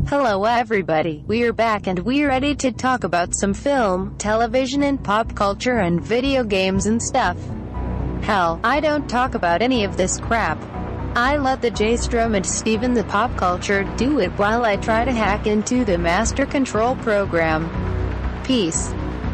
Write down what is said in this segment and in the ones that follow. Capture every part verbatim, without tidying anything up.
Hello everybody, we're back and we're ready to talk about some film, television and pop culture and video games and stuff. Hell, I don't talk about any of this crap. I let the J-Strom and Steven the Pop Culture do it while I try to hack into the Master Control program. Peace.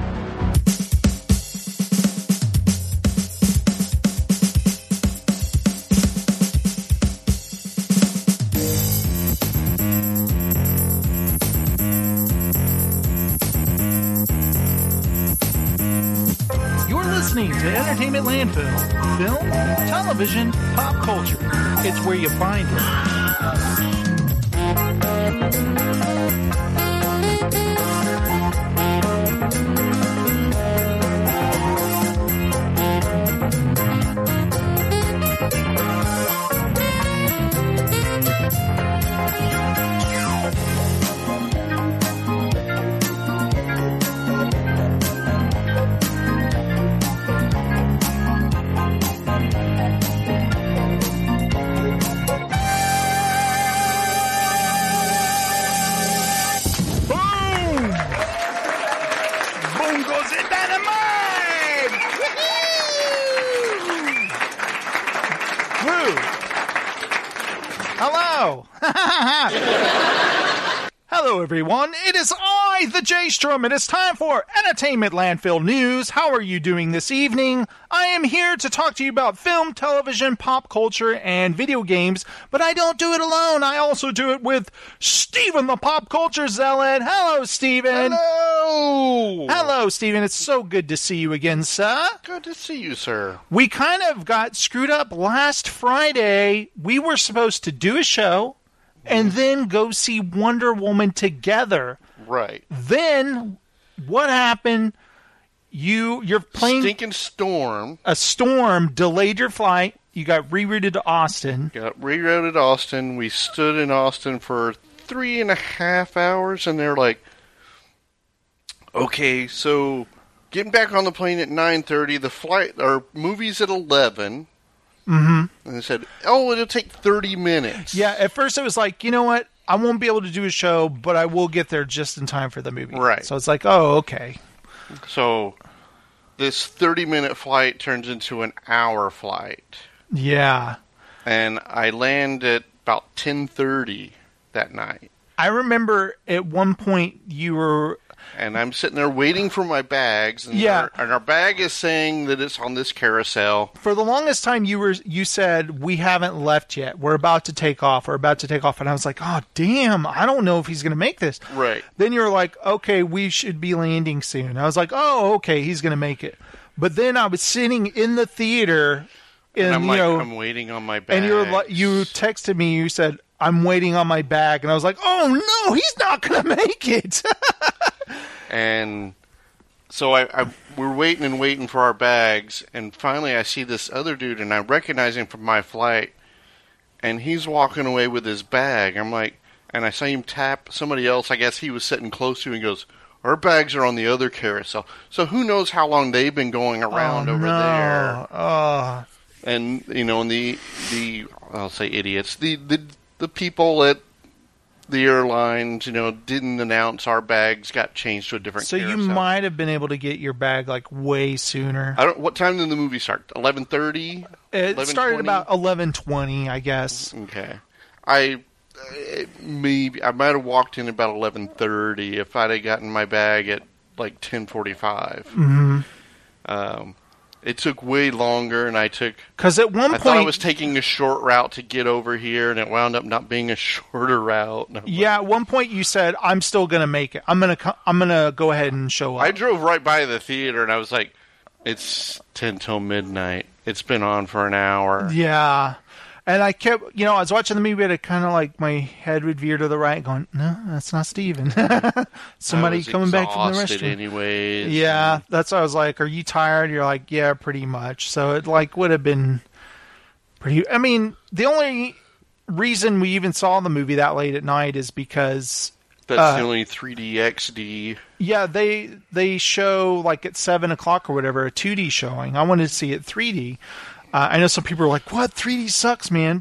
Listening to Entertainment Landfill, film, television, pop culture. It's where you find Hello everyone, it is I, the J-Strom, and it's time for Entertainment Landfill News. How are you doing this evening? I am here to talk to you about film, television, pop culture, and video games, but I don't do it alone. I also do it with Steven the Pop Culture Zealot. Hello, Steven. Hello. Hello, Steven. It's so good to see you again, sir. Good to see you, sir. We kind of got screwed up last Friday. We were supposed to do a show and then go see Wonder Woman together. Right. Then, what happened? You, you're playing... Stinking storm. A storm delayed your flight. You got rerouted to Austin. Got rerouted to Austin. We stood in Austin for three and a half hours, and they're like, okay, so getting back on the plane at nine thirty, the flight, our movie's at eleven. Mm-hmm. And they said, oh, it'll take thirty minutes. Yeah, at first it was like, you know what? I won't be able to do a show, but I will get there just in time for the movie. Right. So it's like, oh, okay. So this thirty-minute flight turns into an hour flight. Yeah. And I land at about ten thirty that night. I remember at one point you were... And I'm sitting there waiting for my bags, and, yeah. our, and our bag is saying that it's on this carousel. For the longest time, you were you said, we haven't left yet. We're about to take off. We're about to take off. And I was like, oh, damn, I don't know if he's going to make this. Right. Then you were like, okay, we should be landing soon. I was like, oh, okay, he's going to make it. But then I was sitting in the theater. And, and I'm you like, know, I'm waiting on my bag. And you were like, you texted me, you said, I'm waiting on my bag. And I was like, oh, no, he's not going to make it. And so I, I we're waiting and waiting for our bags, and finally I see this other dude, and I recognize him from my flight, and he's walking away with his bag. I'm like, and I saw him tap somebody else. I guess he was sitting close to, and he goes, our bags are on the other carousel. So who knows how long they've been going around oh, over no. there. Oh. And, you know, and the, the I'll say idiots, the, the, the people at the airlines, you know, didn't announce our bags got changed to a different so carousel. You might have been able to get your bag like way sooner. I don't. What time did the movie start? eleven thirty? It started about eleven twenty, I guess. Okay. I uh, maybe I might have walked in about eleven thirty if I'd have gotten my bag at like ten forty-five. Mm-hmm. Um, it took way longer, and I took... Because at one I point... I thought I was taking a short route to get over here, and it wound up not being a shorter route. Yeah, at one point you said, I'm still going to make it. I'm going to I'm gonna go ahead and show up. I drove right by the theater, and I was like, it's ten till midnight. It's been on for an hour. Yeah. And I kept, you know, I was watching the movie, and it kind of like my head would veer to the right, going, no, that's not Steven. Somebody coming back from the restroom. Anyways. Yeah, that's why I was like, are you tired? You're like, yeah, pretty much. So it like would have been pretty, I mean, the only reason we even saw the movie that late at night is because... That's uh, the only three D X D. Yeah, they they show like at seven o'clock or whatever, a two D showing. I wanted to see it three D. Uh, I know some people are like, what? three D sucks, man. But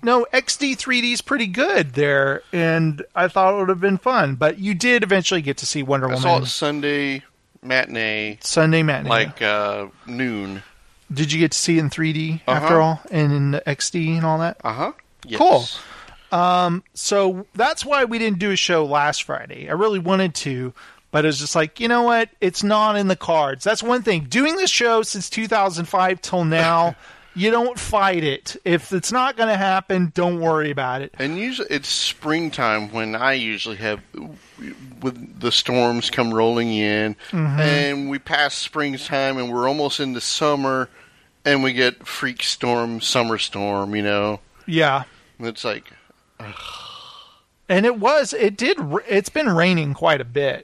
no, X D three D is pretty good there, and I thought it would have been fun. But you did eventually get to see Wonder I Woman. saw it Sunday matinee. Sunday matinee. Like uh, noon. Did you get to see it in three D uh-huh. after all? And in the X D and all that? Uh-huh. Yes. Cool. Um, so that's why we didn't do a show last Friday. I really wanted to, but it was just like, you know what? It's not in the cards. That's one thing. Doing this show since two thousand five till now, you don't fight it. If it's not going to happen, don't worry about it. And usually it's springtime when I usually have, with the storms come rolling in, mm-hmm. and we pass springtime and we're almost into summer, and we get freak storm, summer storm, you know? Yeah. And it's like... ugh. And it was, it did, it's been raining quite a bit.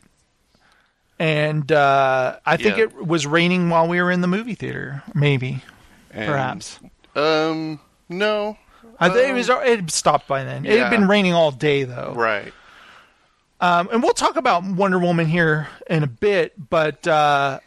And uh, I think yeah. it was raining while we were in the movie theater, maybe, and, perhaps. Um, no. I think um, it was. It had stopped by then. Yeah. It had been raining all day, though. Right. Um, and we'll talk about Wonder Woman here in a bit, but uh,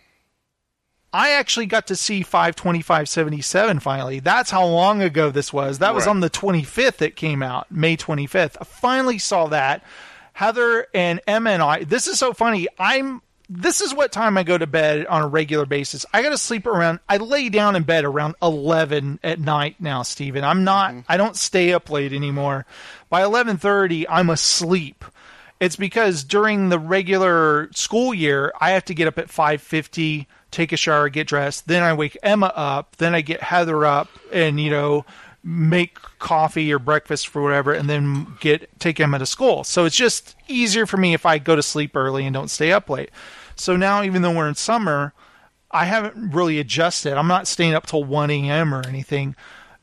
I actually got to see five twenty-five seventy-seven finally. That's how long ago this was. That was right. on the twenty-fifth it came out, May twenty-fifth. I finally saw that. Heather and Emma and I, this is so funny. I'm, this is what time I go to bed on a regular basis. I got to sleep around, I lay down in bed around eleven at night now, Steven. I'm not, mm-hmm. I don't stay up late anymore. By eleven thirty, I'm asleep. It's because during the regular school year, I have to get up at five fifty, take a shower, get dressed. Then I wake Emma up. Then I get Heather up and, you know, make coffee or breakfast for whatever, and then get take Emma to school. So it's just easier for me if I go to sleep early and don't stay up late. So now, even though we're in summer, I haven't really adjusted. I'm not staying up till one a.m. or anything.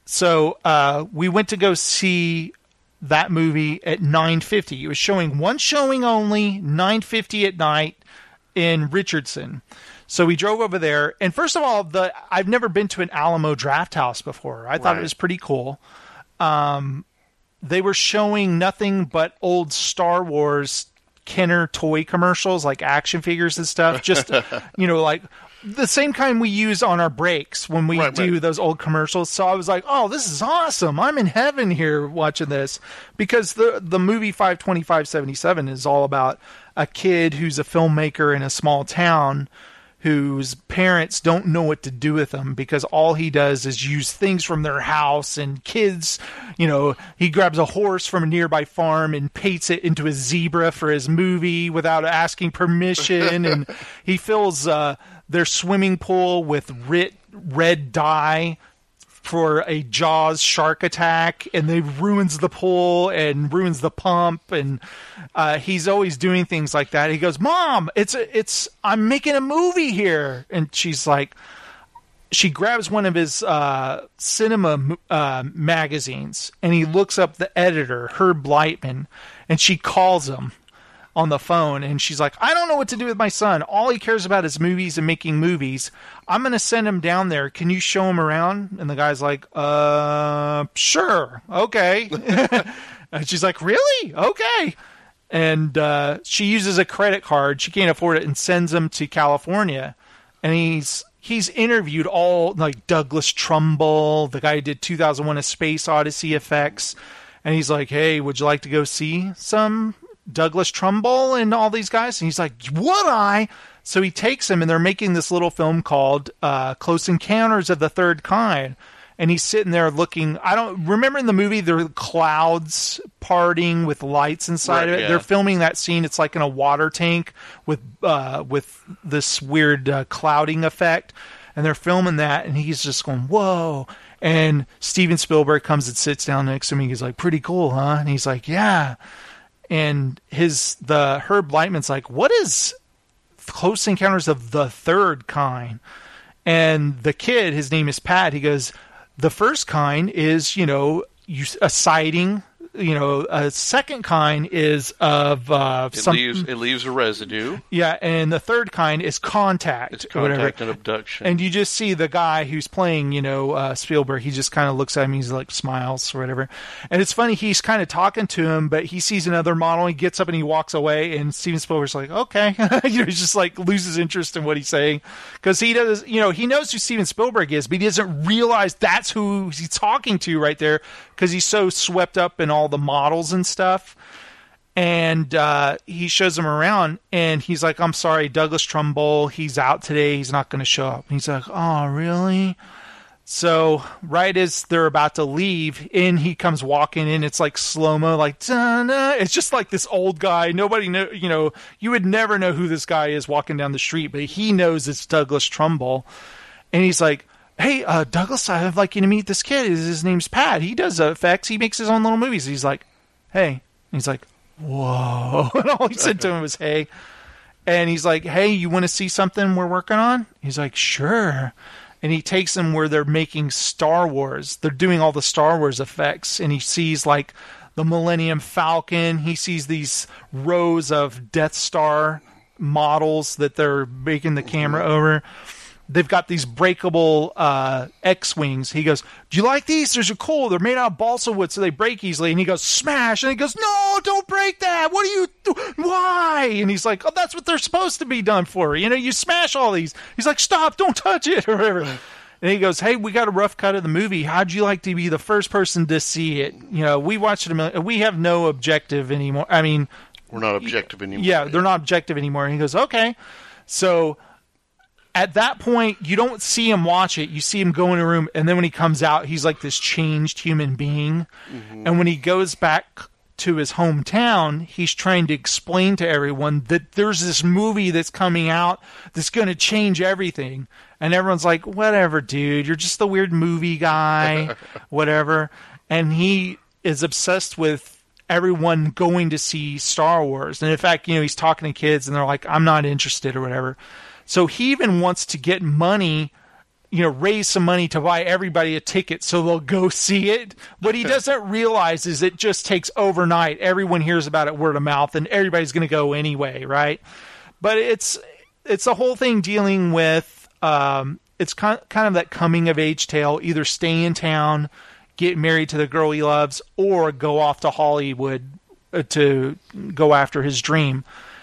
So uh, we went to go see that movie at nine fifty. It was showing one showing only, nine fifty at night in Richardson. So we drove over there, and first of all, the I've never been to an Alamo Draft House before. I thought right. it was pretty cool. Um, they were showing nothing but old Star Wars Kenner toy commercials, like action figures and stuff. Just, you know, like the same kind we use on our breaks when we right, do right. those old commercials. So I was like, oh, this is awesome. I'm in heaven here watching this. Because the, the movie five twenty-five seventy-seven is all about a kid who's a filmmaker in a small town whose parents don't know what to do with him because all he does is use things from their house and kids, you know, he grabs a horse from a nearby farm and paints it into a zebra for his movie without asking permission. And he fills uh, their swimming pool with red, red dye for a Jaws shark attack, and they ruins the pool and ruins the pump, and uh, he's always doing things like that. He goes, "Mom, it's it's I'm making a movie here," and she's like, she grabs one of his uh, cinema uh, magazines, and he looks up the editor, Herb Lightman, and she calls him on the phone, and she's like, I don't know what to do with my son. All he cares about is movies and making movies. I'm going to send him down there. Can you show him around? And the guy's like, uh, sure. Okay. And she's like, really? Okay. And uh, she uses a credit card. She can't afford it and sends him to California. And he's he's interviewed all, like, Douglas Trumbull, the guy who did two thousand one A Space Odyssey effects. And he's like, hey, would you like to go see some Douglas Trumbull and all these guys? And he's like, would I? So he takes him, and they're making this little film called uh, Close Encounters of the Third Kind. And he's sitting there looking, I don't remember in the movie, there are clouds parting with lights inside right, of it. Yeah. They're filming that scene. It's like in a water tank with, uh, with this weird uh, clouding effect. And they're filming that, and he's just going, whoa. And Steven Spielberg comes and sits down next to me. He's like, pretty cool, huh? And he's like, yeah. And his the Herb Lightman's like, what is Close Encounters of the Third Kind? And the kid, his name is Pat, he goes, the first kind is, you know, you, a sighting, you know, a second kind is of uh, it some. Leaves, it leaves a residue. Yeah, and the third kind is contact. It's or whatever. contact and abduction. And you just see the guy who's playing, you know, uh, Spielberg. He just kind of looks at him. He's like smiles or whatever. And it's funny. He's kind of talking to him, but he sees another model. He gets up and he walks away. And Steven Spielberg's like, okay, you know, he's just like loses interest in what he's saying because he does, you know, he knows who Steven Spielberg is, but he doesn't realize that's who he's talking to right there because he's so swept up in all the models and stuff. And uh, he shows him around, and he's like, I'm sorry, Douglas Trumbull, he's out today. He's not going to show up. And he's like, oh, really? So right as they're about to leave, in he comes walking in. It's like slow-mo, like, da-na. It's just like this old guy. Nobody know, you know, you would never know who this guy is walking down the street, but he knows it's Douglas Trumbull. And he's like, hey, uh, Douglas, I'd like you to meet this kid. His name's Pat. He does uh, effects. He makes his own little movies. He's like, hey. And he's like, whoa. And all he said to him was, hey. And he's like, hey, you want to see something we're working on? He's like, sure. And he takes them where they're making Star Wars. They're doing all the Star Wars effects. And he sees, like, the Millennium Falcon. He sees these rows of Death Star models that they're making the camera over. They've got these breakable uh, X-Wings. He goes, do you like these? These are cool. They're made out of balsa wood, so they break easily. And he goes, smash. And he goes, no, don't break that. What are you do- Why? And he's like, oh, that's what they're supposed to be done for. You know, you smash all these. He's like, stop, don't touch it, or whatever. And he goes, hey, we got a rough cut of the movie. How'd you like to be the first person to see it? You know, we watched it a million. We have no objective anymore. I mean. We're not objective anymore. Yeah, they're not objective anymore. And he goes, okay. So at that point, you don't see him watch it. You see him go in a room, and then when he comes out, he's like this changed human being. Mm-hmm. And when he goes back to his hometown, he's trying to explain to everyone that there's this movie that's coming out that's going to change everything. And everyone's like, whatever, dude. You're just the weird movie guy, whatever. And he is obsessed with everyone going to see Star Wars. And in fact, you know, he's talking to kids, and they're like, I'm not interested or whatever. So he even wants to get money, you know, raise some money to buy everybody a ticket so they'll go see it. What he doesn't realize is it just takes overnight. Everyone hears about it word of mouth, and everybody's going to go anyway, right? But it's it's the whole thing dealing with, um, it's kind of that coming-of-age tale, either stay in town, get married to the girl he loves, or go off to Hollywood to go after his dream.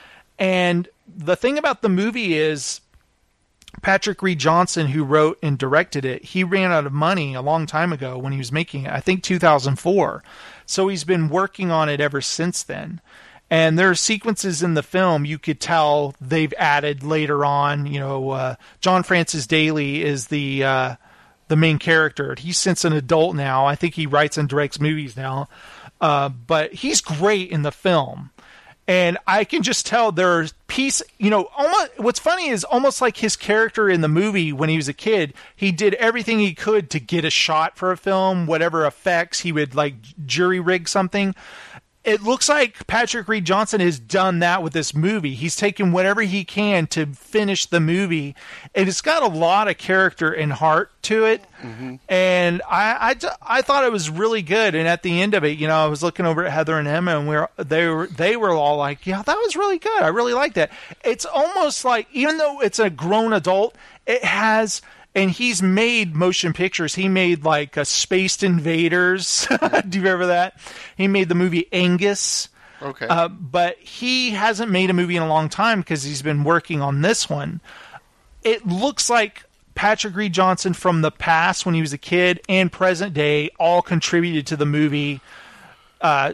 And the thing about the movie is Patrick Reed Johnson, who wrote and directed it, he ran out of money a long time ago when he was making it, I think two thousand four. So he's been working on it ever since then. And there are sequences in the film you could tell they've added later on. You know, uh, John Francis Daley is the uh, the main character. He's since an adult now. I think he writes and directs movies now. Uh, but he's great in the film. And I can just tell there's piece, you know, almost, what's funny is almost like his character in the movie when he was a kid, he did everything he could to get a shot for a film, whatever effects, he would like jury rig something. It looks like Patrick Reed Johnson has done that with this movie. He's taken whatever he can to finish the movie. And it's got a lot of character and heart to it. Mm-hmm. And I, I, I thought it was really good. And at the end of it, you know, I was looking over at Heather and Emma, and we were, they were they were all like, yeah, that was really good. I really like that. It's almost like, even though it's a grown adult, it has... And he's made motion pictures. He made like a Spaced Invaders. Do you remember that? He made the movie Angus. Okay. Uh, but he hasn't made a movie in a long time because he's been working on this one. It looks like Patrick Reed Johnson from the past when he was a kid and present day all contributed to the movie. Uh,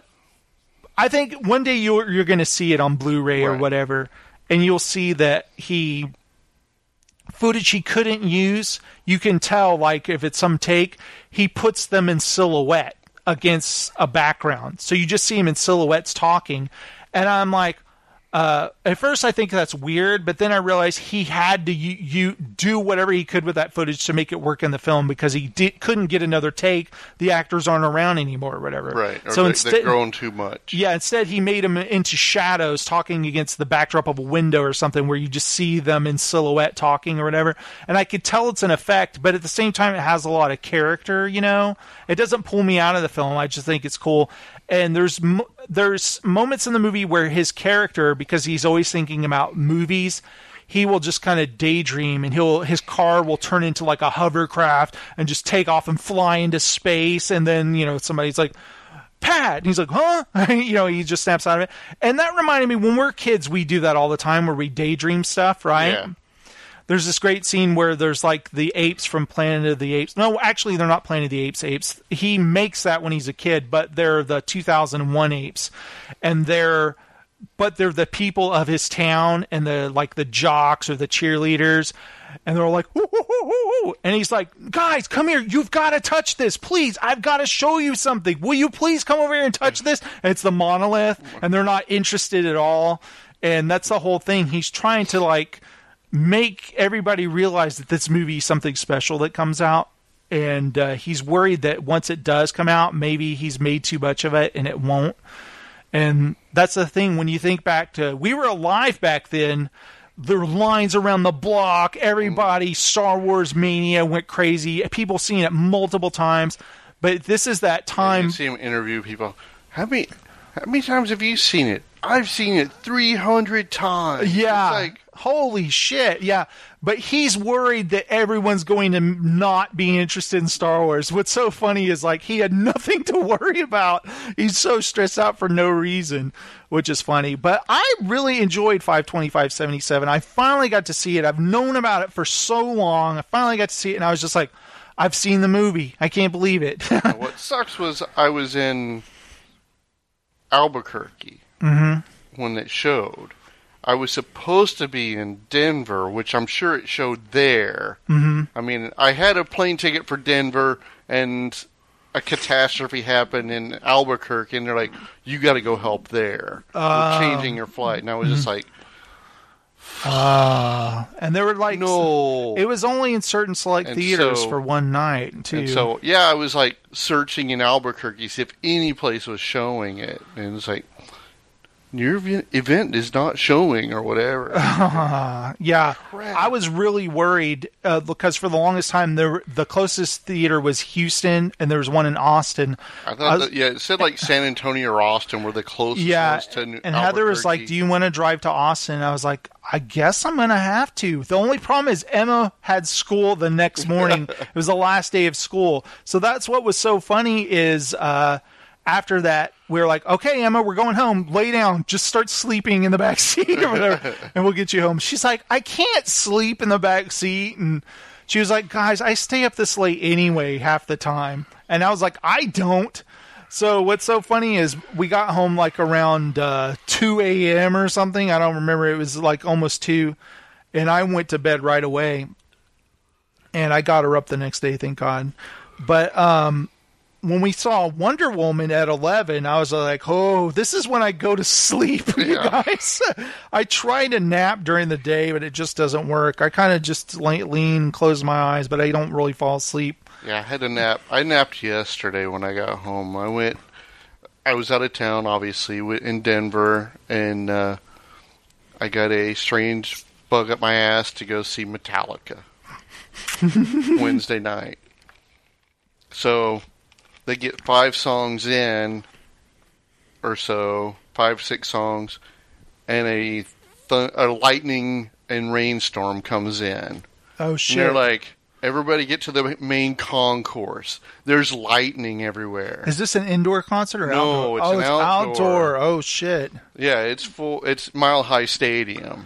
I think one day you're, you're going to see it on Blu-ray right. or whatever, and you'll see that he... footage he couldn't use, you can tell, like, if it's some take, he puts them in silhouette against a background. So you just see him in silhouettes talking. And I'm like, Uh, at first, I think that's weird, but then I realized he had to you, you do whatever he could with that footage to make it work in the film because he did, couldn't get another take. The actors aren't around anymore, or whatever. Right. Or so they, instead, they've grown too much. Yeah. Instead, he made them into shadows, talking against the backdrop of a window or something, where you just see them in silhouette talking or whatever. And I could tell it's an effect, but at the same time, it has a lot of character. You know, it doesn't pull me out of the film. I just think it's cool. And there's there's moments in the movie where his character, because he's always thinking about movies, he will just kind of daydream, and he'll his car will turn into like a hovercraft and just take off and fly into space. And then, you know, somebody's like, Pat, and he's like, huh? You know, he just snaps out of it. And that reminded me, when we're kids, we do that all the time, where we daydream stuff, right? Yeah. There's this great scene where there's like the apes from Planet of the Apes. No, actually, they're not Planet of the Apes apes. He makes that when he's a kid, but they're the two thousand one apes, and they're, but they're the people of his town, and the like the jocks or the cheerleaders, and they're like, woo, woo, woo, woo. And he's like, guys, come here, you've got to touch this, please. I've got to show you something. Will you please come over here and touch this? And it's the monolith, and they're not interested at all, and that's the whole thing. He's trying to like make everybody realize that this movie is something special that comes out, and uh, he's worried that once it does come out, maybe he's made too much of it and it won't. And that's the thing, when you think back to, we were alive back then, there were lines around the block, everybody, Star Wars mania went crazy, people seeing it multiple times, but this is that time. You see him interview people. How many, how many times have you seen it? I've seen it three hundred times. Yeah. It's like, holy shit. Yeah. But he's worried that everyone's going to not be interested in Star Wars. What's so funny is like he had nothing to worry about. He's so stressed out for no reason, which is funny. But I really enjoyed five twenty-five seventy-seven. I finally got to see it. I've known about it for so long. I finally got to see it, and I was just like, I've seen the movie. I can't believe it. What sucks was I was in Albuquerque mm-hmm. when it showed. I was supposed to be in Denver, which I'm sure it showed there. Mm-hmm. I mean, I had a plane ticket for Denver, and a catastrophe happened in Albuquerque, and they're like, you got to go help there. Uh, We're changing your flight. And I was mm-hmm. just like, Uh, and they were like, no. It was only in certain select And theaters so- for one night, too. And so, yeah, I was like searching in Albuquerque to see if any place was showing it. And it was like, your ev- event is not showing or whatever. Uh, yeah, Crap. I was really worried uh, because for the longest time, there, the closest theater was Houston, and there was one in Austin. I I thought was- that, yeah, it said like San Antonio or Austin were the closest Yeah, ones to New- and Heather was like, do you want to drive to Austin? And I was like, I guess I'm going to have to. The only problem is Emma had school the next morning. It was the last day of school. So that's what was so funny is uh, after that, we were like, okay, Emma, we're going home. Lay down. Just start sleeping in the back seat or whatever, and we'll get you home. She's like, I can't sleep in the back seat. And she was like, guys, I stay up this late anyway half the time. And I was like, I don't. So what's so funny is we got home like around uh, two a.m. or something. I don't remember. It was like almost two. And I went to bed right away. And I got her up the next day, thank God. But um, when we saw Wonder Woman at eleven, I was like, oh, this is when I go to sleep, you Yeah. guys. I try to nap during the day, but it just doesn't work. I kind of just lean, close my eyes, but I don't really fall asleep. Yeah, I had a nap. I napped yesterday when I got home. I went, I was out of town, obviously, in Denver, and uh, I got a strange bug up my ass to go see Metallica Wednesday night. So they get five songs in, or so, five, six songs, and a, th- a lightning and rainstorm comes in. Oh, shit. And they're like, everybody get to the main concourse. There's lightning everywhere. Is this an indoor concert or No, outdoor? it's oh, an it's outdoor. outdoor. Oh, shit. Yeah, it's full. It's Mile High Stadium.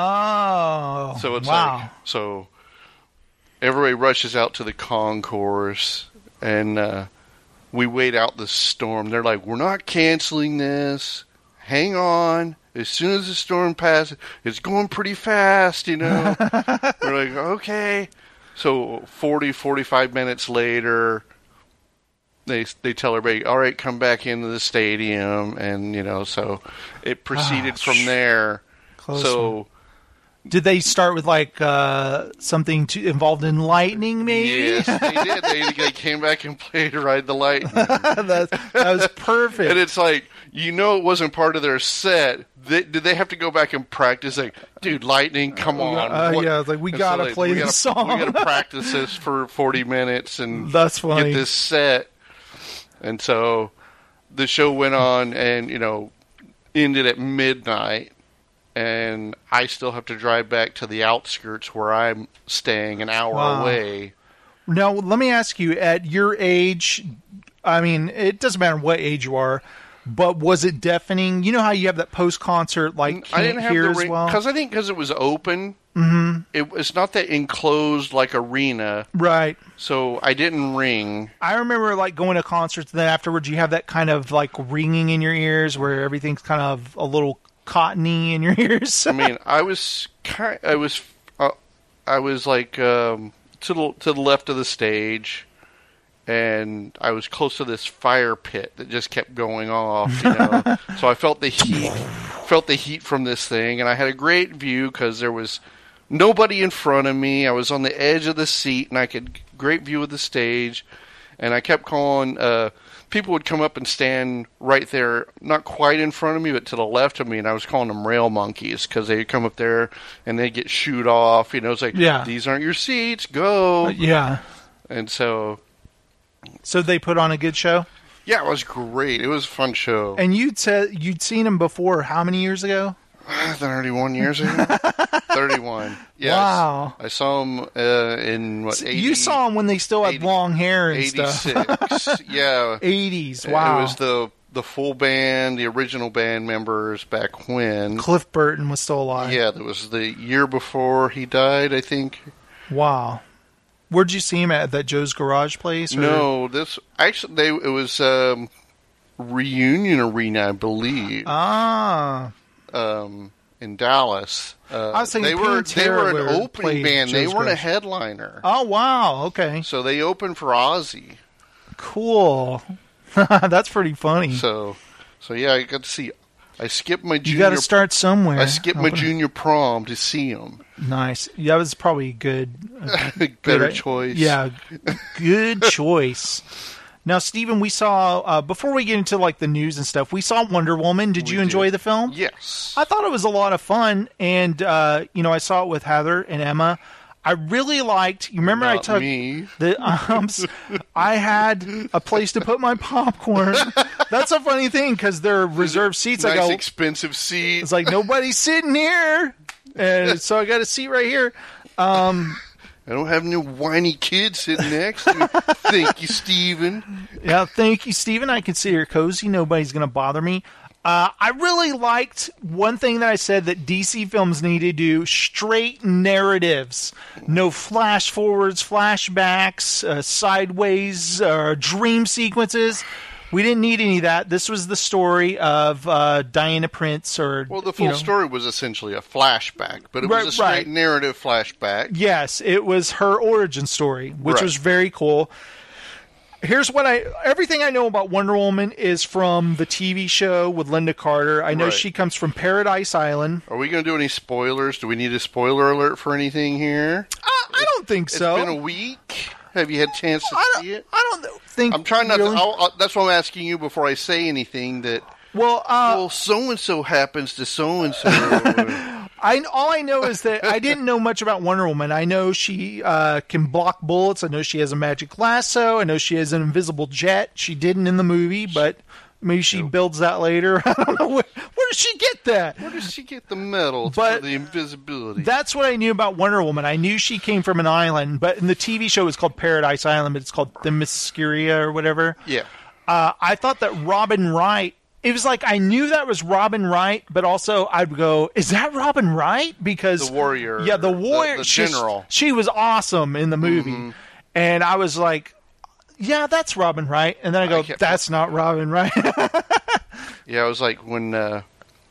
Oh, So it's wow. like, so everybody rushes out to the concourse, and uh, we wait out the storm. They're like, we're not canceling this. Hang on. As soon as the storm passes, it's going pretty fast, you know. We're like, okay. So forty, forty-five minutes later, they they tell everybody, all right, come back into the stadium, and you know, so it proceeded Ah, from there. Close so. one. Did they start with like uh, something to, involved in lightning? Maybe. Yes, they did. They, they came back and played Ride the Lightning. that, that was perfect. And it's like, you know, it wasn't part of their set. They, did they have to go back and practice? Like, dude, lightning, come on! Uh, what? yeah, it's like we and gotta so they, play we this gotta, song. We gotta practice this for forty minutes and That's funny. get this set. And so the show went on, and you know, ended at midnight. And I still have to drive back to the outskirts where I'm staying an hour Wow. away. Now, let me ask you, at your age, I mean, it doesn't matter what age you are, but was it deafening? You know how you have that post-concert, like, can't I didn't have hear the as ring, well? because I think because it was open, mm-hmm. it, it's not that enclosed like arena, Right. so I didn't ring. I remember, like, going to concerts, and then afterwards you have that kind of, like, ringing in your ears where everything's kind of a little cottony in your ears. I mean, I was kind, I was, uh, I was like um, to the to the left of the stage, and I was close to this fire pit that just kept going off. You know, so I felt the heat, felt the heat from this thing, and I had a great view because there was nobody in front of me. I was on the edge of the seat, and I could great view of the stage, and I kept calling. Uh, People would come up and stand right there, not quite in front of me, but to the left of me, and I was calling them rail monkeys because they'd come up there and they'd get shooed off. You know, it's like, yeah. these aren't your seats, go. Uh, yeah. And so... So they put on a good show? Yeah, it was great. It was a fun show. And you'd said you'd seen them before how many years ago? thirty-one years ago? thirty-one. Yes. Wow. I saw them uh, in, what, eighty? You saw them when they still had eighty, long hair and eighty-six. stuff. Yeah. eighties, wow. It was the the full band, the original band members back when. Cliff Burton was still alive. Yeah, that was the year before he died, I think. Wow. Where'd you see him at? That Joe's Garage place? Or? No, this actually they it was um, Reunion Arena, I believe. Ah. Um, in Dallas. Uh, I was thinking they were they were an Taylor opening played band. They Joe's weren't a Garage. headliner. Oh, wow. Okay. So they opened for Ozzy. Cool. That's pretty funny. So, so yeah, I got to see. I skipped my junior. You got to start somewhere. I skipped my junior prom to see him. Nice. That was probably good. Better good, choice. Yeah, good choice. Now, Stephen, we saw uh, before we get into like the news and stuff. We saw Wonder Woman. Did We you enjoy did. the film? Yes. I thought it was a lot of fun, and uh, you know, I saw it with Heather and Emma. I really liked. You remember Not I took me. the um, I had a place to put my popcorn. That's a funny thing because they're reserved seats. Nice I go, expensive seat. it's like nobody's sitting here, and so I got a seat right here. Um, I don't have any whiny kids sitting next to me. Thank you, Steven. yeah, thank you, Stephen. I consider it cozy. Nobody's going to bother me. Uh, I really liked one thing that I said that D C films need to do: straight narratives. No flash forwards, flashbacks, uh, sideways, uh, dream sequences. We didn't need any of that. This was the story of uh, Diana Prince, or Well, the full you know, story was essentially a flashback, but it Right, was a straight right. narrative flashback. Yes, it was her origin story, which Right. was very cool. Here's what I everything I know about Wonder Woman is from the T V show with Linda Carter. I know Right. she comes from Paradise Island. Are we going to do any spoilers? Do we need a spoiler alert for anything here? Uh, I don't think It's so. been a week. Have you had a chance to I don't, see it? I don't think. I'm trying not really. to. I'll, I'll, that's why I'm asking you before I say anything. That Well, uh, well, so and so happens to so and so. I all I know is that I didn't know much about Wonder Woman. I know she uh, can block bullets. I know she has a magic lasso. I know she has an invisible jet. She didn't in the movie, but maybe she builds that later. I don't know where, where does she get that. Where does she get the medal But for the invisibility? That's what I knew about Wonder Woman. I knew she came from an island, but in the T V show it's called Paradise Island, but it's called Themyscira or whatever. yeah. Uh, I thought that Robin Wright. It was like I knew that was Robin Wright, but also I'd go, "Is that Robin Wright?" Because The warrior. yeah, the warrior, The, the she's- general. She was awesome in the movie, Mm-hmm. and I was like, "Yeah, that's Robin Wright." And then I go, I kept- "That's not Robin Wright." Yeah, it was like when uh,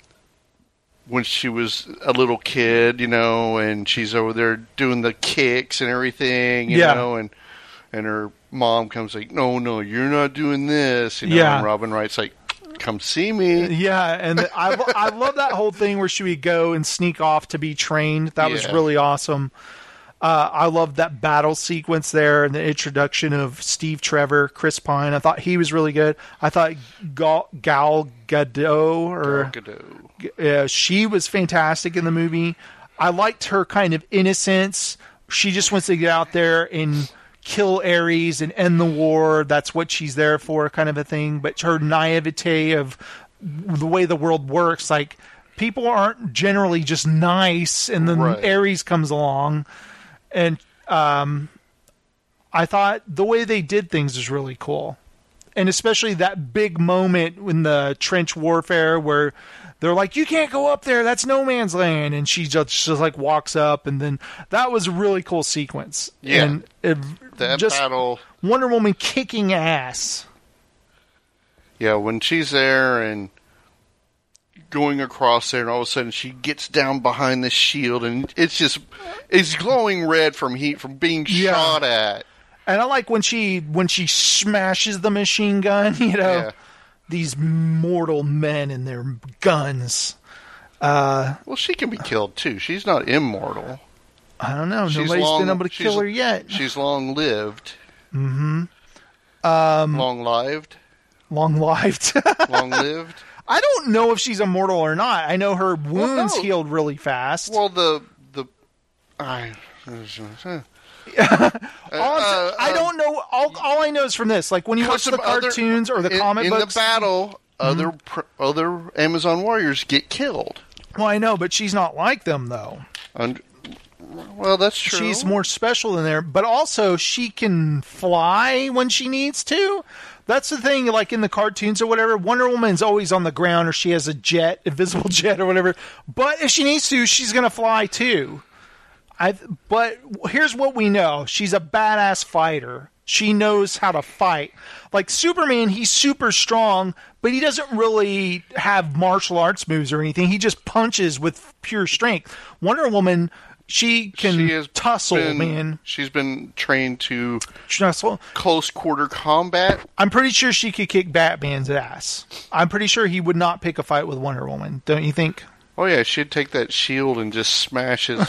when she was a little kid, you know, and she's over there doing the kicks and everything, you Yeah. know, and and her mom comes like, no, no, you're not doing this. You know, Yeah. and Robin Wright's like, come see me. Yeah, and I, I love that whole thing where she would go and sneak off to be trained. That was Yeah. really awesome. Uh, I loved that battle sequence there and the introduction of Steve Trevor, Chris Pine. I thought he was really good. I thought Gal, Gal Gadot, or Gal Gadot. Yeah, she was fantastic in the movie. I liked her kind of innocence. She just wants to get out there and kill Ares and end the war. That's what she's there for, kind of a thing. But her naivete of the way the world works, like, people aren't generally just nice, and then Right. Ares comes along. And um, I thought the way they did things is really cool. And especially that big moment in the trench warfare where they're like, you can't go up there, that's no man's land. And she just, just like walks up, and then that was a really cool sequence. Yeah. And it, That just battle. Wonder Woman kicking ass. Yeah, when she's there and going across there, and all of a sudden she gets down behind the shield, and it's just, it's glowing red from heat, from being Yeah. shot at. And I like when she when she smashes the machine gun, you know, Yeah. these mortal men and their guns. Uh, Well, she can be killed too. She's not immortal. I don't know. She's Nobody's long- been able to she's- kill her yet. She's long lived. Mm-hmm. Um, long lived. Long lived. Long lived. I don't know if she's immortal or not. I know her wounds no. healed really fast. Well, the the I. all I'm sa- uh, I don't know. All, all I know is from this. Like when you watch the other- cartoons or the in, comic in books. the battle, other pr- other Amazon warriors get killed. Well, I know, but she's not like them though. Und- well, that's true. She's more special than there, but also she can fly when she needs to. That's the thing, like in the cartoons or whatever, Wonder Woman's always on the ground, or she has a jet, invisible jet or whatever. But if she needs to, she's going to fly too. I. But here's what we know. She's a badass fighter. She knows how to fight. Like Superman, he's super strong, but he doesn't really have martial arts moves or anything. He just punches with pure strength. Wonder Woman, she can She has tussle, been- man. She's been trained to Tussle. close quarter combat. I'm pretty sure she could kick Batman's ass. I'm pretty sure he would not pick a fight with Wonder Woman. Don't you think? Oh yeah, she'd take that shield and just smash his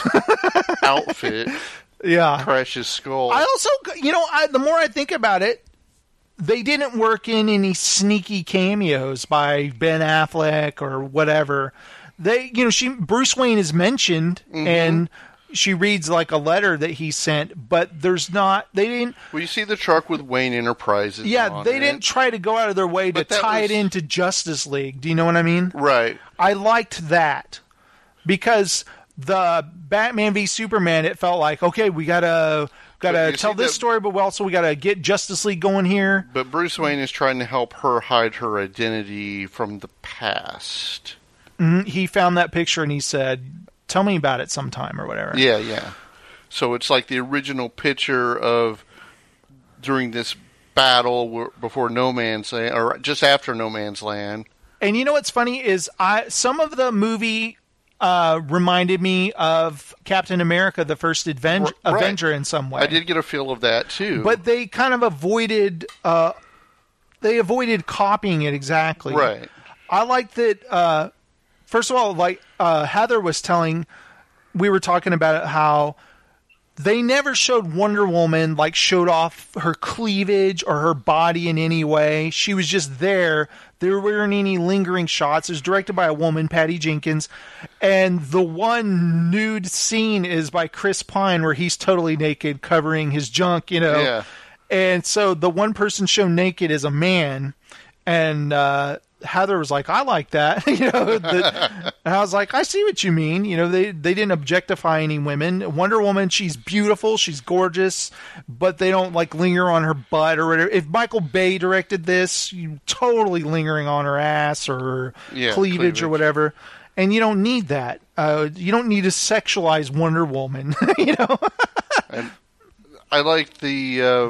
outfit, Yeah. crash his skull. I also, you know, I, the more I think about it, they didn't work in any sneaky cameos by Ben Affleck or whatever. They, you know, she Bruce Wayne is mentioned, Mm-hmm. and she reads like a letter that he sent, but there's not. They didn't. well, you see the truck with Wayne Enterprises. Yeah, on they it. didn't try to go out of their way But to that tie was- it into Justice League. Do you know what I mean? Right. I liked that because the Batman v Superman, it felt like, okay, we gotta But gotta you tell see this that- story, but we also we gotta get Justice League going here. But Bruce Wayne is trying to help her hide her identity from the past. Mhm. He found that picture and he said, "Tell me about it sometime," or whatever. Yeah, yeah. So it's like the original picture of during this battle where- before No Man's Land, or just after No Man's Land. And you know what's funny is I some of the movie uh, reminded me of Captain America, the first Aven- Right. Avenger, in some way. I did get a feel of that too. But they kind of avoided uh, they avoided copying it exactly. Right. I like that. Uh, first of all, like uh, Heather was telling, we were talking about it, how they never showed Wonder Woman like showed off her cleavage or her body in any way. She was just there. There weren't any lingering shots. It was directed by a woman, Patty Jenkins, and the one nude scene is by Chris Pine, where he's totally naked, covering his junk. You know. Yeah. And so the one person shown naked is a man, and uh, Heather was like, "I like that," you know. The, and I was like, "I see what you mean." You know, they they didn't objectify any women. Wonder Woman, she's beautiful, she's gorgeous, but they don't like linger on her butt or whatever. If Michael Bay directed this, you totally lingering on her ass or her Yeah, cleavage, cleavage. or whatever. And you don't need that. Uh, you don't need to sexualize Wonder Woman. You know. And I like the uh,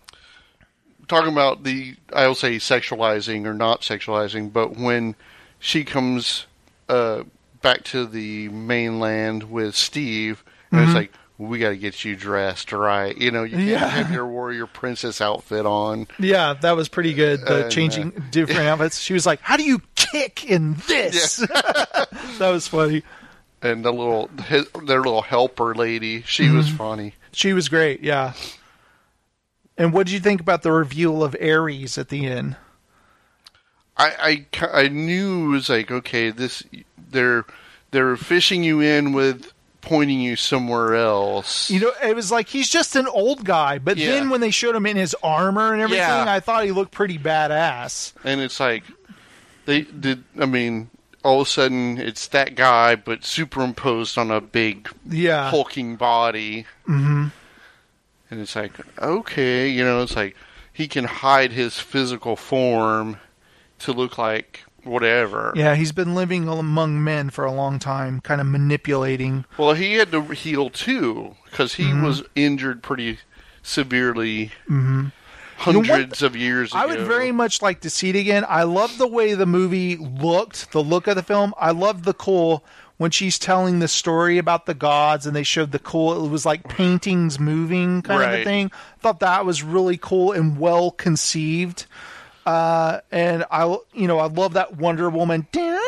talking about the, I'll say sexualizing or not sexualizing, but when she comes uh, back to the mainland with Steve, and Mm-hmm. it's like, we got to get you dressed right. You know, you can't Yeah. have your warrior princess outfit on. Yeah, that was pretty good. The And, changing uh, different outfits. She was like, "How do you kick in this?" That was funny. And the little, his, their little helper lady, she Mm-hmm. was funny. She was great. Yeah. And what did you think about the reveal of Ares at the end? I, I, I knew it was like, okay, this they're they're fishing you in with pointing you somewhere else. You know, it was like he's just an old guy, but Yeah. then when they showed him in his armor and everything, Yeah. I thought he looked pretty badass. And it's like, they did, I mean, all of a sudden it's that guy, but superimposed on a big, Yeah. hulking body. Mm-hmm. And it's like, okay, you know, it's like he can hide his physical form to look like whatever. Yeah, he's been living among men for a long time, kind of manipulating. Well, he had to heal too, because he Mhm. was injured pretty severely Mm-hmm. hundreds of years ago. I would very much like to see it again. I love the way the movie looked, the look of the film. I love the cool when she's telling the story about the gods and they showed the cool, it was like paintings moving kind of a Right. thing. Thought that was really cool and well conceived. Uh, and I, you know, I love that Wonder Woman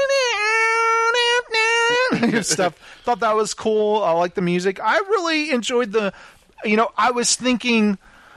stuff. Thought that was cool. I like the music. I really enjoyed the, you know, I was thinking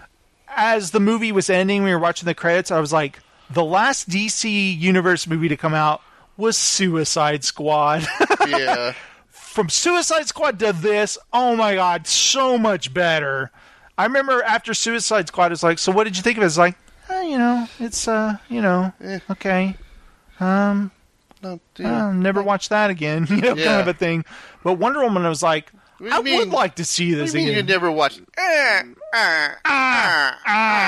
as the movie was ending, we were watching the credits, I was like, the last D C Universe movie to come out was Suicide Squad. Yeah. From Suicide Squad to this, oh my God, so much better. I remember after Suicide Squad, it's like, so what did you think of it? It's like, eh, you know, it's, uh, you know, Eh. okay. Um, Not, uh, never watch that again, you know, Yeah. kind of a thing. But Wonder Woman, I was like, What do I you mean- would like to see What this do you mean again. you never watched? Ah, ah, ah,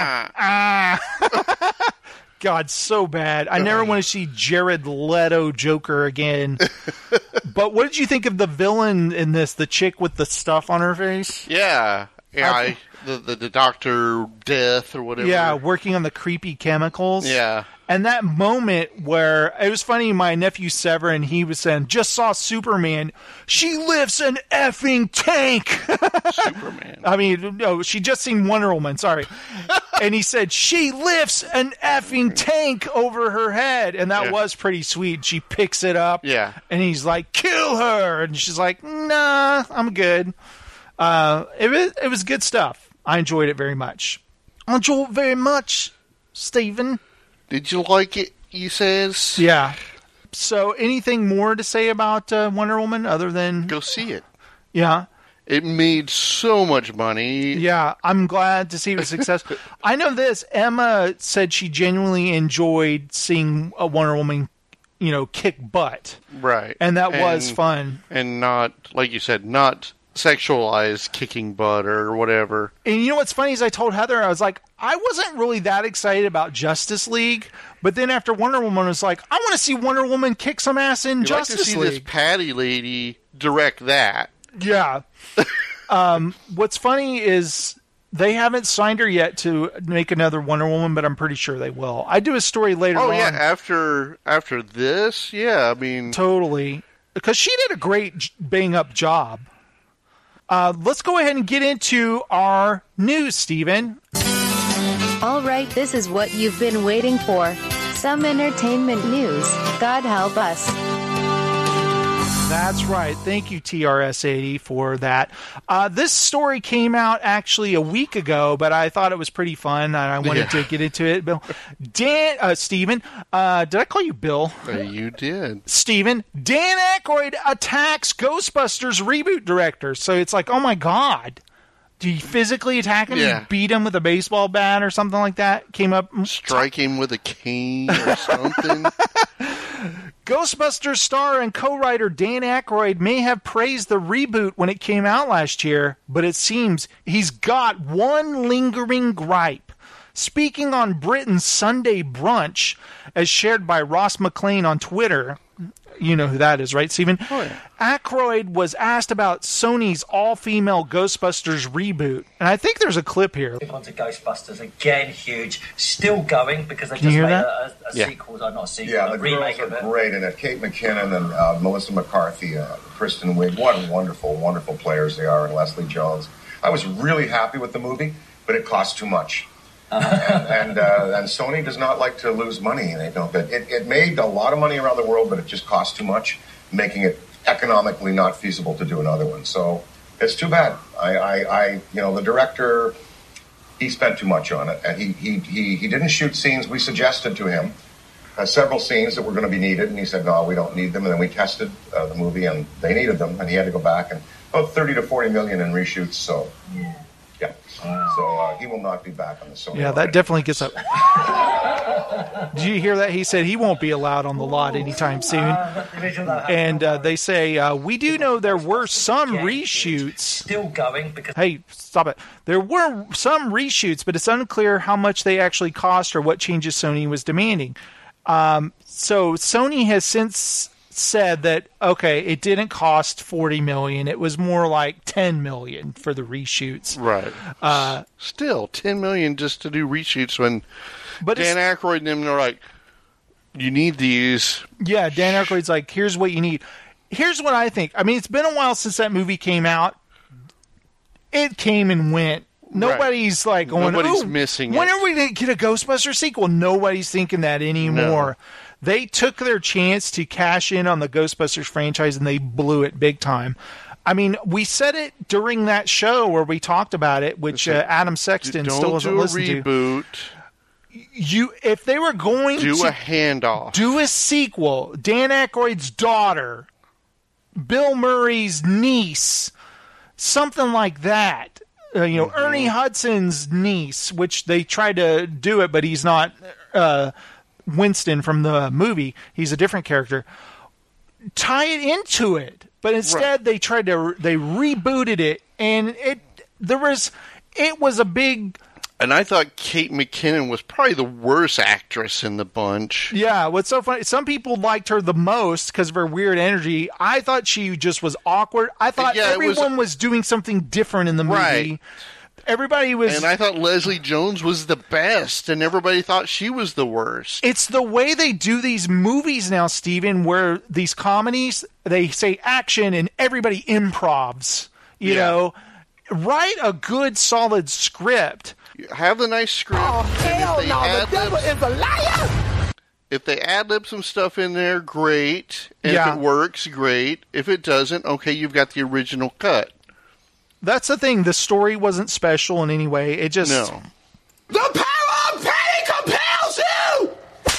ah. Ah. God, so bad. I never want to see Jared Leto Joker again. But what did you think of the villain in this? The chick with the stuff on her face? Yeah, yeah. I- I, the, the the Doctor Death or whatever. Yeah, working on the creepy chemicals. Yeah. And that moment where it was funny, my nephew Severin, he was saying, just saw Superman. She lifts an effing tank. Superman. I mean, no, she just seen Wonder Woman, sorry. And he said, she lifts an effing tank over her head. And that Yeah. was pretty sweet. She picks it up. Yeah. And he's like, kill her. And she's like, nah, I'm good. Uh, it was, it was good stuff. I enjoyed it very much. I enjoyed it very much, Stephen. Did you like it? You says. Yeah. So, anything more to say about uh, Wonder Woman other than Go see it. yeah, It made so much money. yeah? I'm glad to see it was a success. I know this. Emma said she genuinely enjoyed seeing a Wonder Woman, you know, kick butt, Right. and that was And- fun. And not, like you said, not sexualized kicking butt or whatever. And you know what's funny is I told Heather, I was like, I wasn't really that excited about Justice League, but then after Wonder Woman, I was like, I want to see Wonder Woman kick some ass in You'd like Justice to see League. this Patty lady direct that. Yeah. um, what's funny is they haven't signed her yet to make another Wonder Woman, but I'm pretty sure they will. I do a story later Oh on. yeah, after after this, yeah. I mean, Totally. Because she did a great j- bang up job. Uh, let's go ahead and get into our news, Steven. All right, this is what you've been waiting for. Some entertainment news. God help us. That's right. Thank you, T R S eighty, for that. Uh, this story came out actually a week ago, but I thought it was pretty fun, and I wanted Yeah. to get into it. Bill, Dan, uh, Steven, uh, did I call you Bill? uh, you did. Steven, Dan Aykroyd attacks Ghostbusters reboot director. So it's like, oh my God. Do you physically attack him? Yeah. You beat him with a baseball bat or something like that? Came up. Strike him with a cane or something. Ghostbusters star and co-writer Dan Aykroyd may have praised the reboot when it came out last year, but it seems he's got one lingering gripe. Speaking on Britain's Sunday Brunch, as shared by Ross McLean on Twitter, You know who that is, right, Steven? Oh, yeah. Aykroyd was asked about Sony's all-female Ghostbusters reboot. And I think there's a clip here. Big onto Ghostbusters, again, huge. Still going, because they Can just you hear made that? a, a Yeah. sequel, not a sequel, Yeah, a the remake girls of are it. great in it. Kate McKinnon and uh, Melissa McCarthy, uh, Kristen Wiig. What wonderful, wonderful players they are, and Leslie Jones. I was really happy with the movie, but it cost too much. and and, uh, and Sony does not like to lose money. They don't. But it, it made a lot of money around the world, but it just cost too much, making it economically not feasible to do another one. So it's too bad. I, I, I you know, the director, he spent too much on it, and he he he, he didn't shoot scenes we suggested to him. Uh, several scenes that were going to be needed, and he said, no, we don't need them. And then we tested uh, the movie, and they needed them, and he had to go back, and about thirty to forty million in reshoots. So yeah. Yeah, so uh, he will not be back on the Sony. Yeah, that definitely gets up. Did you hear that? He said he won't be allowed on the lot anytime soon. And uh, they say, uh, we do know there were some reshoots. Still going, because... Hey, stop it. There were some reshoots, but it's unclear how much they actually cost or what changes Sony was demanding. Um, so Sony has since said that, okay, it didn't cost forty million dollars. It was more like ten million dollars for the reshoots. Right. Uh, Still, ten million dollars just to do reshoots when but Dan Aykroyd and them are like, you need these. Yeah, Dan Aykroyd's like, here's what you need. Here's what I think. I mean, it's been a while since that movie came out. It came and went. Nobody's right. like going, Nobody's Ooh, missing when it. are we going to get a Ghostbusters sequel? Nobody's thinking that anymore. No. They took their chance to cash in on the Ghostbusters franchise, and they blew it big time. I mean, we said it during that show where we talked about it, which uh, Adam Sexton don't still hasn't do a listened reboot. to. You, if they were going do to a handoff, do a sequel, Dan Aykroyd's daughter, Bill Murray's niece, something like that. Uh, you know, mm-hmm. Ernie Hudson's niece, which they tried to do it, but he's not uh, Winston from the movie. He's a different character. Tie it into it, but instead right. they tried to they rebooted it, and it there was it was a big. And I thought Kate McKinnon was probably the worst actress in the bunch. Yeah, what's so funny, some people liked her the most because of her weird energy. I thought she just was awkward. I thought yeah, everyone was, was doing something different in the movie. Right. Everybody was... And I thought Leslie Jones was the best, and everybody thought she was the worst. It's the way they do these movies now, Steven, where these comedies, they say action and everybody improvs. You yeah. know, write a good, solid script. Have a nice script. Oh, hell no, the devil is a liar! If they ad-lib some stuff in there, great. And yeah. if it works, great. If it doesn't, okay, you've got the original cut. That's the thing. The story wasn't special in any way. It just... No. The power of pain compels you!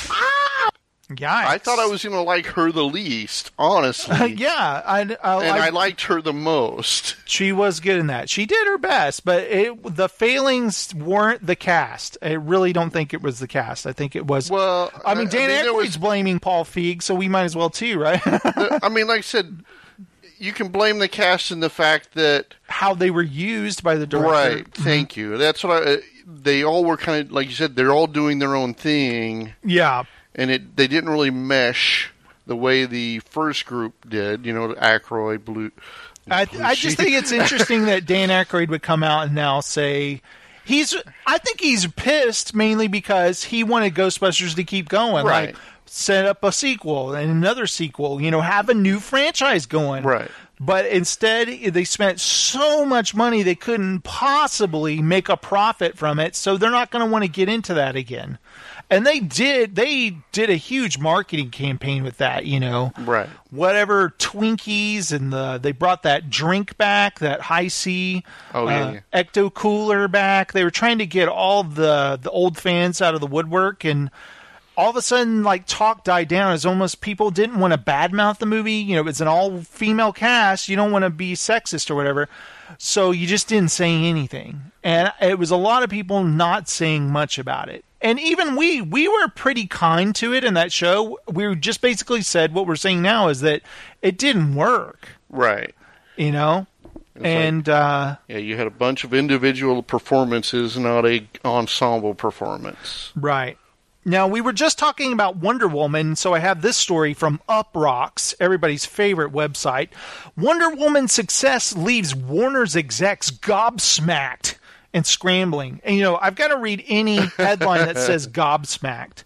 Ah! Yikes. I thought I was going to like her the least, honestly. Uh, yeah. I, I, and I, I liked her the most. She was good in that. She did her best, but it, the failings weren't the cast. I really don't think it was the cast. I think it was... Well, I mean, Dan I mean, Aykroyd's was, blaming Paul Feig, so we might as well too, right? the, I mean, like I said... You can blame the cast in the fact that... How they were used by the director. Right, thank mm-hmm. you. That's what I... They all were kind of, like you said, they're all doing their own thing. Yeah. And it they didn't really mesh the way the first group did, you know, Aykroyd, Blue... I, I just think it's interesting that Dan Aykroyd would come out and now say... he's. I think he's pissed mainly because he wanted Ghostbusters to keep going. Right. Like, set up a sequel and another sequel, you know, have a new franchise going. Right. But instead, they spent so much money they couldn't possibly make a profit from it, so they're not going to want to get into that again. And they did. They did a huge marketing campaign with that, you know. Right. Whatever Twinkies and the they brought that drink back, that High C, oh, yeah, uh, yeah. Ecto Cooler back. They were trying to get all the the old fans out of the woodwork, and all of a sudden, like, talk died down. It's almost people didn't want to badmouth the movie. You know, it's an all-female cast. You don't want to be sexist or whatever. So you just didn't say anything. And it was a lot of people not saying much about it. And even we, we were pretty kind to it in that show. We just basically said what we're saying now is that it didn't work. Right. You know? And, like, uh... yeah, you had a bunch of individual performances, not a ensemble performance. Right. Now, we were just talking about Wonder Woman, so I have this story from Uprocks, everybody's favorite website. Wonder Woman's success leaves Warner's execs gobsmacked and scrambling. And, you know, I've got to read any headline that says gobsmacked.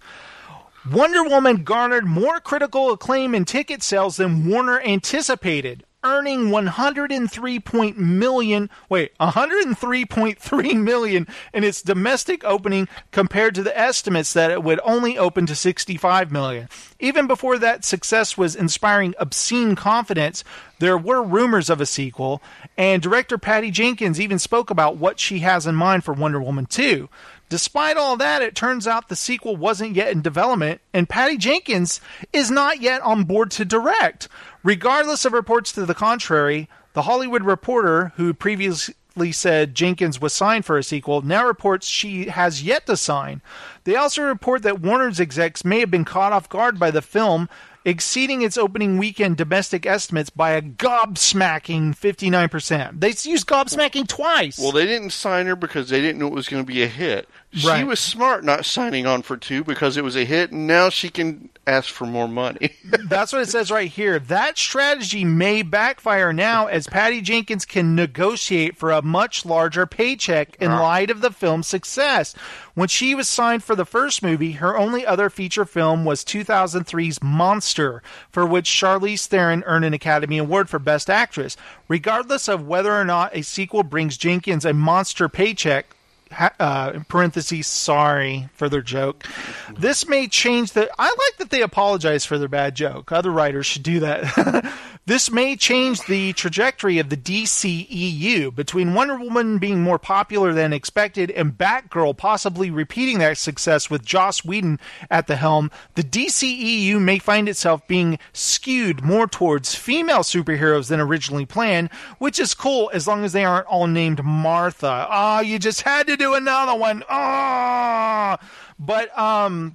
Wonder Woman garnered more critical acclaim and ticket sales than Warner anticipated, earning one hundred three point million, wait, one hundred three point three million in its domestic opening compared to the estimates that it would only open to sixty-five million. Even before that success was inspiring obscene confidence, there were rumors of a sequel, and director Patty Jenkins even spoke about what she has in mind for Wonder Woman two. Despite all that, it turns out the sequel wasn't yet in development, and Patty Jenkins is not yet on board to direct. Regardless of reports to the contrary, The Hollywood Reporter, who previously said Jenkins was signed for a sequel, now reports she has yet to sign. They also report that Warner's execs may have been caught off guard by the film, exceeding its opening weekend domestic estimates by a gobsmacking fifty-nine percent. They used gobsmacking twice. Well, they didn't sign her because they didn't know it was going to be a hit. She Right. was smart not signing on for two because it was a hit, and now she can ask for more money. That's what it says right here. That strategy may backfire now as Patty Jenkins can negotiate for a much larger paycheck in light of the film's success. When she was signed for the first movie, her only other feature film was two thousand three's Monster, for which Charlize Theron earned an Academy Award for Best Actress. Regardless of whether or not a sequel brings Jenkins a monster paycheck, Uh, in parentheses, sorry for their joke. This may change the... I like that they apologize for their bad joke. Other writers should do that. This may change the trajectory of the D C E U. Between Wonder Woman being more popular than expected and Batgirl possibly repeating that success with Joss Whedon at the helm, the D C E U may find itself being skewed more towards female superheroes than originally planned, which is cool as long as they aren't all named Martha. Ah, oh, you just had to do another one. Ah, oh. But um,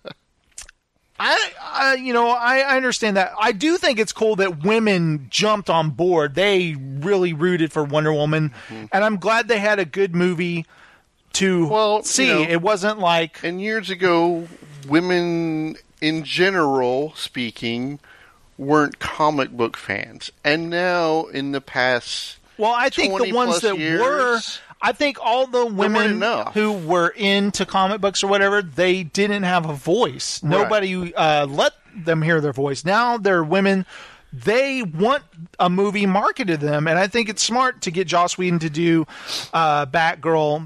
I, I, you know, I, I understand that. I do think it's cool that women jumped on board. They really rooted for Wonder Woman, mm-hmm. and I'm glad they had a good movie to well, see. You know, it wasn't like and years ago, women in general speaking weren't comic book fans, and now in the past, well, I think the ones that years, were. I think all the women who were into comic books or whatever, they didn't have a voice. Right. Nobody uh, let them hear their voice. Now they're women. They want a movie marketed to them, and I think it's smart to get Joss Whedon to do uh, Batgirl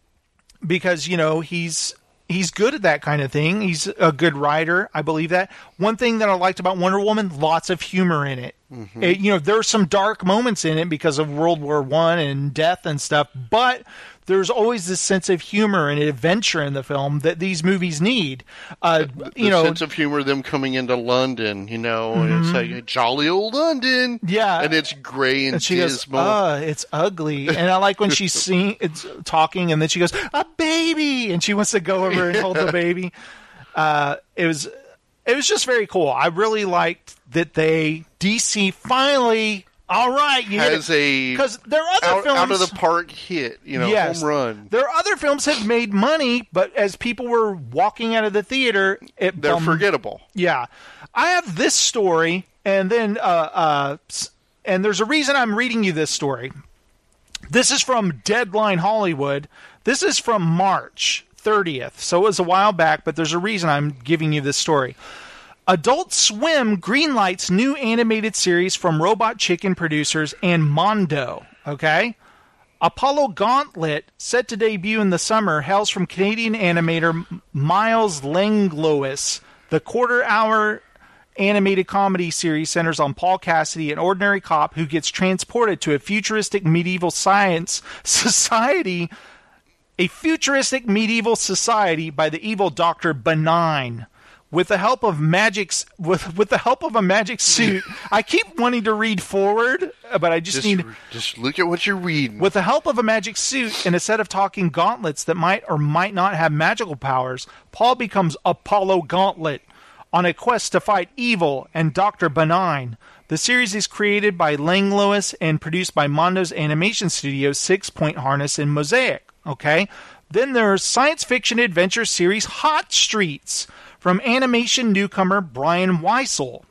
because, you know, he's he's good at that kind of thing. He's a good writer. I believe that. One thing that I liked about Wonder Woman, lots of humor in it. Mm-hmm. It, you know, there are some dark moments in it because of World War One and death and stuff, but there's always this sense of humor and adventure in the film that these movies need. Uh, the you know, sense of humor, them coming into London, you know, mm-hmm. and it's like jolly old London, yeah, and it's gray and, and she dismal. goes, "Uh, it's ugly." And I like when she's sing, it's talking, and then she goes, "A baby," and she wants to go over and hold the baby. Uh, it was. It was just very cool. I really liked that they D C finally. All right, you has a because there are other out, films out of the park hit, you know, yes, home run. There are other films that have made money, but as people were walking out of the theater, it they're um, forgettable. Yeah, I have this story, and then uh, uh, and there's a reason I'm reading you this story. This is from Deadline Hollywood. This is from March thirtieth, so it was a while back, but there's a reason I'm giving you this story. Adult Swim greenlights new animated series from Robot Chicken producers and Mondo. Okay? Apollo Gauntlet, set to debut in the summer, hails from Canadian animator Miles Langlois. The quarter-hour animated comedy series centers on Paul Cassidy, an ordinary cop who gets transported to a futuristic medieval science society A futuristic medieval society by the evil Doctor Benign. With the help of magic, with with the help of a magic suit, I keep wanting to read forward, but I just, just need just look at what you're reading. With the help of a magic suit and a set of talking gauntlets that might or might not have magical powers, Paul becomes Apollo Gauntlet on a quest to fight evil and Doctor Benign. The series is created by Langlois and produced by Mondo's animation studio Six Point Harness and Mosaic. Okay. Then there's science fiction adventure series Hot Streets from animation newcomer Brian Weissel.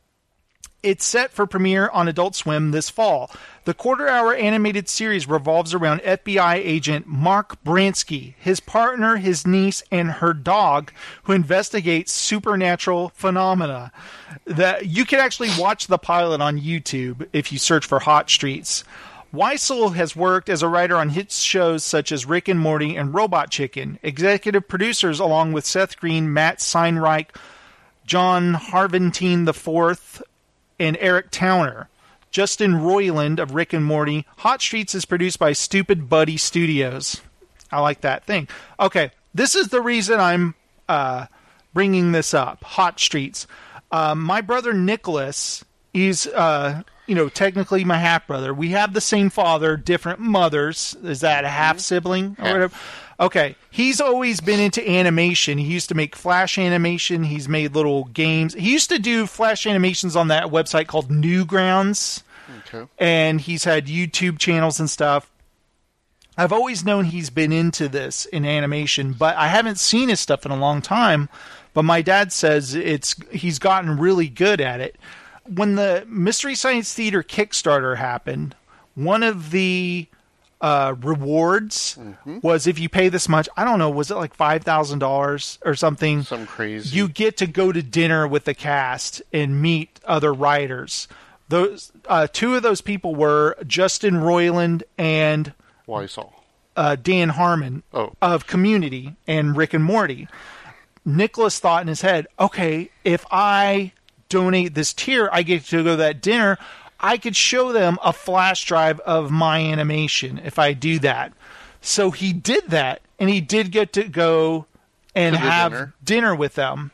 It's set for premiere on Adult Swim this fall. The quarter-hour animated series revolves around F B I agent Mark Bransky, his partner, his niece, and her dog, who investigates supernatural phenomena. That you can actually watch the pilot on YouTube if you search for Hot Streets. Weissel has worked as a writer on hit shows such as Rick and Morty and Robot Chicken. Executive producers, along with Seth Green, Matt Seinreich, John Harventine the fourth, and Eric Towner. Justin Roiland of Rick and Morty. Hot Streets is produced by Stupid Buddy Studios. I like that thing. Okay, this is the reason I'm uh, bringing this up. Hot Streets. Uh, my brother Nicholas, he's, uh, you know, technically my half-brother. We have the same father, different mothers. Is that a half-sibling or whatever? Okay, he's always been into animation. He used to make Flash animation. He's made little games. He used to do Flash animations on that website called Newgrounds. Okay. And he's had YouTube channels and stuff. I've always known he's been into this in animation, but I haven't seen his stuff in a long time. But my dad says it's he's gotten really good at it. When the Mystery Science Theater Kickstarter happened, one of the Uh, rewards mm-hmm. was if you pay this much, I don't know, was it like five thousand dollars or something? Some crazy. You get to go to dinner with the cast and meet other writers. Those uh, two of those people were Justin Roiland and Weissel. Uh, Dan Harmon oh. of Community and Rick and Morty. Nicholas thought in his head, okay, if I donate this tier, I get to go to that dinner. I could show them a flash drive of my animation if I do that. So he did that, and he did get to go and have dinner. dinner with them.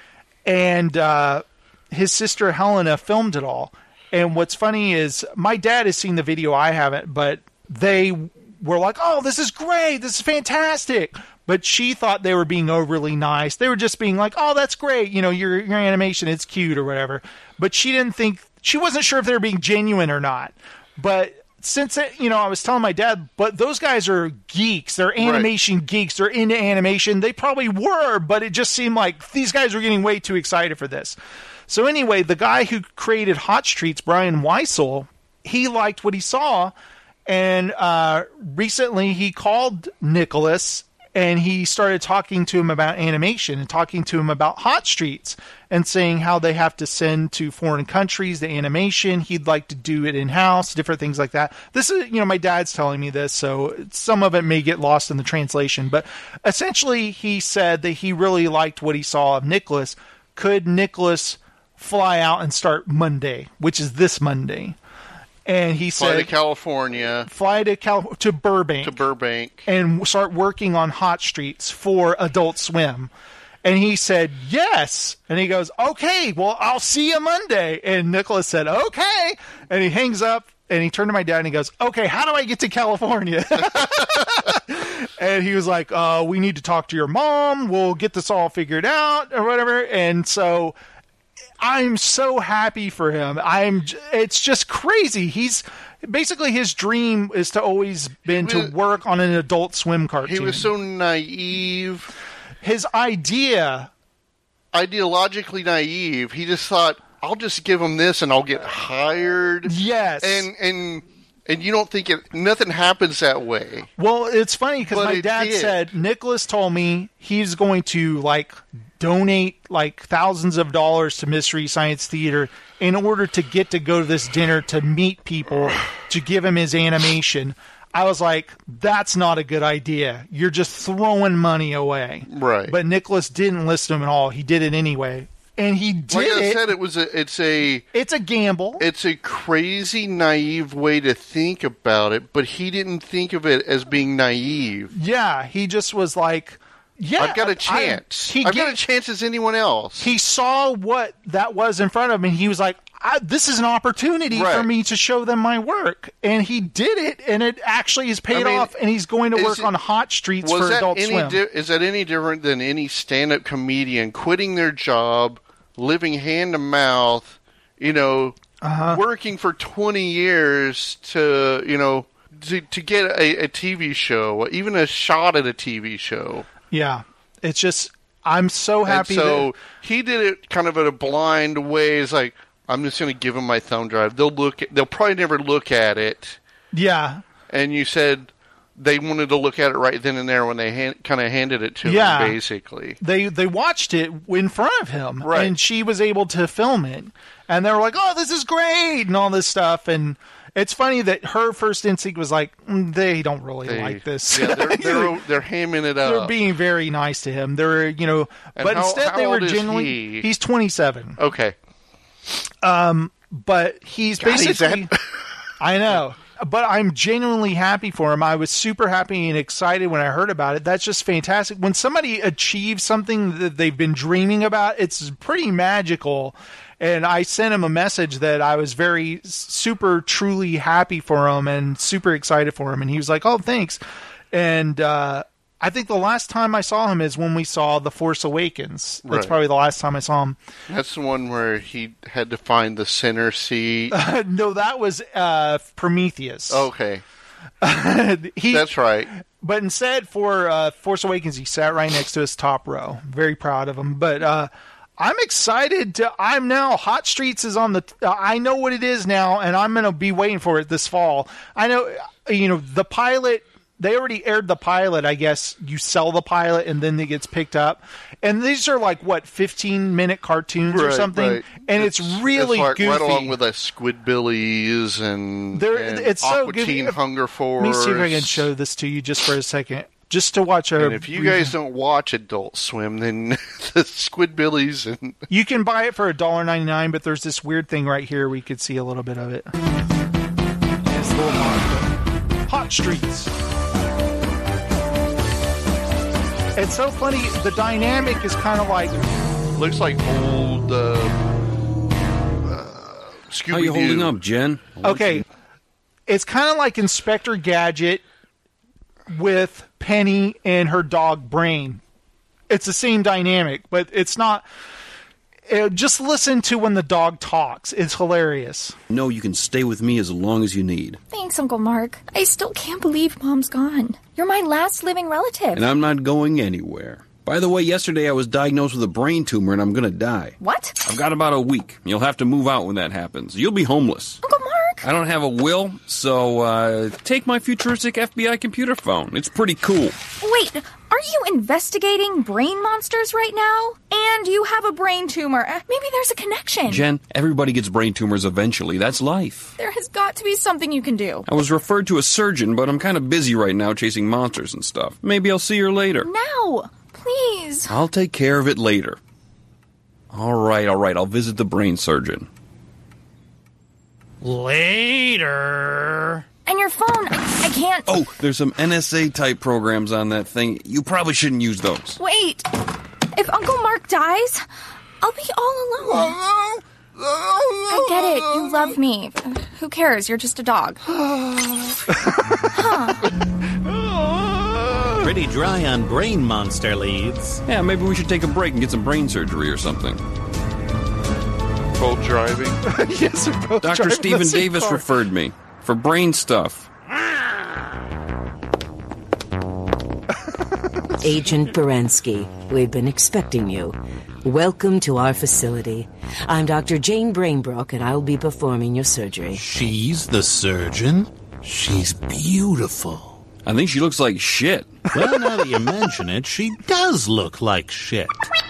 And uh, his sister Helena filmed it all. And what's funny is my dad has seen the video, I haven't, but they were like, oh, this is great, this is fantastic. But she thought they were being overly nice. They were just being like, oh, that's great, you know, your your animation, it's cute or whatever. But she didn't think, she wasn't sure if they were being genuine or not. But since, it, you know, I was telling my dad, but those guys are geeks. They're animation right. geeks. They're into animation. They probably were, but it just seemed like these guys were getting way too excited for this. So anyway, the guy who created Hot Streets, Brian Weissel, he liked what he saw. And uh, recently he called Nicholas and he started talking to him about animation and talking to him about Hot Streets and saying how they have to send to foreign countries the animation. He'd like to do it in-house, different things like that. This is, you know, my dad's telling me this, so some of it may get lost in the translation. But essentially, he said that he really liked what he saw of Nicholas. Could Nicholas fly out and start Monday, which is this Monday? And he fly said, to California, fly to Cal- to Burbank, to Burbank, and start working on Hot Streets for Adult Swim. And he said, yes. And he goes, okay, well, I'll see you Monday. And Nicholas said, okay. And he hangs up and he turned to my dad and he goes, okay, how do I get to California? And he was like, uh, we need to talk to your mom. We'll get this all figured out or whatever. And so I'm so happy for him. I'm. It's just crazy. He's basically, his dream is to always been was, to work on an Adult Swim cartoon. He was so naive. His idea, ideologically naive. He just thought, I'll just give him this and I'll get hired. Yes, and and and you don't think it? Nothing happens that way. Well, it's funny because my dad did. said Nicholas told me he's going to like donate like thousands of dollars to Mystery Science Theater in order to get to go to this dinner to meet people to give him his animation. I was like, that's not a good idea. You're just throwing money away. Right. But Nicholas didn't listen to him at all. He did it anyway. And he did like I it. said, it was a, it's a... It's a gamble. It's a crazy, naive way to think about it, but he didn't think of it as being naive. Yeah, he just was like, yeah, I've got a chance. I, he I've get, got a chance as anyone else. He saw what that was in front of him, and he was like, I, this is an opportunity right. for me to show them my work. And he did it, and it actually has paid I mean, off, and he's going to work it, on Hot Streets for Adult Swim. Di- is that any different than any stand-up comedian quitting their job, living hand-to-mouth, you know, uh-huh. working for twenty years to, you know, to, to get a, a T V show, even a shot at a T V show. Yeah, it's just I'm so happy. And so that... he did it kind of in a blind way. It's like, I'm just going to give them my thumb drive. They'll look. At, they'll probably never look at it. Yeah. And you said they wanted to look at it right then and there when they hand, kind of handed it to yeah. him, basically. They they watched it in front of him, right. and she was able to film it. And they were like, oh, this is great, and all this stuff. And it's funny that her first instinct was like, mm, they don't really they, like this. Yeah, they're, they're, they're hamming it up. They're being very nice to him. They're, you know, and but how, instead how they were old is genuinely, he? He's twenty-seven. Okay. Um, but he's God, basically, he's that... I know. But I'm genuinely happy for him. I was super happy and excited when I heard about it. That's just fantastic. When somebody achieves something that they've been dreaming about, it's pretty magical. And I sent him a message that I was very super truly happy for him and super excited for him. And he was like, oh, thanks. And uh, I think the last time I saw him is when we saw The Force Awakens. That's right. probably the last time I saw him. That's the one where he had to find the center seat. Uh, no, that was uh, Prometheus. Okay. he, That's right. But instead, for uh, Force Awakens, he sat right next to his top row. Very proud of him. But uh, I'm excited to. I'm now. Hot Streets is on the. Uh, I know what it is now, and I'm going to be waiting for it this fall. I know. You know, the pilot. They already aired the pilot, I guess. You sell the pilot, and then it gets picked up. And these are like, what, fifteen-minute cartoons right, or something? Right. And it's, it's really it's like goofy. Right along with the Squidbillies and, There, and it's Aqua so Teen good. Hunger Force. Let me see if I can show this to you just for a second. Just to watch a... And if you guys don't watch Adult Swim, then the Squidbillies and... You can buy it for one dollar ninety-nine, but there's this weird thing right here. We could see a little bit of it. This little marker. Hot Streets. It's so funny. The dynamic is kind of like... Looks like old uh, uh, Scooby-Doo. How you holding up, Jen? Okay. It's kind of like Inspector Gadget with Penny and her dog Brain. It's the same dynamic, but it's not... Uh, just listen to when the dog talks. It's hilarious. No, you can stay with me as long as you need. Thanks, Uncle Mark. I still can't believe Mom's gone. You're my last living relative. And I'm not going anywhere. By the way, yesterday I was diagnosed with a brain tumor and I'm gonna die. What? I've got about a week. You'll have to move out when that happens. You'll be homeless. Uncle Mark! I don't have a will, so uh, take my futuristic F B I computer phone. It's pretty cool. Wait, are you investigating brain monsters right now? And you have a brain tumor. Uh, maybe there's a connection. Jen, everybody gets brain tumors eventually. That's life. There has got to be something you can do. I was referred to a surgeon, but I'm kind of busy right now chasing monsters and stuff. Maybe I'll see her later. No, please. I'll take care of it later. All right, all right. I'll visit the brain surgeon. Later. And your phone, I, I can't... Oh, there's some N S A-type programs on that thing. You probably shouldn't use those. Wait. If Uncle Mark dies, I'll be all alone. I get it. You love me. Who cares? You're just a dog. Huh. Pretty dry on brain monster leads. Yeah, maybe we should take a break and get some brain surgery or something. Both driving? Yes, they're both Doctor driving Stephen the same Davis car. referred me for brain stuff. Agent Baranski, we've been expecting you. Welcome to our facility. I'm Doctor Jane Brainbrook, and I'll be performing your surgery. She's the surgeon? She's beautiful. I think she looks like shit. Well, now that you mention it, she does look like shit.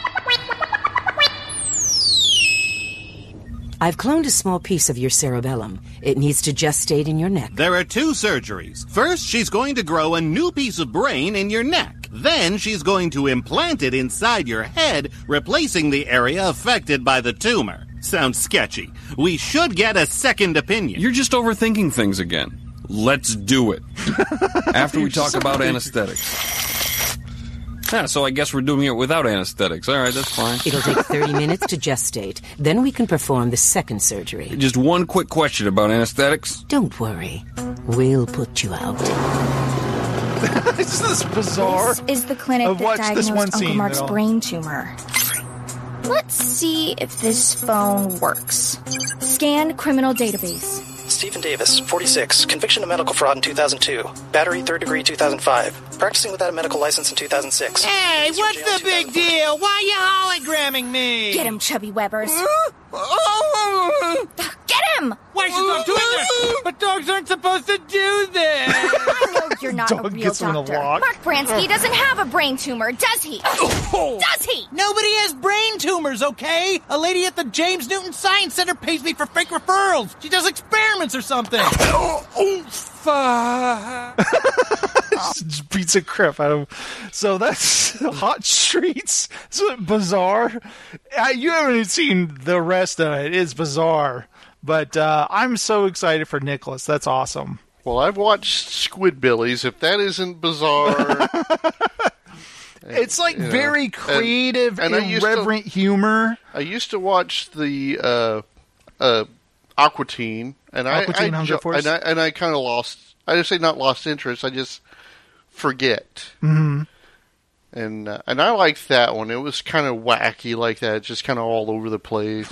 I've cloned a small piece of your cerebellum. It needs to gestate in your neck. There are two surgeries. First, she's going to grow a new piece of brain in your neck. Then she's going to implant it inside your head, replacing the area affected by the tumor. Sounds sketchy. We should get a second opinion. You're just overthinking things again. Let's do it. After we talk about anesthetics. Yeah, so I guess we're doing it without anesthetics. All right, that's fine. It'll take thirty minutes to gestate. Then we can perform the second surgery. Just one quick question about anesthetics. Don't worry. We'll put you out. It's this bizarre. This is the clinic I've that watched this diagnosed one Uncle scene Mark's that I'll- brain tumor. Let's see if this phone works. Scan criminal database. Stephen Davis, forty-six, conviction of medical fraud in two thousand two, battery third degree two thousand five, practicing without a medical license in two thousand six. Hey, what's the big deal? Why are you hologramming me? Get him, Chubby Webbers. Oh. Get him! Why is your dog doing this? But dogs aren't supposed to do this. I know you're not Dog a real gets him in a doctor. lock. Mark Bransky doesn't have a brain tumor, does he? Does he? Nobody has brain tumors, okay? A lady at the James Newton Science Center pays me for fake referrals. She does experiments or something. Oh, oh fuck. Just beats a crap out of him. So that's Hot Streets. It's bizarre. Uh, you haven't even seen the rest of it. It's bizarre. But uh, I'm so excited for Nicholas. That's awesome. Well, I've watched Squidbillies. If that isn't bizarre... It's like you know, very creative, and, and irreverent to, humor. I used to watch the uh, uh, Aqua Teen, and Aqua I, Teen I, Hunger jo- Force? and I and I kind of lost. I just say not lost interest. I just forget. Mm-hmm. And uh, and I liked that one. It was kind of wacky like that, just kind of all over the place.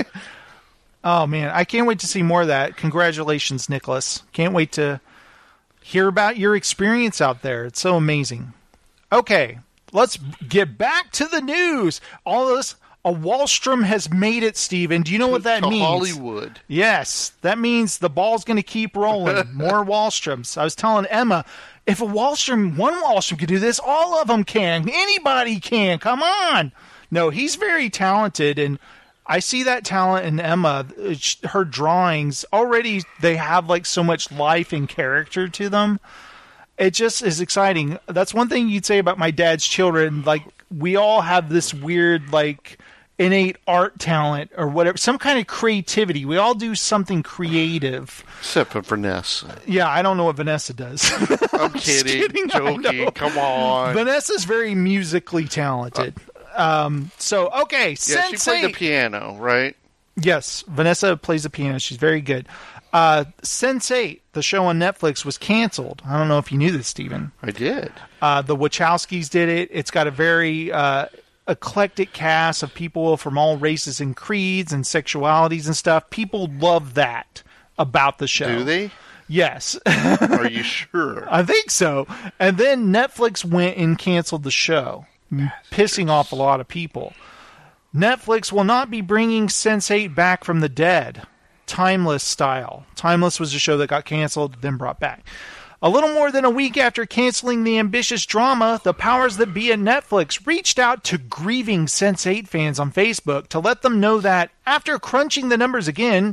Oh man, I can't wait to see more of that. Congratulations, Nicholas. Can't wait to hear about your experience out there. It's so amazing. Okay. Let's get back to the news. All this, a Wallstrom has made it, Steven. Do you know to, what that to means? Hollywood. Yes, that means the ball's going to keep rolling. More Wallstroms. I was telling Emma, if a Wallstrom, one Wallstrom could do this, all of them can. Anybody can. Come on. No, he's very talented, and I see that talent in Emma. Her drawings, already they have like so much life and character to them. It just is exciting. That's one thing you'd say about my dad's children. Like, we all have this weird, like, innate art talent or whatever, some kind of creativity. We all do something creative. Except for Vanessa. Yeah, I don't know what Vanessa does. I'm kidding, kidding joking. Come on. Vanessa's very musically talented. Um, so, okay, Yeah, Sense she played eight. the piano, right? Yes, Vanessa plays the piano. She's very good. Uh, Sense eight, the show on Netflix, was canceled. I don't know if you knew this, Steven. I did. Uh, the Wachowskis did it. It's got a very uh, eclectic cast of people from all races and creeds and sexualities and stuff. People love that about the show. Do they? Yes. Are you sure? I think so. And then Netflix went and canceled the show, pissing off a lot of people. Netflix will not be bringing Sense eight back from the dead. Timeless style. Timeless was a show that got canceled, then brought back. A little more than a week after canceling the ambitious drama, the powers that be at Netflix reached out to grieving Sense eight fans on Facebook to let them know that, after crunching the numbers again,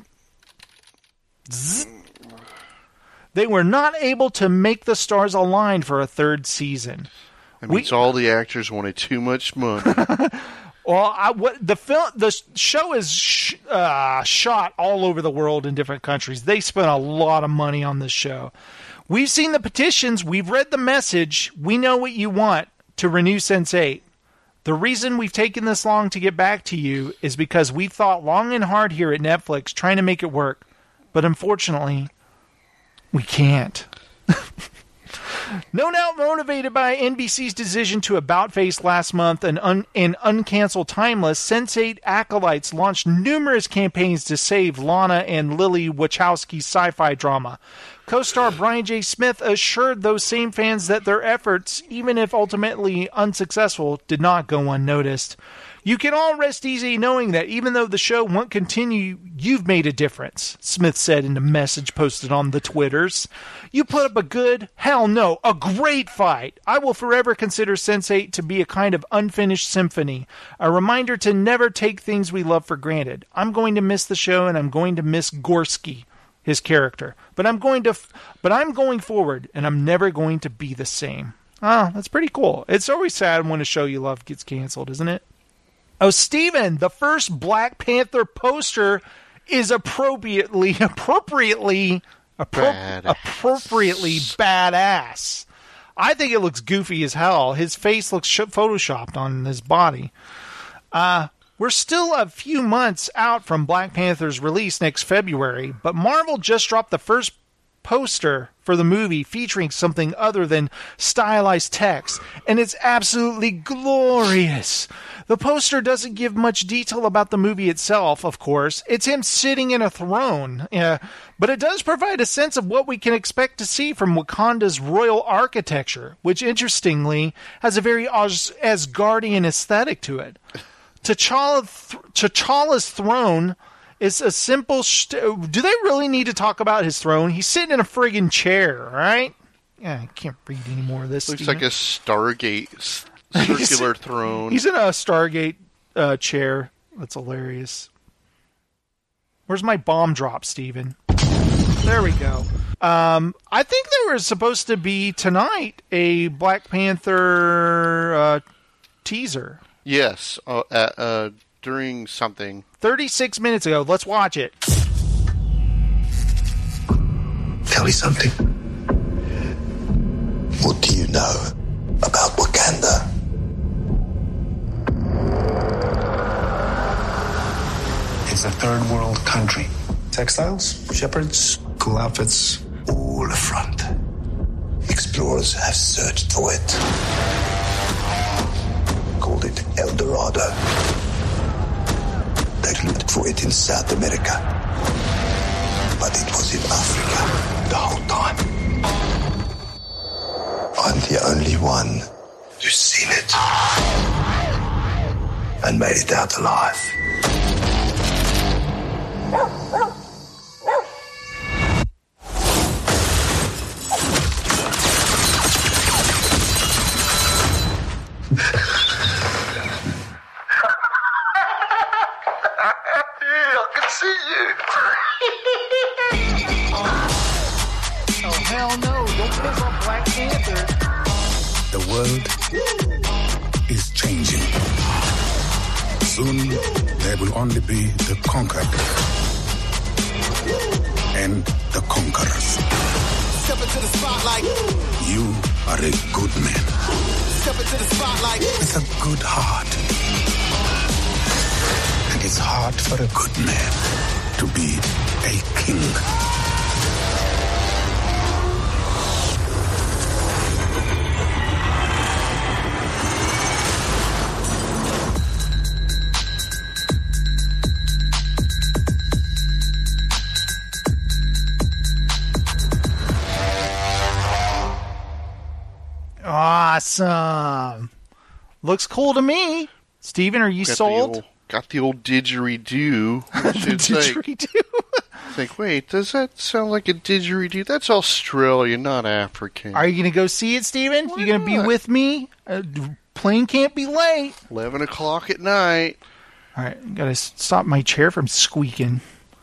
zzz, they were not able to make the stars align for a third season. That means we, all the actors wanted too much money. Well, I, what the film, the show is sh- uh, shot all over the world in different countries. They spent a lot of money on this show. We've seen the petitions. We've read the message. We know what you want to renew Sense eight. The reason we've taken this long to get back to you is because we thought long and hard here at Netflix trying to make it work. But unfortunately, we can't. No doubt motivated by N B C's decision to about-face last month and, un- and uncancel Timeless, Sense eight acolytes launched numerous campaigns to save Lana and Lily Wachowski's sci-fi drama. Co-star Brian J. Smith assured those same fans that their efforts, even if ultimately unsuccessful, did not go unnoticed. You can all rest easy knowing that even though the show won't continue, you've made a difference, Smith said in a message posted on the Twitters. You put up a good, hell no, a great fight. I will forever consider Sense eight to be a kind of unfinished symphony, a reminder to never take things we love for granted. I'm going to miss the show and I'm going to miss Gorski, his character. But I'm going to, f- but I'm going forward and I'm never going to be the same. Oh, that's pretty cool. It's always sad when a show you love gets canceled, isn't it? Oh, Steven, the first Black Panther poster is appropriately, appropriately, appro- badass. appropriately badass. I think it looks goofy as hell. His face looks sh- photoshopped on his body. Uh, we're still a few months out from Black Panther's release next February, but Marvel just dropped the first poster for the movie featuring something other than stylized text, and it's absolutely glorious. The poster doesn't give much detail about the movie itself, of course. It's him sitting in a throne, yeah, but it does provide a sense of what we can expect to see from Wakanda's royal architecture, which interestingly has a very As- Asgardian aesthetic to it. T'Challa th- T'Challa's throne is a simple... St- Do they really need to talk about his throne? He's sitting in a friggin' chair, right? Yeah, I can't read any more of this. Looks Steven. like a Stargate circular throne. He's in a Stargate uh, chair. That's hilarious. Where's my bomb drop, Steven? There we go. Um, I think there was supposed to be tonight a Black Panther uh, teaser. Yes, uh, uh, uh, during something. thirty-six minutes ago. Let's watch it. Tell me something. What do you know about Wakanda? It's a third world country. Textiles, shepherds, cool outfits, all front. Explorers have searched for it. Called it El Dorado. They looked for it in South America. But it was in Africa the whole time. I'm the only one who's seen it. And made it out alive. I can see you. Oh, hell no. Don't piss off Black Panther. The world is changing. Soon, there will only be the conquered and the conquerors. Step into the spotlight. You are a good man Step into the spotlight. with a good heart. And it's hard for a good man to be a king. Awesome. Looks cool to me. Steven, are you got sold? The old, got the old didgeridoo. Didgeridoo. Think, wait, does that sound like a didgeridoo? That's Australian, not African. Are you going to go see it, Steven? You going to be with me? Uh, plane can't be late. eleven o'clock at night. All right, got to stop my chair from squeaking.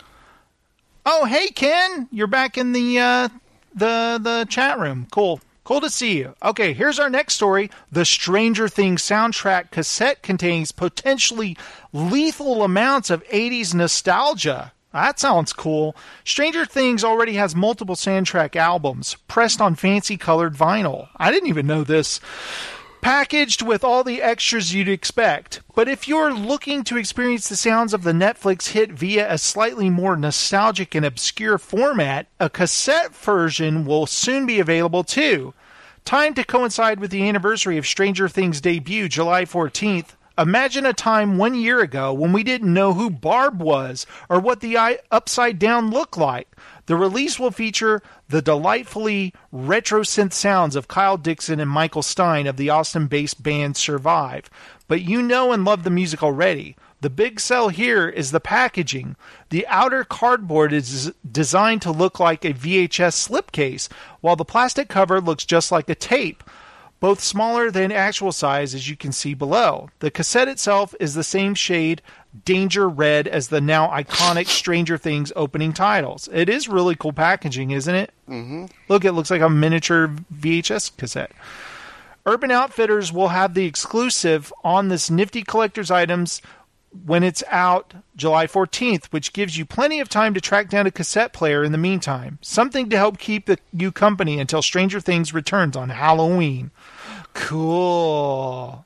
Oh, hey, Ken. You're back in the uh, the the chat room. Cool. Cool to see you. Okay, here's our next story. The Stranger Things soundtrack cassette contains potentially lethal amounts of eighties nostalgia. That sounds cool. Stranger Things already has multiple soundtrack albums pressed on fancy colored vinyl. I didn't even know this. Packaged with all the extras you'd expect. But if you're looking to experience the sounds of the Netflix hit via a slightly more nostalgic and obscure format, a cassette version will soon be available too. Timed to coincide with the anniversary of Stranger Things' debut, July fourteenth, imagine a time one year ago when we didn't know who Barb was or what the eye upside down looked like. The release will feature the delightfully retro synth sounds of Kyle Dixon and Michael Stein of the Austin-based band Survive. But you know and love the music already. The big sell here is the packaging. The outer cardboard is designed to look like a V H S slipcase, while the plastic cover looks just like a tape, both smaller than actual size, as you can see below. The cassette itself is the same shade, Danger Red, as the now iconic Stranger Things opening titles. It is really cool packaging, isn't it? Mm-hmm. Look, it looks like a miniature V H S cassette. Urban Outfitters will have the exclusive on this nifty collector's items when it's out July fourteenth, which gives you plenty of time to track down a cassette player in the meantime. Something to help keep the, you company until Stranger Things returns on Halloween. Cool.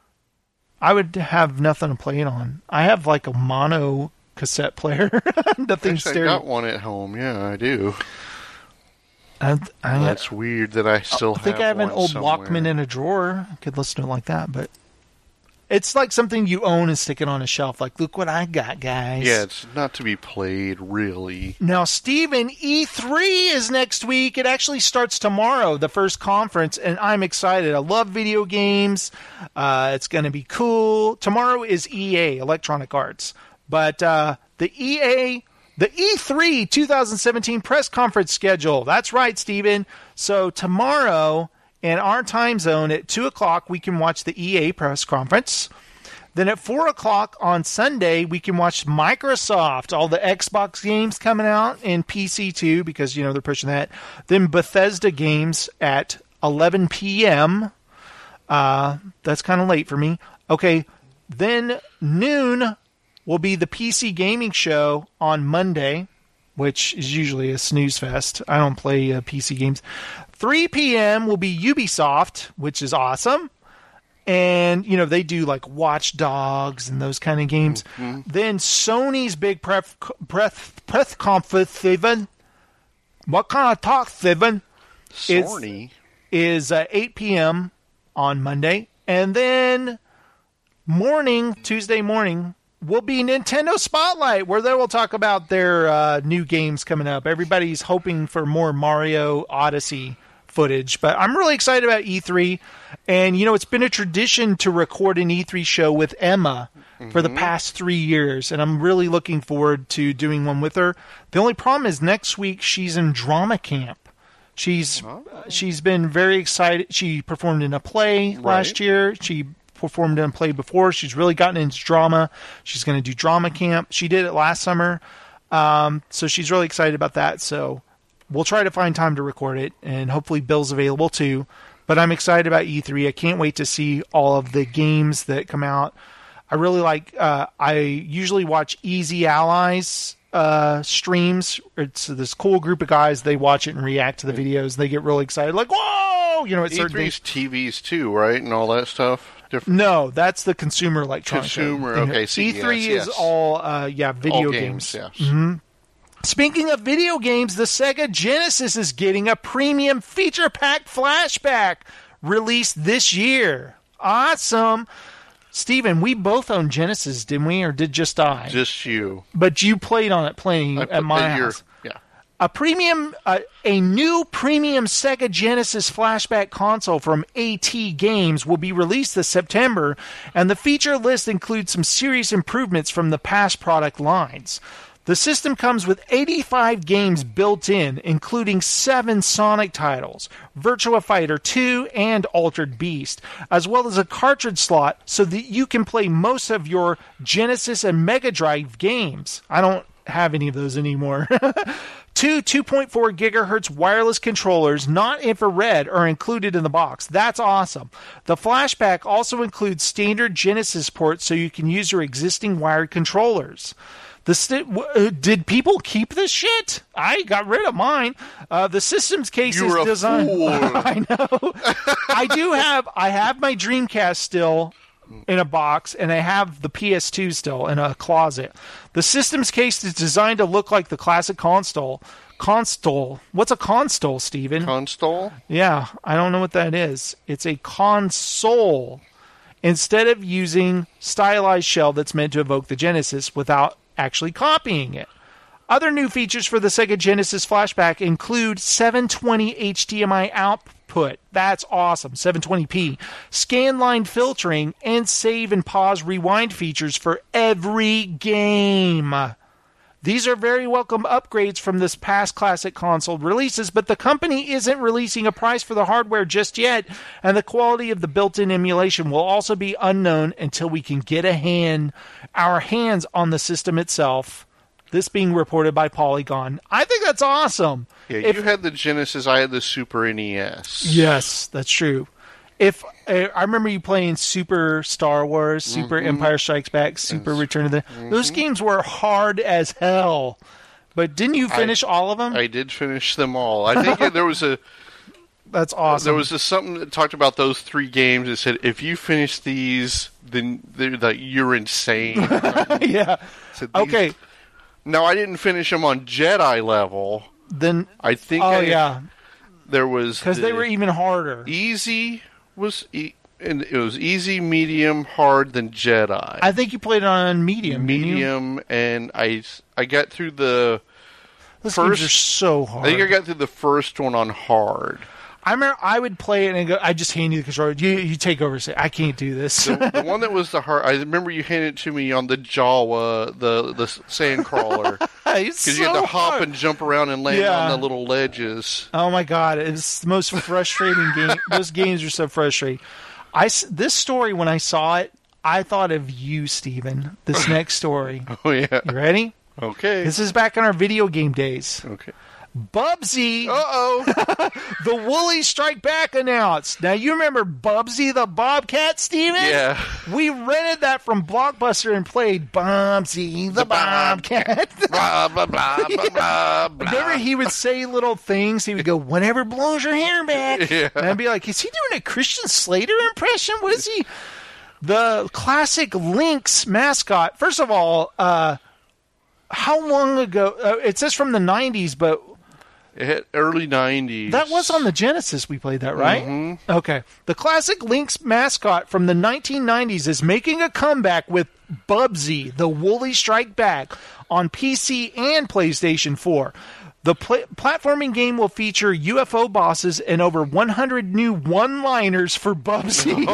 I would have nothing to play it on. I have like a mono cassette player. Nothing Actually, stereo. I got one at home. Yeah, I do. I, I, That's weird that I still I think have I have an one old somewhere. Walkman in a drawer. I could listen to it like that, but it's like something you own and stick it on a shelf. Like, look what I got, guys. Yeah, it's not to be played, really. Now, Steven, E three is next week. It actually starts tomorrow, the first conference, and I'm excited. I love video games. Uh, it's going to be cool. Tomorrow is E A, Electronic Arts. But uh, the E A, the E three twenty seventeen press conference schedule. That's right, Steven. So tomorrow, in our time zone, at two o'clock, we can watch the E A press conference. Then at four o'clock on Sunday, we can watch Microsoft, all the Xbox games coming out, and P C too, because, you know, they're pushing that. Then Bethesda games at eleven p.m. Uh, that's kind of late for me. Okay, then noon will be the P C gaming show on Monday, which is usually a snooze fest. I don't play uh, P C games. three p.m. will be Ubisoft, which is awesome. And, you know, they do like Watch Dogs and those kind of games. Mm-hmm. Then Sony's big pref, pref, press conference, Steven. What kind of talk, Steven? Sony. Is, is uh, eight p.m. on Monday. And then morning, Tuesday morning, will be Nintendo Spotlight, where they will talk about their uh, new games coming up. Everybody's hoping for more Mario Odyssey footage, but I'm really excited about E three. And, you know, it's been a tradition to record an E three show with Emma mm-hmm. for the past three years, and I'm really looking forward to doing one with her. The only problem is next week she's in drama camp. She's oh. uh, she's been very excited. She performed in a play right. last year. She performed in a play before. She's really gotten into drama. She's going to do drama camp. She did it last summer. Um, so she's really excited about that. So we'll try to find time to record it, and hopefully Bill's available too. But I'm excited about E three. I can't wait to see all of the games that come out. I really like, uh, I usually watch Easy Allies uh, streams. It's this cool group of guys. They watch it and react to the videos. They get really excited. Like, whoa! You know, it's E three's T Vs too, right? And all that stuff? Different. No, that's the consumer electronics. Consumer, show. okay. E three yes, is yes. all, uh, yeah, video all games. games. Yes. Mm-hmm. Speaking of video games, the Sega Genesis is getting a premium feature pack flashback released this year. Awesome. Steven, we both own Genesis, didn't we? Or did just I? Just you. But you played on it playing I at my your, house. Yeah. A premium, uh, a new premium Sega Genesis flashback console from AT Games will be released this September, and the feature list includes some serious improvements from the past product lines. The system comes with eighty-five games built in, including seven Sonic titles, Virtua Fighter two, and Altered Beast, as well as a cartridge slot so that you can play most of your Genesis and Mega Drive games. I don't have any of those anymore. Two two point four gigahertz wireless controllers, not infrared, are included in the box. That's awesome. The flashback also includes standard Genesis ports so you can use your existing wired controllers. The st- w- did people keep this shit? I got rid of mine. Uh, the systems case you is were designed. A fool. I know. I do have. I have my Dreamcast still in a box, and I have the P S two still in a closet. The systems case is designed to look like the classic console. Console. What's a console, Steven? Console? Yeah, I don't know what that is. It's a console. Instead of using stylized shell that's meant to evoke the Genesis without actually copying it. Other new features for the Sega Genesis flashback include seven twenty H D M I output. That's awesome. seven twenty p. Scan line filtering and save and pause rewind features for every game. These are very welcome upgrades from this past classic console releases, but the company isn't releasing a price for the hardware just yet, and the quality of the built-in emulation will also be unknown until we can get a hand, our hands on the system itself. This being reported by Polygon. I think that's awesome. Yeah, if, you had the Genesis, I had the Super N E S. Yes, that's true. If uh, I remember you playing Super Star Wars, Super mm-hmm. Empire Strikes Back, Super Return of the... Mm-hmm. Those games were hard as hell. But didn't you finish I, all of them? I did finish them all. I think there was a... That's awesome. There was a, something that talked about those three games that said, if you finish these, then like, you're insane. Yeah. So these, okay. Now, I didn't finish them on Jedi level. Then... I think Oh, I, yeah. there was because the they were even harder. Easy was e- and it was easy, medium, hard, then Jedi. I think you played it on medium. Medium, and I I got through the Those first. games are so hard. I think I got through the first one on hard. I remember I would play it and go, I just hand you the controller. You you take over. Say, I can't do this. The, the one that was the hard. I remember you handed it to me on the Jawa, the the sand crawler, because so you had to hop hard. and jump around and land Yeah. on the little ledges. Oh my god, it's the most frustrating game. Those games are so frustrating. I s- this story when I saw it, I thought of you, Steven. This next story. Oh yeah. You ready? Okay. This is back in our video game days. Okay. Bubsy, uh-oh, the Woolly Strike Back announced. Now, you remember Bubsy the Bobcat, Steven? Yeah. We rented that from Blockbuster and played Bubsy the, the Bobcat. Blah, blah, blah, blah, blah, blah. Remember, he would say little things. He would go, whatever blows your hair back. Yeah. And I'd be like, is he doing a Christian Slater impression? What is he? The classic Lynx mascot. First of all, uh, how long ago? Uh, it says from the nineties, but it hit early nineties. That was on the Genesis we played that, right? Mm-hmm. Okay. The classic Lynx mascot from the nineteen nineties is making a comeback with Bubsy, the Woolly Strike Back, on P C and PlayStation four. The pl- platforming game will feature U F O bosses and over one hundred new one-liners for Bubsy.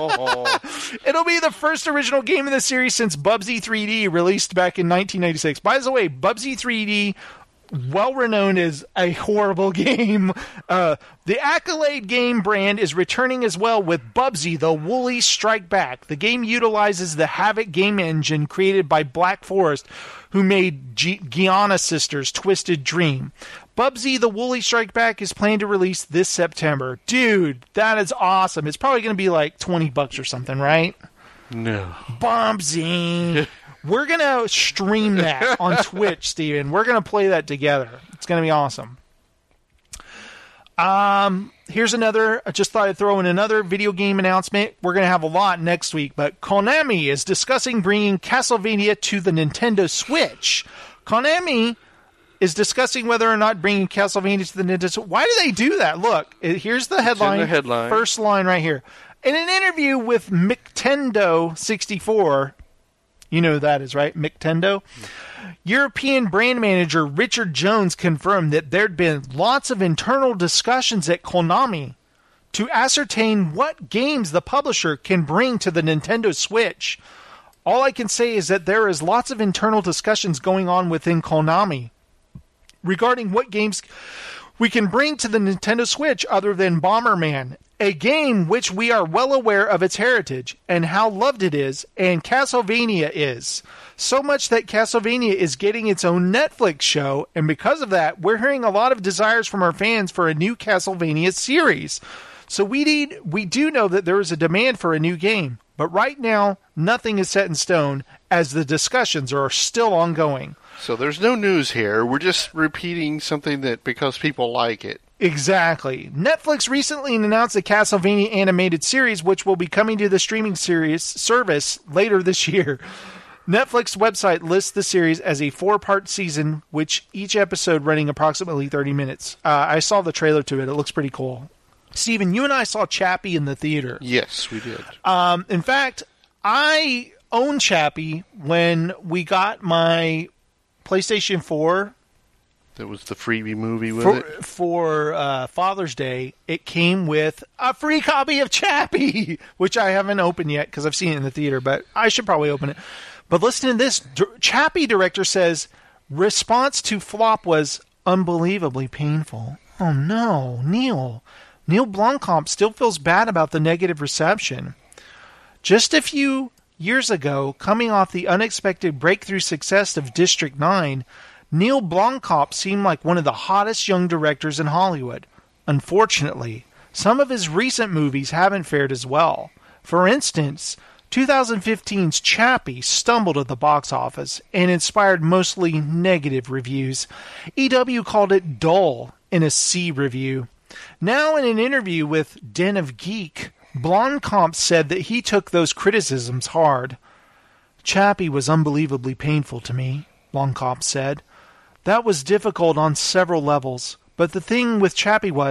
Oh. It'll be the first original game in the series since Bubsy three D, released back in nineteen ninety-six. By the way, Bubsy three D, well-renowned as a horrible game. Uh, the Accolade game brand is returning as well with Bubsy, the Woolly Strike Back. The game utilizes the Havoc game engine created by Black Forest, who made G- Gianna Sisters' Twisted Dream. Bubsy, the Woolly Strike Back is planned to release this September. Dude, that is awesome. It's probably going to be like twenty bucks or something, right? No. Bubsy. We're going to stream that on Twitch, Steven. We're going to play that together. It's going to be awesome. Um, here's another, I just thought I'd throw in another video game announcement. We're going to have a lot next week, but Konami is discussing bringing Castlevania to the Nintendo Switch. Konami is discussing whether or not bringing Castlevania to the Nintendo Switch. Why do they do that? Look, here's the headline. It's in the headline. First line right here. In an interview with Nintendo sixty-four, you know who that is, right? Nintendo. European brand manager Richard Jones confirmed that there'd been lots of internal discussions at Konami to ascertain what games the publisher can bring to the Nintendo Switch. All I can say is that there is lots of internal discussions going on within Konami regarding what games we can bring to the Nintendo Switch other than Bomberman, a game which we are well aware of its heritage and how loved it is, and Castlevania is. So much that Castlevania is getting its own Netflix show, and because of that, we're hearing a lot of desires from our fans for a new Castlevania series. So we need, we do know that there is a demand for a new game, but right now, nothing is set in stone as the discussions are still ongoing. So there's no news here. We're just repeating something that because people like it. Exactly. Netflix recently announced the Castlevania animated series, which will be coming to the streaming series service later this year. Netflix website lists the series as a four-part season, which each episode running approximately thirty minutes. Uh, I saw the trailer to it. It looks pretty cool. Steven, you and I saw Chappie in the theater. Yes, we did. Um, in fact, I owned Chappie when we got my PlayStation four. That was the freebie movie with for, it. For uh, Father's Day, it came with a free copy of Chappie, which I haven't opened yet because I've seen it in the theater, but I should probably open it. But listen to this. D- Chappie director says, response to flop was unbelievably painful. Oh no, Neil. Neil Blomkamp still feels bad about the negative reception. Just a few years ago, coming off the unexpected breakthrough success of District nine, Neil Blomkamp seemed like one of the hottest young directors in Hollywood. Unfortunately, some of his recent movies haven't fared as well. For instance, twenty fifteen's Chappie stumbled at the box office and inspired mostly negative reviews. E W called it dull in a C review. Now in an interview with Den of Geek, Blomkamp said that he took those criticisms hard. Chappie was unbelievably painful to me, Blomkamp said. That was difficult on several levels, but the thing with Chappie was,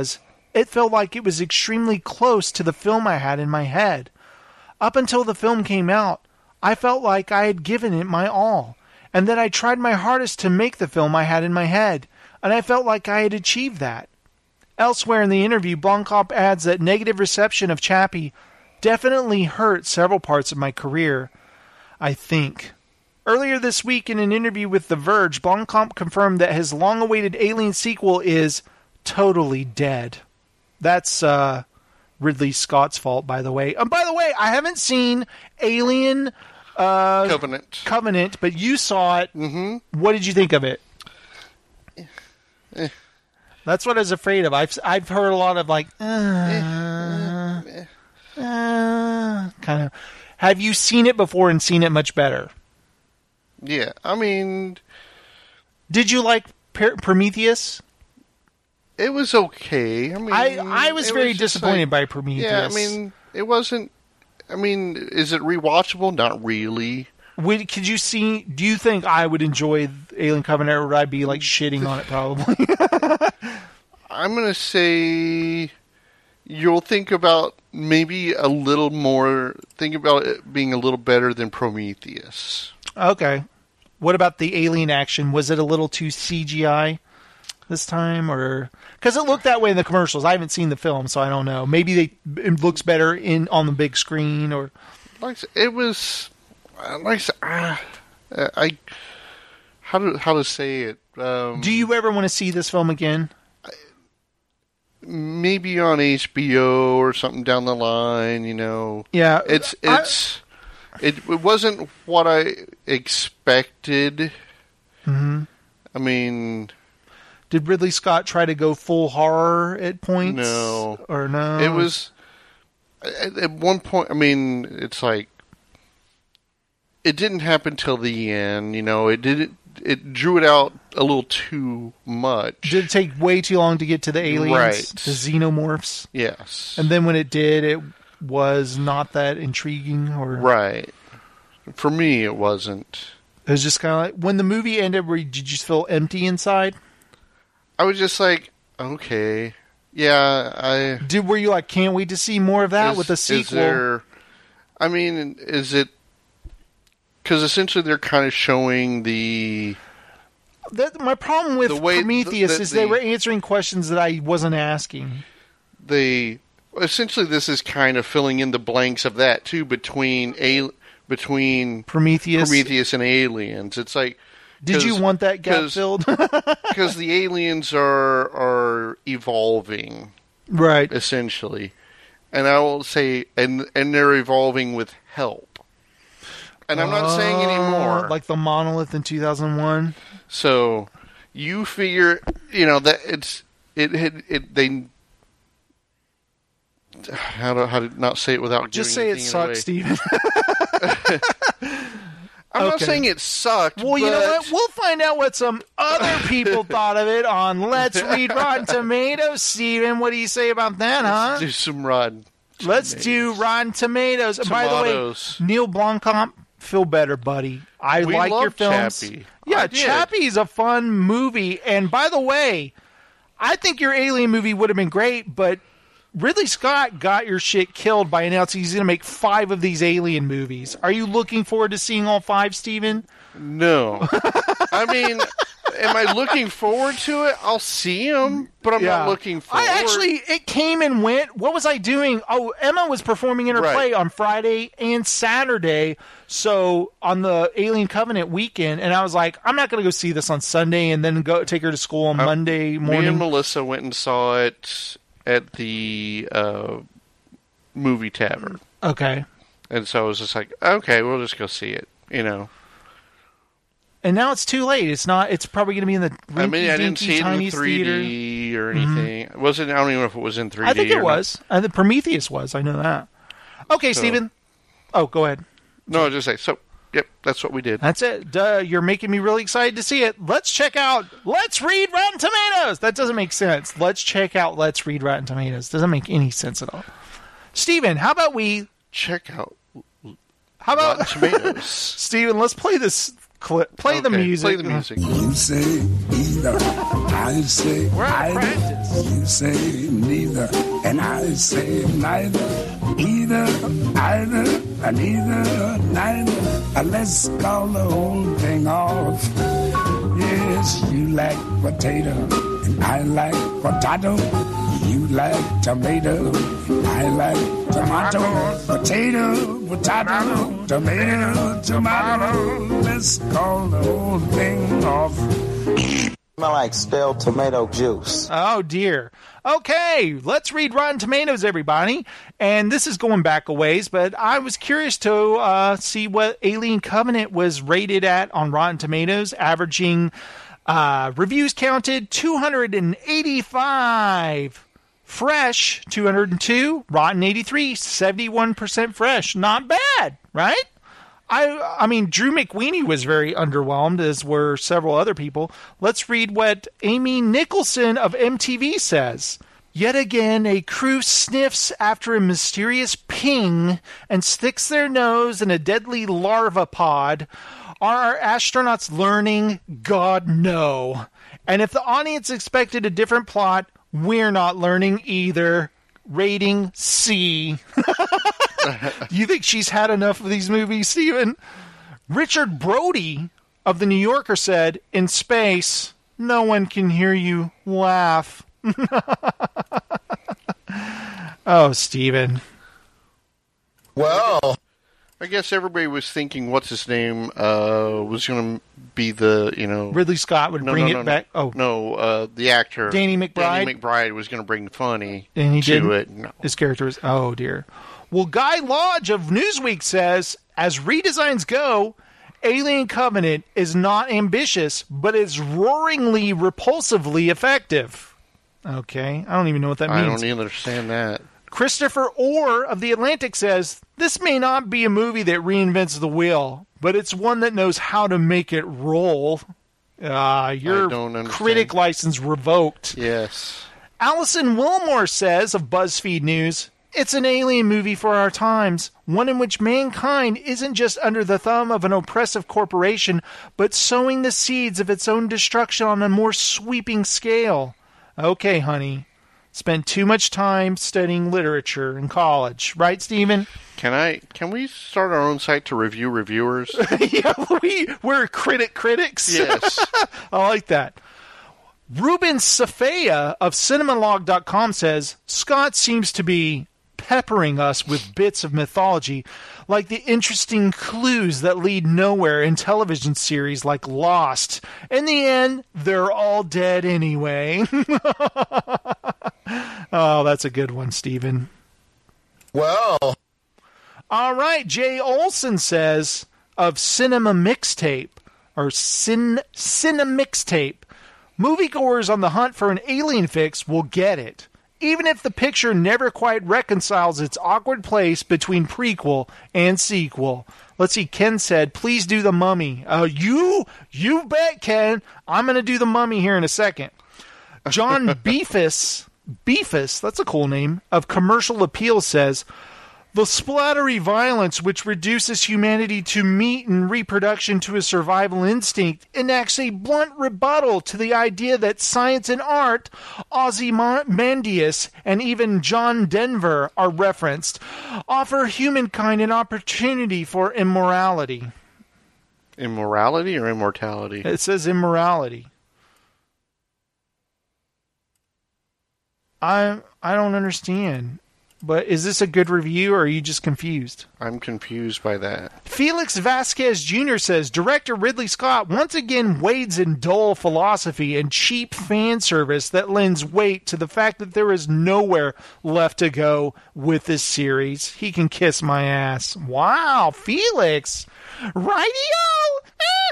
it felt like it was extremely close to the film I had in my head. Up until the film came out, I felt like I had given it my all, and that I tried my hardest to make the film I had in my head, and I felt like I had achieved that. Elsewhere in the interview, Blomkamp adds that negative reception of Chappie definitely hurt several parts of my career, I think. Earlier this week, in an interview with The Verge, Blomkamp confirmed that his long-awaited Alien sequel is totally dead. That's uh, Ridley Scott's fault, by the way. And by the way, I haven't seen Alien uh, Covenant. Covenant, but you saw it. Mm-hmm. What did you think of it? Eh. That's what I was afraid of. I've I've heard a lot of like, uh, Eh. uh, kind of. Have you seen it before and seen it much better? Yeah, I mean, did you like Per- Prometheus? It was okay. I mean, I I was it very was just disappointed like, by Prometheus. Yeah, I mean, it wasn't. I mean, is it rewatchable? Not really. Would, could you see? Do you think I would enjoy Alien Covenant, or would I be like shitting on it? Probably. I'm gonna say you'll think about maybe a little more. Think about it being a little better than Prometheus. Okay. What about the alien action? Was it a little too C G I this time, or because it looked that way in the commercials? I haven't seen the film, so I don't know. Maybe they it looks better in on the big screen, or like it was. Like uh, I, how to how to say it? Um, Do you ever want to see this film again? Maybe on H B O or something down the line. You know. Yeah, it's it's I, it, it wasn't what I expected. Mm-hmm. I mean, did Ridley Scott try to go full horror at points? No, or no? It was at, at one point. I mean, it's like. It didn't happen till the end, you know. It didn't. It drew it out a little too much. Did it take way too long to get to the aliens, right. the xenomorphs? Yes. And then when it did, it was not that intriguing, or right. For me, it wasn't. It was just kind of like when the movie ended. Where did you just feel empty inside? I was just like, okay, yeah. I did. Were you like, can't wait to see more of that is, with the sequel? Is there, I mean, is it? Because essentially they're kind of showing the... That, my problem with way, Prometheus the, the, is they were answering questions that I wasn't asking. They essentially this is kind of filling in the blanks of that too between a between Prometheus, Prometheus and aliens. It's like, did you want that gap filled? Because the aliens are are evolving, right? Essentially, and I will say, and and they're evolving with help. And I'm not uh, saying anymore. Like the monolith in two thousand one. So you figure, you know, that it's it it, it they how to how to not say it without just say it sucks, Steven. I'm okay. not saying it sucked. Well, but... you know what? We'll find out what some other people thought of it on Let's Read Rotten Tomatoes. Steven, what do you say about that, huh? Let's do some Rotten. Let's Tomatoes. do Rotten Tomatoes. Tomatoes. By the way, Neil Blomkamp. Feel better, buddy. I we like love your films. Chappie. Yeah, Chappie's a fun movie. And by the way, I think your Alien movie would have been great, but Ridley Scott got your shit killed by announcing he's going to make five of these Alien movies. Are you looking forward to seeing all five, Steven? No. I mean, am I looking forward to it? I'll see them, but I'm yeah. not looking forward. I actually, it came and went. What was I doing? Oh, Emma was performing in her right. play on Friday and Saturday. So on the Alien Covenant weekend, and I was like, I'm not going to go see this on Sunday and then go take her to school on uh, Monday morning. Me and Melissa went and saw it at the uh, movie tavern. Okay. And so I was just like, okay, we'll just go see it, you know. And now it's too late. It's not. It's probably going to be in the I mean, I didn't see it in three D theater. Or anything. Mm-hmm. Was it? I don't even know if it was in three D. I think it or was. I think Prometheus was. I know that. Okay, so, Steven. Oh, go ahead. No, I was just say. So, yep, that's what we did. That's it. Duh, you're making me really excited to see it. Let's check out. Let's read Rotten Tomatoes. That doesn't make sense. Let's check out. Let's read Rotten Tomatoes. Doesn't make any sense at all. Steven, how about we check out? How about Rotten Tomatoes? Steven, let's play this clip. Play Okay, the music. Play the music. You say either, I say We're out of either. practice. You say neither, and I say neither. Either, either, and either, neither. Uh, Let's call the whole thing off. Yes, you like potato, and I like potato. You like tomato, I like tomato. Potato, potato, tomato, tomato. Let's call the whole thing off. Smell like stale tomato juice. Oh, dear. Okay, let's read Rotten Tomatoes, everybody. And this is going back a ways, but I was curious to uh, see what Alien Covenant was rated at on Rotten Tomatoes, averaging uh, reviews counted two hundred eighty-five. Fresh, two hundred two. Rotten eighty-three, seventy-one percent fresh. Not bad, right? I I mean, Drew McWeeny was very underwhelmed, as were several other people. Let's read what Amy Nicholson of M T V says. Yet again, a crew sniffs after a mysterious ping and sticks their nose in a deadly larva pod. Are our astronauts learning? God, no. And if the audience expected a different plot, we're not learning either. Rating C. Do you think she's had enough of these movies, Steven? Richard Brody of The New Yorker said, in space, no one can hear you laugh. Oh, Steven. Well, I guess everybody was thinking, what's his name, uh, was going to be the, you know... Ridley Scott would no, bring no, it no, back. No, oh, no, uh, the actor. Danny McBride? Danny McBride was going to bring funny and he to didn't? it. No. His character was... Oh, dear. Well, Guy Lodge of Newsweek says, as redesigns go, Alien Covenant is not ambitious, but is roaringly, repulsively effective. Okay, I don't even know what that means. I don't even understand that. Christopher Orr of The Atlantic says, this may not be a movie that reinvents the wheel, but it's one that knows how to make it roll. Uh, your critic license revoked. Yes. Allison Wilmore says of BuzzFeed News, it's an alien movie for our times, one in which mankind isn't just under the thumb of an oppressive corporation, but sowing the seeds of its own destruction on a more sweeping scale. Okay, honey. Spent too much time studying literature in college. Right, Stephen? Can I? Can we start our own site to review reviewers? Yeah, we, we're critic critics. Yes. I like that. Ruben Safaya of Cinemalog dot com says, Scott seems to be peppering us with bits of mythology, like the interesting clues that lead nowhere in television series like Lost. In the end, they're all dead anyway. Oh, that's a good one, Stephen. Well. All right, Jay Olson says of Cinema Mixtape, or Cin Cinema Mixtape, moviegoers on the hunt for an alien fix will get it, even if the picture never quite reconciles its awkward place between prequel and sequel. Let's see, Ken said, please do The Mummy. Uh, you, you bet, Ken. I'm going to do The Mummy here in a second. John Beefus, Beefus, that's a cool name, of Commercial Appeal says, the splattery violence which reduces humanity to meat and reproduction to a survival instinct enacts a blunt rebuttal to the idea that science and art, Ozymandias, and even John Denver are referenced, offer humankind an opportunity for immorality. Immorality or immortality? It says immorality. I I don't understand. But is this a good review, or are you just confused? I'm confused by that. Felix Vasquez Junior says, Director Ridley Scott once again wades in dull philosophy and cheap fan service that lends weight to the fact that there is nowhere left to go with this series. He can kiss my ass. Wow, Felix. Rightio!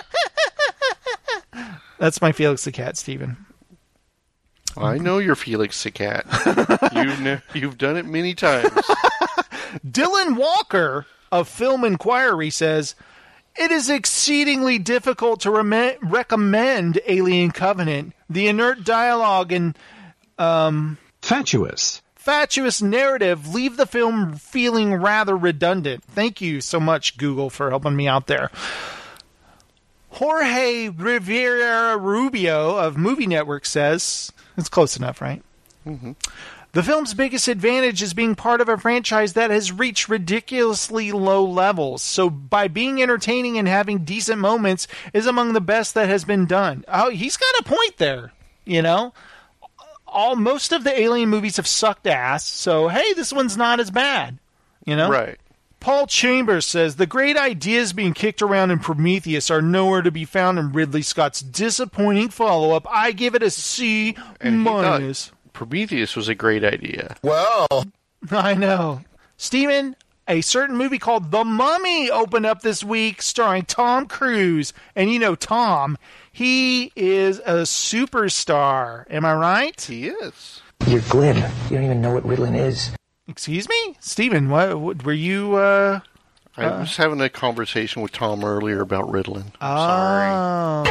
That's my Felix the Cat, Stephen. I know you're Felix the Cat. you've, ne- you've done it many times. Dylan Walker of Film Inquiry says, it is exceedingly difficult to re- recommend Alien Covenant. The inert dialogue and um, fatuous. fatuous narrative leave the film feeling rather redundant. Thank you so much, Google, for helping me out there. Jorge Rivera Rubio of Movie Network says, it's close enough, right? Mm-hmm. The film's biggest advantage is being part of a franchise that has reached ridiculously low levels. So by being entertaining and having decent moments is among the best that has been done. Oh, he's got a point there, you know? All most of the Alien movies have sucked ass, so hey, this one's not as bad, you know? Right. Paul Chambers says, the great ideas being kicked around in Prometheus are nowhere to be found in Ridley Scott's disappointing follow-up. I give it a C minus. Prometheus was a great idea. Well, I know. Steven, a certain movie called The Mummy opened up this week starring Tom Cruise. And you know Tom, he is a superstar. Am I right? He is. You're glib. You don't even know what Ritalin is. Excuse me? Steven, what, what were you... Uh, I uh, was having a conversation with Tom earlier about Ritalin. I'm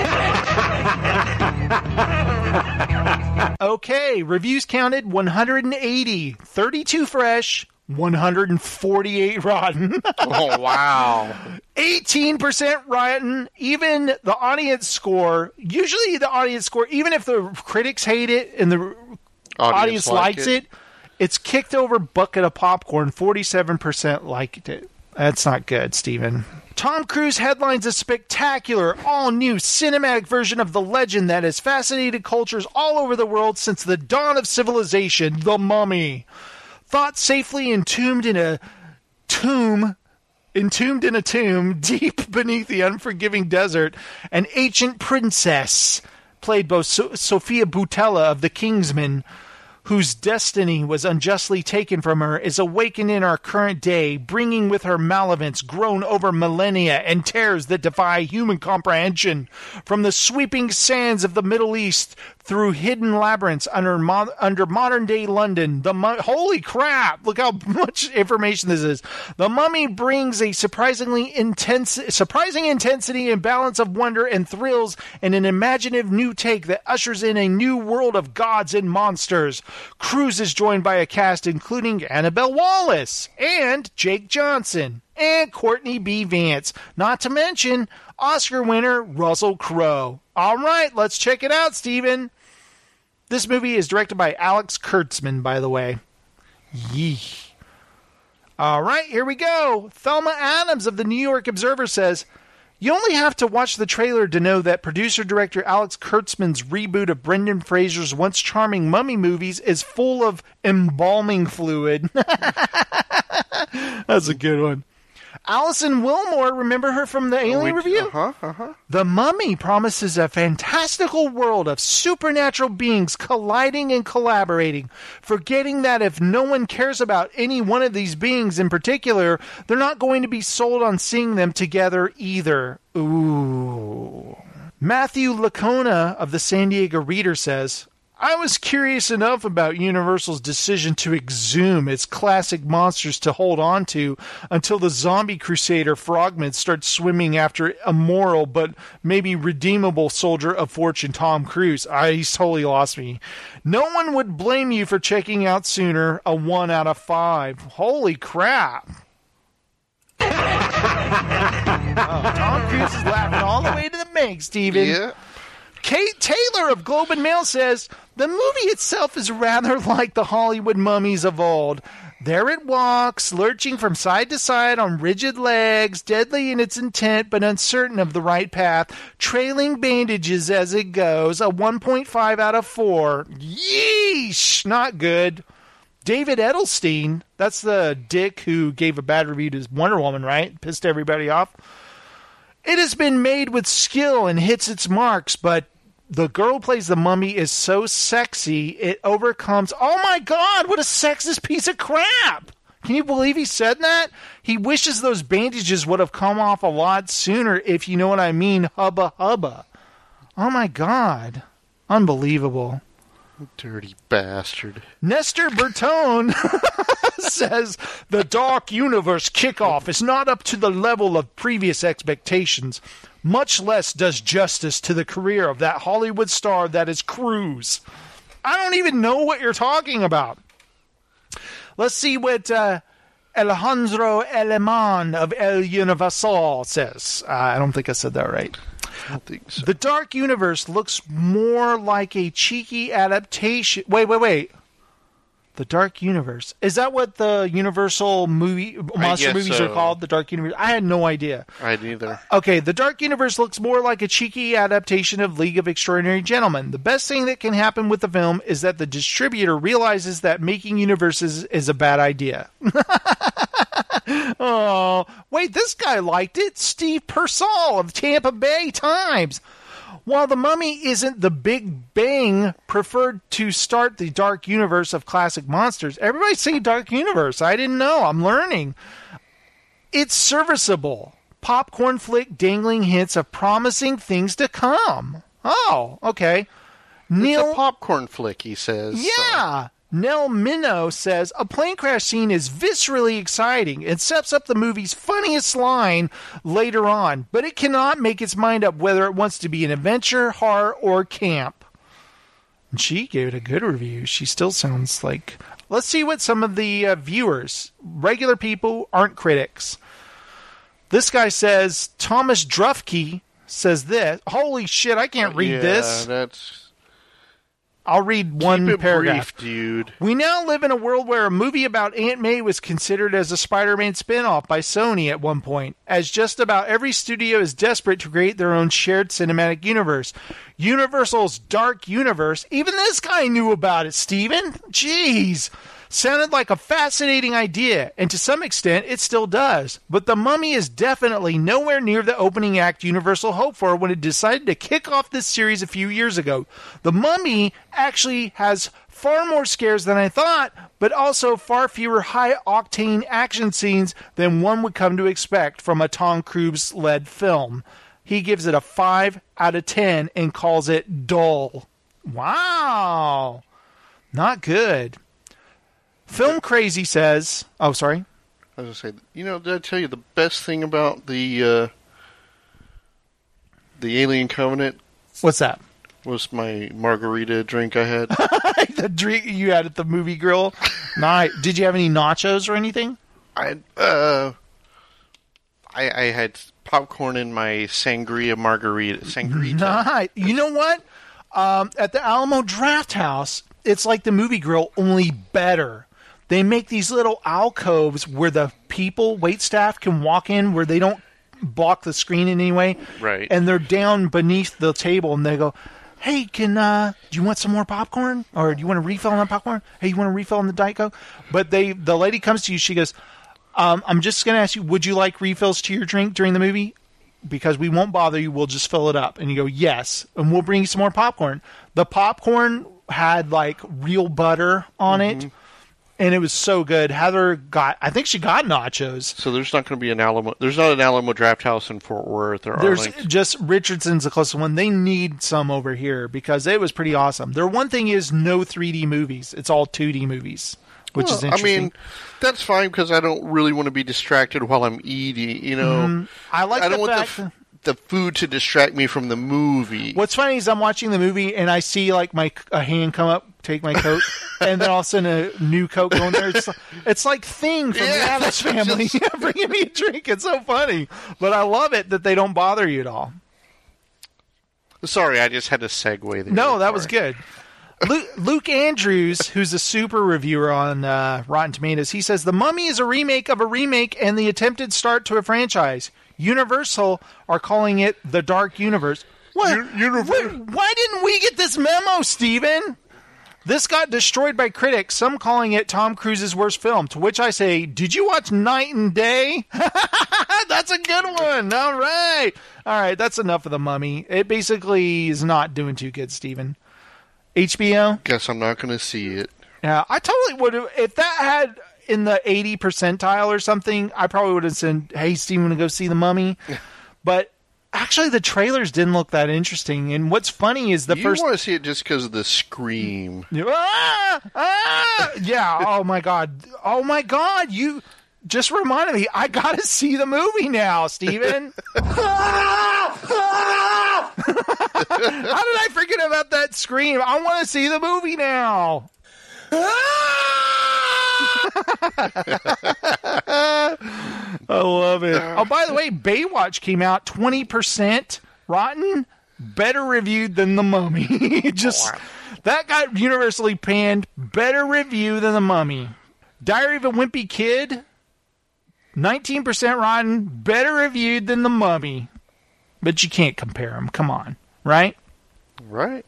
sorry. Okay, reviews counted one hundred eighty, thirty-two fresh, one hundred forty-eight rotten. Oh, wow. eighteen percent rotten. Even the audience score, usually the audience score, even if the critics hate it and the audience, audience likes it, it, it's kicked over bucket of popcorn. forty-seven percent liked it. That's not good, Steven. Tom Cruise headlines a spectacular, all-new cinematic version of the legend that has fascinated cultures all over the world since the dawn of civilization, The Mummy. Thought safely entombed in a tomb, entombed in a tomb deep beneath the unforgiving desert, an ancient princess, played by so- Sophia Boutella of The Kingsman, whose destiny was unjustly taken from her, is awakened in our current day, bringing with her malevolence grown over millennia and terrors that defy human comprehension. From the sweeping sands of the Middle East through hidden labyrinths under mo- under modern-day London, the mu- holy crap! Look how much information this is. The Mummy brings a surprisingly intense, surprising intensity and balance of wonder and thrills, and an imaginative new take that ushers in a new world of gods and monsters. Cruise is joined by a cast including Annabelle Wallis and Jake Johnson and Courtney B. Vance, not to mention Oscar winner Russell Crowe. All right, let's check it out, Steven. This movie is directed by Alex Kurtzman, by the way. Yee. All right, here we go. Thelma Adams of the New York Observer says, you only have to watch the trailer to know that producer-director Alex Kurtzman's reboot of Brendan Fraser's once charming Mummy movies is full of embalming fluid. That's a good one. Alison Wilmore, remember her from the Alien we, review? Uh-huh, uh-huh. The Mummy promises a fantastical world of supernatural beings colliding and collaborating, forgetting that if no one cares about any one of these beings in particular, they're not going to be sold on seeing them together either. Ooh. Matthew Lacona of the San Diego Reader says, I was curious enough about Universal's decision to exhume its classic monsters to hold on to until the zombie crusader Frogman starts swimming after a moral but maybe redeemable soldier of fortune, Tom Cruise. I, he's totally lost me. No one would blame you for checking out sooner. A one out of five. Holy crap. Oh, Tom Cruise is laughing all the way to the bank, Steven. Yeah. Kate Taylor of Globe and Mail says, the movie itself is rather like the Hollywood mummies of old. There it walks, lurching from side to side on rigid legs, deadly in its intent but uncertain of the right path, trailing bandages as it goes. A one point five out of four. Yeesh! Not good. David Edelstein, that's the dick who gave a bad review to Wonder Woman, right? Pissed everybody off. It has been made with skill and hits its marks, but the girl who plays the Mummy is so sexy, it overcomes... Oh my god, what a sexist piece of crap! Can you believe he said that? He wishes those bandages would have come off a lot sooner, if you know what I mean, hubba hubba. Oh my god. Unbelievable. Dirty bastard. Nestor Bertone says, the Dark Universe kickoff is not up to the level of previous expectations, much less does justice to the career of that Hollywood star that is Cruise. I don't even know what you're talking about. Let's see what uh, Alejandro Aleman of El Universal says. Uh, I don't think I said that right. I don't think so. The Dark Universe looks more like a cheeky adaptation. Wait, wait, wait. The Dark Universe. Is that what the Universal movie monster movies so. are called? The Dark Universe? I had no idea. I neither. Okay, The Dark Universe looks more like a cheeky adaptation of League of Extraordinary Gentlemen. The best thing that can happen with the film is that the distributor realizes that making universes is a bad idea. Oh, wait, this guy liked it. Steve Persall of Tampa Bay Times. While The Mummy isn't the big bang preferred to start the dark universe of classic monsters, everybody's saying dark universe. I didn't know. I'm learning. It's serviceable. Popcorn flick dangling hints of promising things to come. Oh, okay. Neil, it's a popcorn flick, he says. Yeah. So. Nell Minnow says, a plane crash scene is viscerally exciting and sets up the movie's funniest line later on, but it cannot make its mind up whether it wants to be an adventure, horror, or camp. And she gave it a good review. She still sounds like... Let's see what some of the uh, viewers, regular people, aren't critics. This guy says, Thomas Drufke says this. Holy shit, I can't read yeah, this. that's... I'll read one Keep it paragraph. Brief, dude. We now live in a world where a movie about Aunt May was considered as a Spider-Man spin-off by Sony at one point, as just about every studio is desperate to create their own shared cinematic universe. Universal's Dark Universe, even this guy knew about it, Steven. Jeez. Sounded like a fascinating idea, and to some extent it still does. But The Mummy is definitely nowhere near the opening act Universal hoped for when it decided to kick off this series a few years ago. The Mummy actually has far more scares than I thought, but also far fewer high-octane action scenes than one would come to expect from a Tom Cruise-led film. He gives it a five out of ten and calls it dull. Wow. Not good. Film Crazy says... Oh, sorry. I was going to say, you know, did I tell you the best thing about the uh, the Alien Covenant? What's that? Was my margarita drink I had. The drink you had at the movie grill? Nice. Did you have any nachos or anything? I uh, I, I had popcorn in my sangria margarita. Sangria. Nice. You know what? Um, at the Alamo Draft House, it's like the movie grill, only better. They make these little alcoves where the people, wait staff, can walk in where they don't block the screen in any way. Right. And they're down beneath the table and they go, hey, can uh, do you want some more popcorn? Or do you want a refill on the popcorn? Hey, you want a refill on the Diet Coke? But they, the lady comes to you, she goes, um, I'm just going to ask you, would you like refills to your drink during the movie? Because we won't bother you, we'll just fill it up. And you go, yes, and we'll bring you some more popcorn. The popcorn had like real butter on mm-hmm. it. And it was so good. Heather got, I think she got nachos. So there's not going to be an Alamo, there's not an Alamo Draft House in Fort Worth or There's Arlington. just Richardson's the closest one. They need some over here because it was pretty awesome. Their one thing is no three D movies. It's all two D movies, which well, is interesting. I mean, that's fine because I don't really want to be distracted while I'm eating, you know. Mm-hmm. I like I the don't want fact the, f- the food to distract me from the movie. What's funny is I'm watching the movie and I see like my a hand come up, take my coat, and then all of a sudden a new Coke going there. It's, it's like Thing from Yeah, the Addams Family just... bringing me a drink. It's so funny. But I love it that they don't bother you at all. Sorry, I just had to segue there. No, that was good. Luke, Luke Andrews, who's a super reviewer on uh, Rotten Tomatoes, he says, The Mummy is a remake of a remake and the attempted start to a franchise. Universal are calling it The Dark Universe. What? Universe. Why didn't we get this memo, Steven? This got destroyed by critics, some calling it Tom Cruise's worst film, to which I say, did you watch Night and Day? That's a good one. All right. All right, that's enough of The Mummy. It basically is not doing too good, Steven. H B O? Guess I'm not going to see it. Yeah, I totally would have. If that had in the eighty percentile or something, I probably would have said, hey, Steven, want to go see The Mummy? But actually, the trailers didn't look that interesting. And what's funny is the you first... You want to see it just because of the scream. Ah! Ah! Yeah, oh my God. Oh my God, you just reminded me. I got to see the movie now, Steven. How did I forget about that scream? I want to see the movie now. I love it. Oh, by the way, Baywatch came out twenty percent Rotten, better reviewed than The Mummy. Just that got universally panned. Better review than The Mummy. Diary of a Wimpy Kid, nineteen percent rotten, better reviewed than The Mummy. But you can't compare them. Come on, right? Right.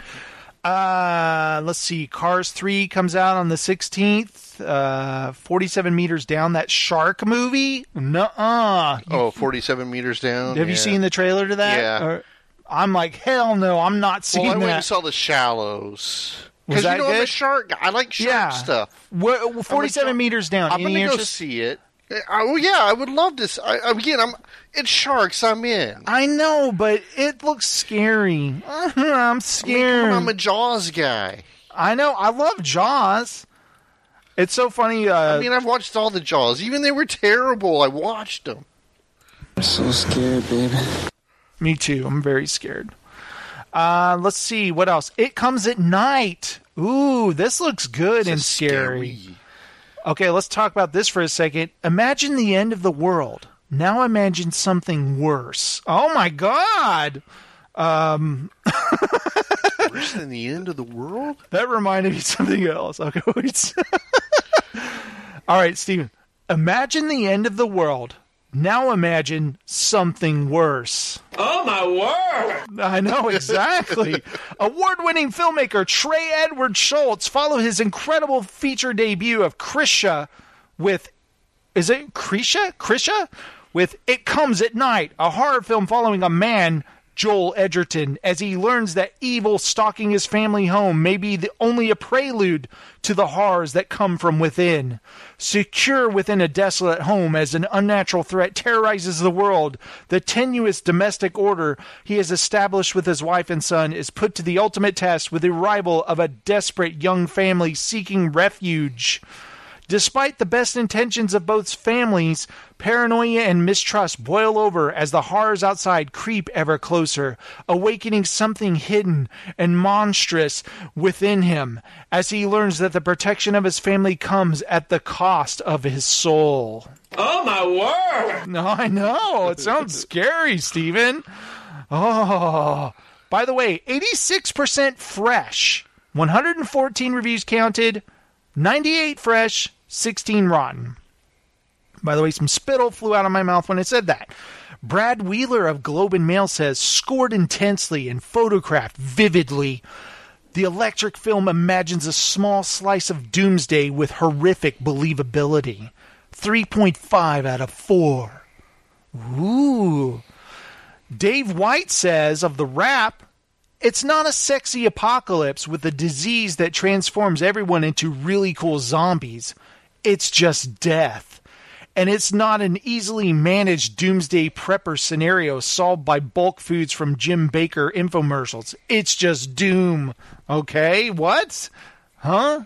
Uh, let's see. Cars three comes out on the sixteenth. Uh, forty-seven meters down. That shark movie? Nuh-uh. Oh, forty-seven meters down? Have yeah. you seen the trailer to that? Yeah. Or, I'm like, hell no, I'm not seeing well, I that. went and saw The Shallows. Was Because that you know good? I'm a shark guy. I like shark Yeah. stuff. Well, well, forty-seven meters down. I'm Any going to go answers? see it. Oh, yeah, I would love to. I, again, I'm. It's sharks. I'm in. I know, but it looks scary. I'm scared. I mean, come on, I'm a Jaws guy. I know. I love Jaws. It's so funny. Uh, I mean, I've watched all the Jaws. Even they were terrible. I watched them. I'm so scared, baby. Me too. I'm very scared. Uh, let's see. What else? It Comes at Night. Ooh, this looks good and scary. scary. Okay, let's talk about this for a second. Imagine the end of the world. Now imagine something worse. Oh, my God. Um, Worse than the end of the world? That reminded me of something else. Okay, wait. All right, Steven. Imagine the end of the world. Now imagine something worse. Oh, my word! I know, exactly. Award-winning filmmaker Trey Edward Schultz followed his incredible feature debut of Krisha with... Is it Krisha? Krisha? With It Comes at Night, a horror film following a man... Joel Edgerton, as he learns that evil stalking his family home may be the, only a prelude to the horrors that come from within. Secure within a desolate home as an unnatural threat terrorizes the world, the tenuous domestic order he has established with his wife and son is put to the ultimate test with the arrival of a desperate young family seeking refuge. Despite the best intentions of both families, paranoia and mistrust boil over as the horrors outside creep ever closer, awakening something hidden and monstrous within him as he learns that the protection of his family comes at the cost of his soul. Oh, my word! No, I know. It sounds scary, Steven. Oh. By the way, eighty-six percent fresh. one hundred fourteen reviews counted. ninety-eight fresh, sixteen rotten. By the way, some spittle flew out of my mouth when I said that. Brad Wheeler of Globe and Mail says, scored intensely and photographed vividly. The electric film imagines a small slice of doomsday with horrific believability. three point five out of four. Ooh. Dave White says of The Wrap, it's not a sexy apocalypse with a disease that transforms everyone into really cool zombies. It's just death. And it's not an easily managed doomsday prepper scenario solved by bulk foods from Jim Baker infomercials. It's just doom. Okay, what? Huh?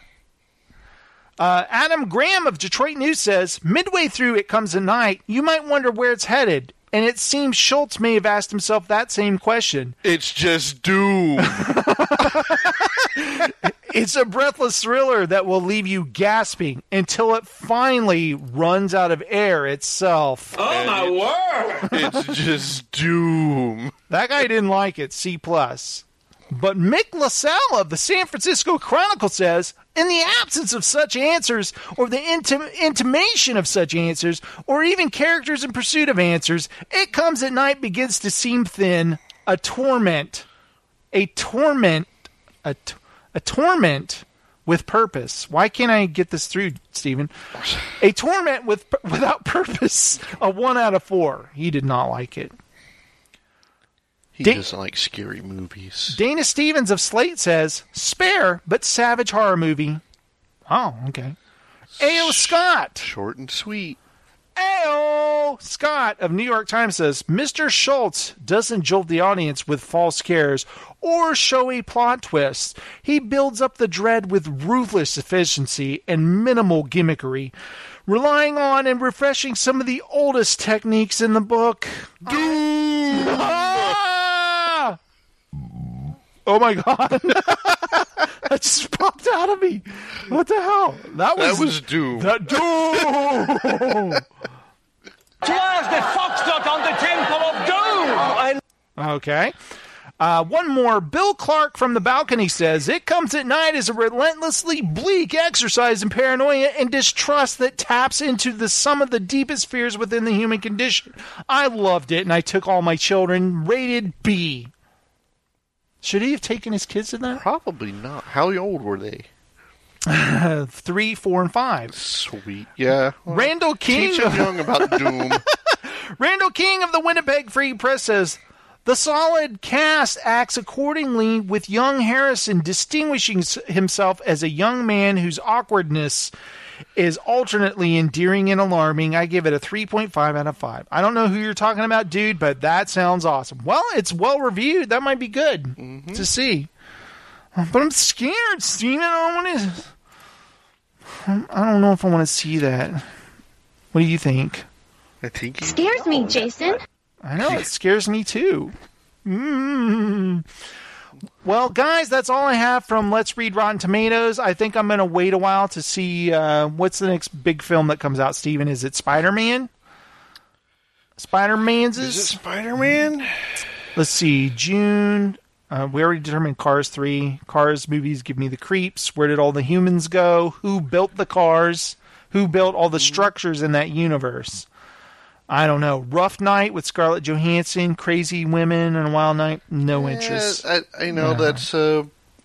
Uh, Adam Graham of Detroit News says, midway through It Comes at Night, you might wonder where it's headed. And it seems Schultz may have asked himself that same question. It's just doom. It's a breathless thriller that will leave you gasping until it finally runs out of air itself. Oh, and my word! It's just doom. That guy didn't like it, C plus. But Mick LaSalle of the San Francisco Chronicle says, in the absence of such answers, or the intim- intimation of such answers, or even characters in pursuit of answers, It Comes at Night begins to seem thin, a torment. A torment. A, t- a torment with purpose. Why can't I get this through, Stephen? A torment with without purpose. A one out of four. He did not like it. He Da- doesn't like scary movies. Dana Stevens of Slate says, spare but savage horror movie. Oh, okay. A O. Scott. Short and sweet. A O. Scott of New York Times says, Mister Schultz doesn't jolt the audience with false scares or showy plot twists. He builds up the dread with ruthless efficiency and minimal gimmickry, relying on and refreshing some of the oldest techniques in the book. Doom! Ah! Oh my god. That just popped out of me. What the hell? That was, that was doom. That doom! Where's the foxtrot on the temple of doom? I... Okay. Uh, one more. Bill Clark from the balcony says, It Comes at Night is a relentlessly bleak exercise in paranoia and distrust that taps into the some of the deepest fears within the human condition. I loved it, and I took all my children. Rated B. Should he have taken his kids to that? Probably not. How old were they? Three, four, and five. Sweet. Yeah. Well, Randall King. Teach them young about Doom. Randall King of the Winnipeg Free Press says, The solid cast acts accordingly, with young Harrison distinguishing himself as a young man whose awkwardness is alternately endearing and alarming. I give it a three point five out of five. I don't know who you're talking about, dude, but that sounds awesome. Well, it's well reviewed. That might be good mm-hmm. to see. But I'm scared, Steven. I don't want to. I don't know if I want to see that. What do you think? I think it scares me, Jason. I know, it scares me too. Mm. Well, guys, that's all I have from Let's Read Rotten Tomatoes. I think I'm going to wait a while to see uh, what's the next big film that comes out, Steven. Is it Spider-Man? Spider-Man's? Is it Spider-Man? Let's see. June. Uh, we already determined Cars three. Cars movies give me the creeps. Where did all the humans go? Who built the cars? Who built all the structures in that universe? I don't know. Rough Night with Scarlett Johansson, Crazy Women, and Wild Night. No yeah, interest. I, I know yeah. that's. Uh,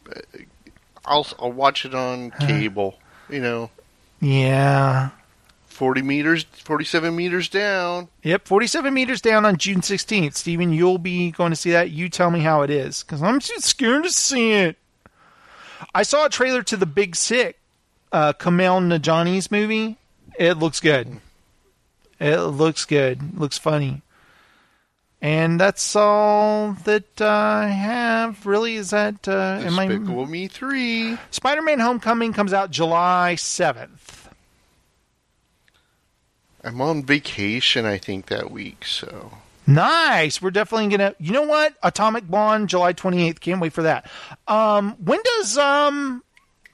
I'll I'll watch it on cable. You know. Yeah. Forty meters, forty-seven meters down. Yep, forty-seven meters down on June sixteenth. Steven, you'll be going to see that. You tell me how it is, because I'm too scared to see it. I saw a trailer to The Big Sick, uh, Kumail Nanjiani's movie. It looks good. It looks good. Looks funny. And that's all that uh, I have, really. Is that... Uh, Despicable am I... Me three. Spider-Man Homecoming comes out July seventh. I'm on vacation, I think, that week, so... Nice! We're definitely going to... You know what? Atomic Blonde, July twenty-eighth. Can't wait for that. Um, when does um,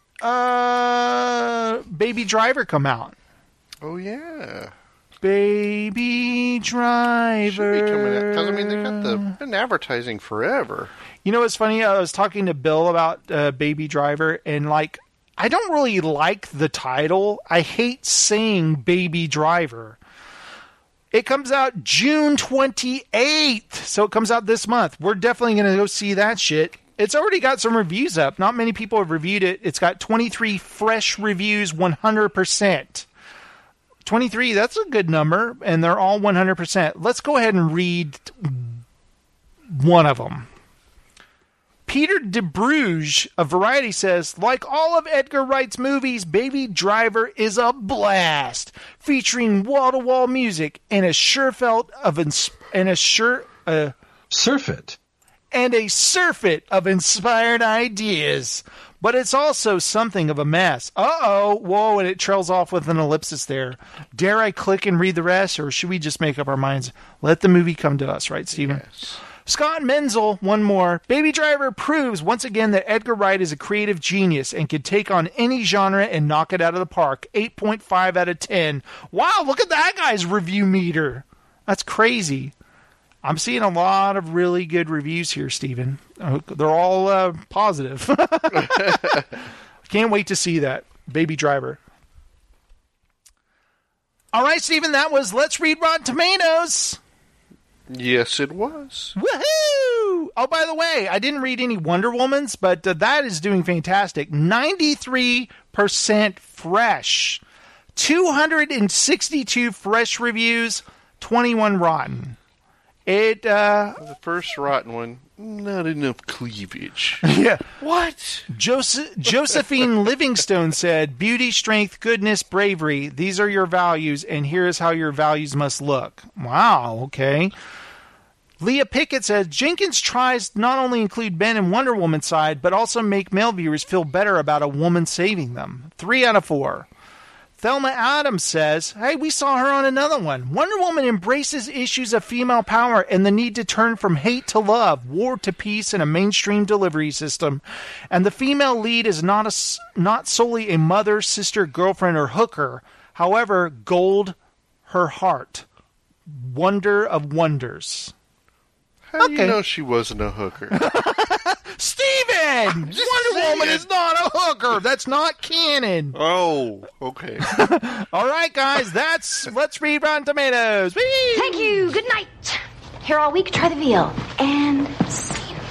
uh, Baby Driver come out? Oh, yeah. Baby Driver. Should be coming out. Because, I mean, they've got the, been advertising forever. You know what's funny? I was talking to Bill about uh, Baby Driver, and, like, I don't really like the title. I hate saying Baby Driver. It comes out June twenty-eighth, so it comes out this month. We're definitely going to go see that shit. It's already got some reviews up. Not many people have reviewed it. It's got twenty-three fresh reviews, one hundred percent. twenty-three, that's a good number, and they're all one hundred percent. Let's go ahead and read one of them. Peter DeBruge of Variety says, like all of Edgar Wright's movies, Baby Driver is a blast, featuring wall-to-wall music and a surfeit of ins- and a sure uh, surfeit and a surfeit of inspired ideas. But it's also something of a mess. Uh-oh. Whoa, and it trails off with an ellipsis there. Dare I click and read the rest, or should we just make up our minds? Let the movie come to us, right, Stephen? Yes. Scott Menzel, one more. Baby Driver proves once again that Edgar Wright is a creative genius and can take on any genre and knock it out of the park. eight point five out of ten. Wow, look at that guy's review meter. That's crazy. I'm seeing a lot of really good reviews here, Stephen. They're all uh, positive. Can't wait to see that. Baby Driver. All right, Stephen, that was Let's Read Rotten Tomatoes. Yes, it was. Woohoo! Oh, by the way, I didn't read any Wonder Woman's, but uh, that is doing fantastic. ninety-three percent fresh. two hundred sixty-two fresh reviews, twenty-one rotten. It, uh... The first rotten one, not enough cleavage. Yeah. What? Joseph, Josephine Livingstone said, beauty, strength, goodness, bravery. These are your values, and here is how your values must look. Wow, okay. Leah Pickett says, Jenkins tries to not only include Ben and Wonder Woman's side, but also make male viewers feel better about a woman saving them. Three out of four. Thelma Adams says, hey, we saw her on another one. Wonder Woman embraces issues of female power and the need to turn from hate to love, war to peace, and a mainstream delivery system. And the female lead is not a, not solely a mother, sister, girlfriend, or hooker. However, gold her heart. Wonder of wonders. How okay. do you know she wasn't a hooker? Steven! Wonder saying. Woman is not a hooker. That's not canon. Oh, okay. All right, guys. That's Let's Read Rotten Tomatoes. Whee! Thank you. Good night. Here all week, try the veal. And see you.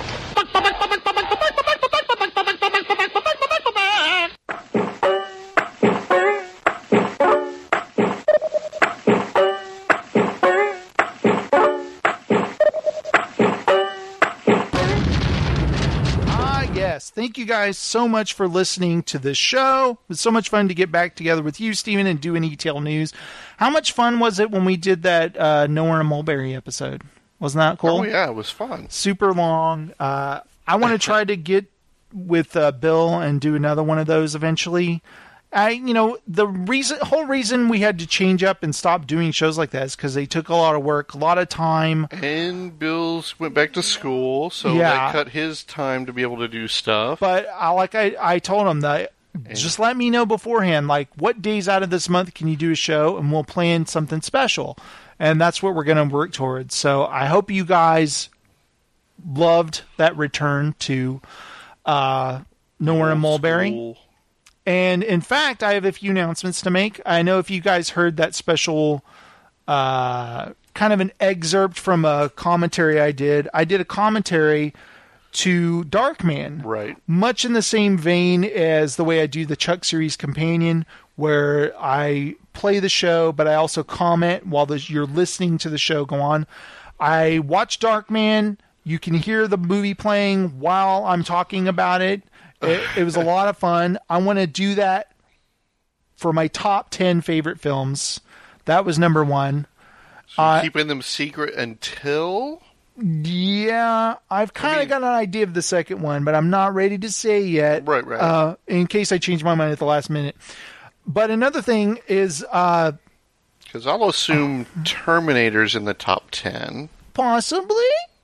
Yes, thank you guys so much for listening to this show. It was so much fun to get back together with you, Steven, and do an E T L news. How much fun was it when we did that uh, Nowhere in Mulberry episode? Wasn't that cool? Oh, yeah, it was fun. Super long. Uh, I want to try to get with uh, Bill and do another one of those eventually. I, you know, the reason, whole reason we had to change up and stop doing shows like that is because they took a lot of work, a lot of time. And Bill's went back to school, so Yeah. that cut his time to be able to do stuff. But I, like I, I told him that just let me know beforehand, like what days out of this month can you do a show, and we'll plan something special. And that's what we're going to work towards. So I hope you guys loved that return to uh, Nowhere in Mulberry. School. And in fact, I have a few announcements to make. I know if you guys heard that special uh, kind of an excerpt from a commentary I did. I did a commentary to Darkman. Right. Much in the same vein as the way I do the Chuck series companion, where I play the show, but I also comment while the, you're listening to the show go on. I watch Darkman. You can hear the movie playing while I'm talking about it. It, it was a lot of fun. I want to do that for my top ten favorite films. That was number one. So uh, keeping them secret until? Yeah, I've kind of I mean, got an idea of the second one, but I'm not ready to say yet. Right, right. Uh, in case I change my mind at the last minute. But another thing is... Uh, because I'll assume Terminator's in the top ten. Possibly.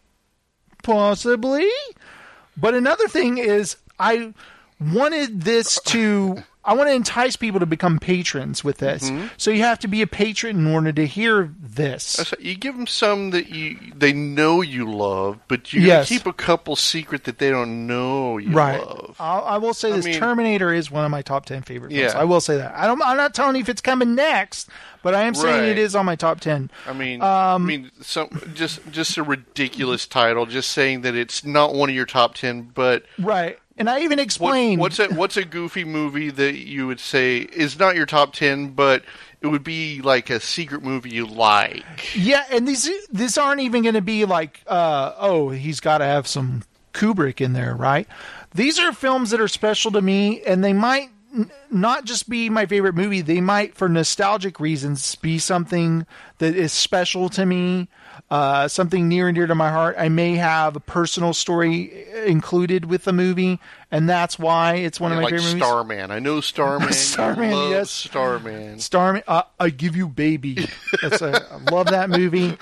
Possibly. But another thing is... I wanted this to, I want to entice people to become patrons with this. Mm-hmm. So you have to be a patron in order to hear this. You give them some that you they know you love, but you yes. keep a couple secret that they don't know you right. love. I'll, I will say I this, mean, Terminator is one of my top ten favorite films. Yeah. I will say that. I don't, I'm not telling you if it's coming next, but I am saying right. it is on my top ten. I mean, um, I mean, some just just a ridiculous title, just saying that it's not one of your top ten, but... Right. And I even explained... What, what's, a, what's a goofy movie that you would say is not your top ten, but it would be like a secret movie you like? Yeah, and these these aren't even going to be like, uh, oh, he's got to have some Kubrick in there, right? These are films that are special to me, and they might n- not just be my favorite movie. They might, for nostalgic reasons, be something that is special to me. Uh, something near and dear to my heart. I may have a personal story included with the movie, and that's why it's one yeah, of my like favorite Starman. movies. I know Starman. Starman, love yes. Starman. Starman. Uh, I Give You Baby. That's a, I love that movie.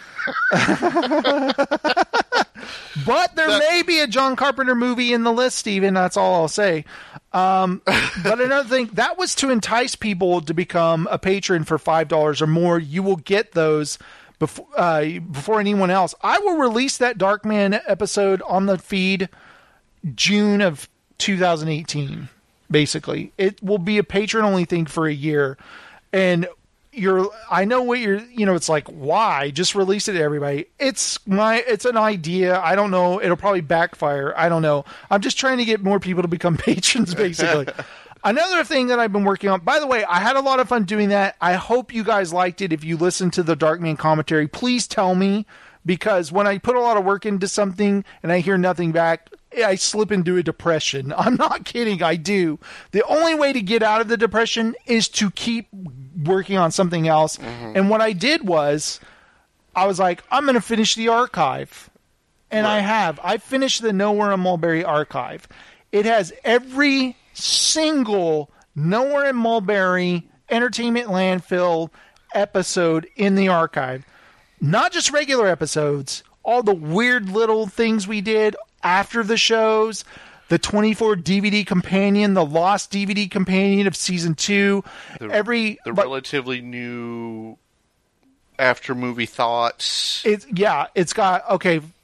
But there that, may be a John Carpenter movie in the list, Steven. That's all I'll say. Um, but another thing, that was to entice people to become a patron for five dollars or more. You will get those Before, uh, before anyone else. I will release that Darkman episode on the feed June of two thousand eighteen, basically. It will be a patron-only thing for a year. And you're, I know what you're, you know, it's like, why? Just release it to everybody. It's my, it's an idea. I don't know. It'll probably backfire. I don't know. I'm just trying to get more people to become patrons, basically. Another thing that I've been working on, by the way, I had a lot of fun doing that. I hope you guys liked it. If you listened to the Darkman commentary, please tell me, because when I put a lot of work into something and I hear nothing back, I slip into a depression. I'm not kidding. I do. The only way to get out of the depression is to keep working on something else. Mm-hmm. And what I did was I was like, I'm going to finish the archive. And right. I have. I finished the Nowhere in Mulberry archive. It has every single Nowhere in Mulberry Entertainment Landfill episode in the archive. Not just regular episodes, all the weird little things we did after the shows, the twenty-four D V D companion, the lost D V D companion of season two, the, every the but, relatively new after movie thoughts. It's yeah, it's got okay.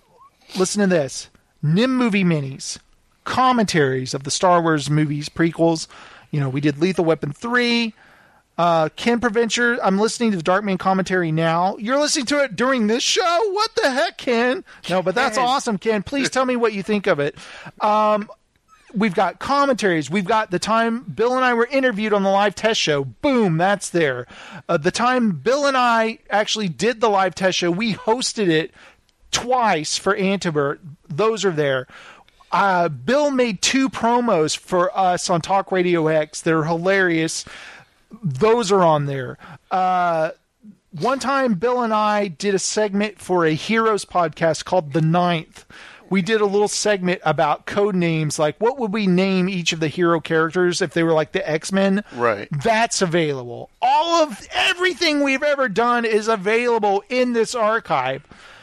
listen to this. N I M movie minis, commentaries of the Star Wars movies, prequels. You know, we did Lethal Weapon three. Uh, Ken Preventure, I'm listening to the Darkman commentary now. You're listening to it during this show? What the heck, Ken? No, but that's awesome, Ken. Please tell me what you think of it. Um, we've got commentaries. We've got the time Bill and I were interviewed on the live test show. Boom, that's there. Uh, the time Bill and I actually did the live test show, we hosted it twice for Antibert. Those are there. Uh, Bill made two promos for us on Talk Radio X. They're hilarious. Those are on there. Uh, one time, Bill and I did a segment for a Heroes podcast called The Ninth. We did a little segment about code names, like what would we name each of the hero characters if they were like the X-Men? Right. That's available. All of everything we've ever done is available in this archive.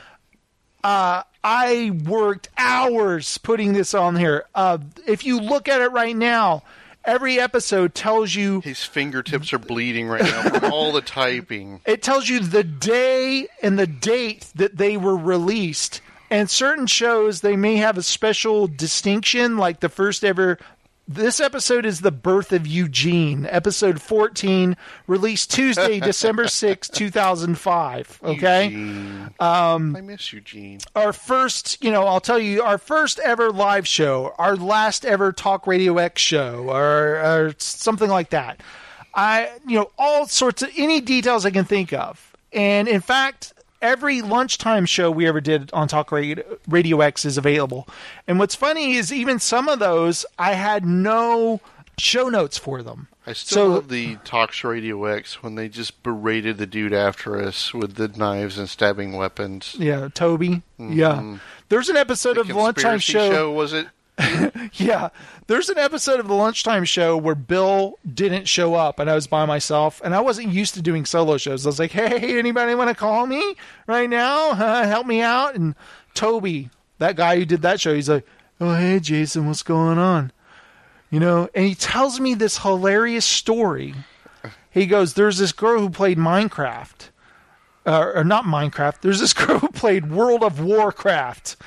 Uh, I worked hours putting this on here. Uh, if you look at it right now, every episode tells you... His fingertips are bleeding right now from all the typing. It tells you the day and the date that they were released. And certain shows, they may have a special distinction, like the first ever... This episode is The Birth of Eugene, episode fourteen, released Tuesday, December sixth, two thousand five. Okay? Eugene. Um, I miss Eugene. Our first, you know, I'll tell you, our first ever live show, our last ever Talk Radio X show, or, or something like that. I, you know, all sorts of, any details I can think of. And in fact, every lunchtime show we ever did on Talk Radio, Radio X is available. And what's funny is even some of those, I had no show notes for them. I still so, love the Talks Radio X when they just berated the dude after us with the knives and stabbing weapons. Yeah, Toby. Mm-hmm. Yeah. There's an episode the of the lunchtime show. show. Was it? Yeah, there's an episode of the lunchtime show where Bill didn't show up and I was by myself and I wasn't used to doing solo shows. I was like, hey, anybody want to call me right now? Uh, help me out. And Toby, that guy who did that show, he's like, oh, hey, Jason, what's going on? You know, and he tells me this hilarious story. He goes, there's this girl who played Minecraft. Uh, or not Minecraft. There's this girl who played World of Warcraft.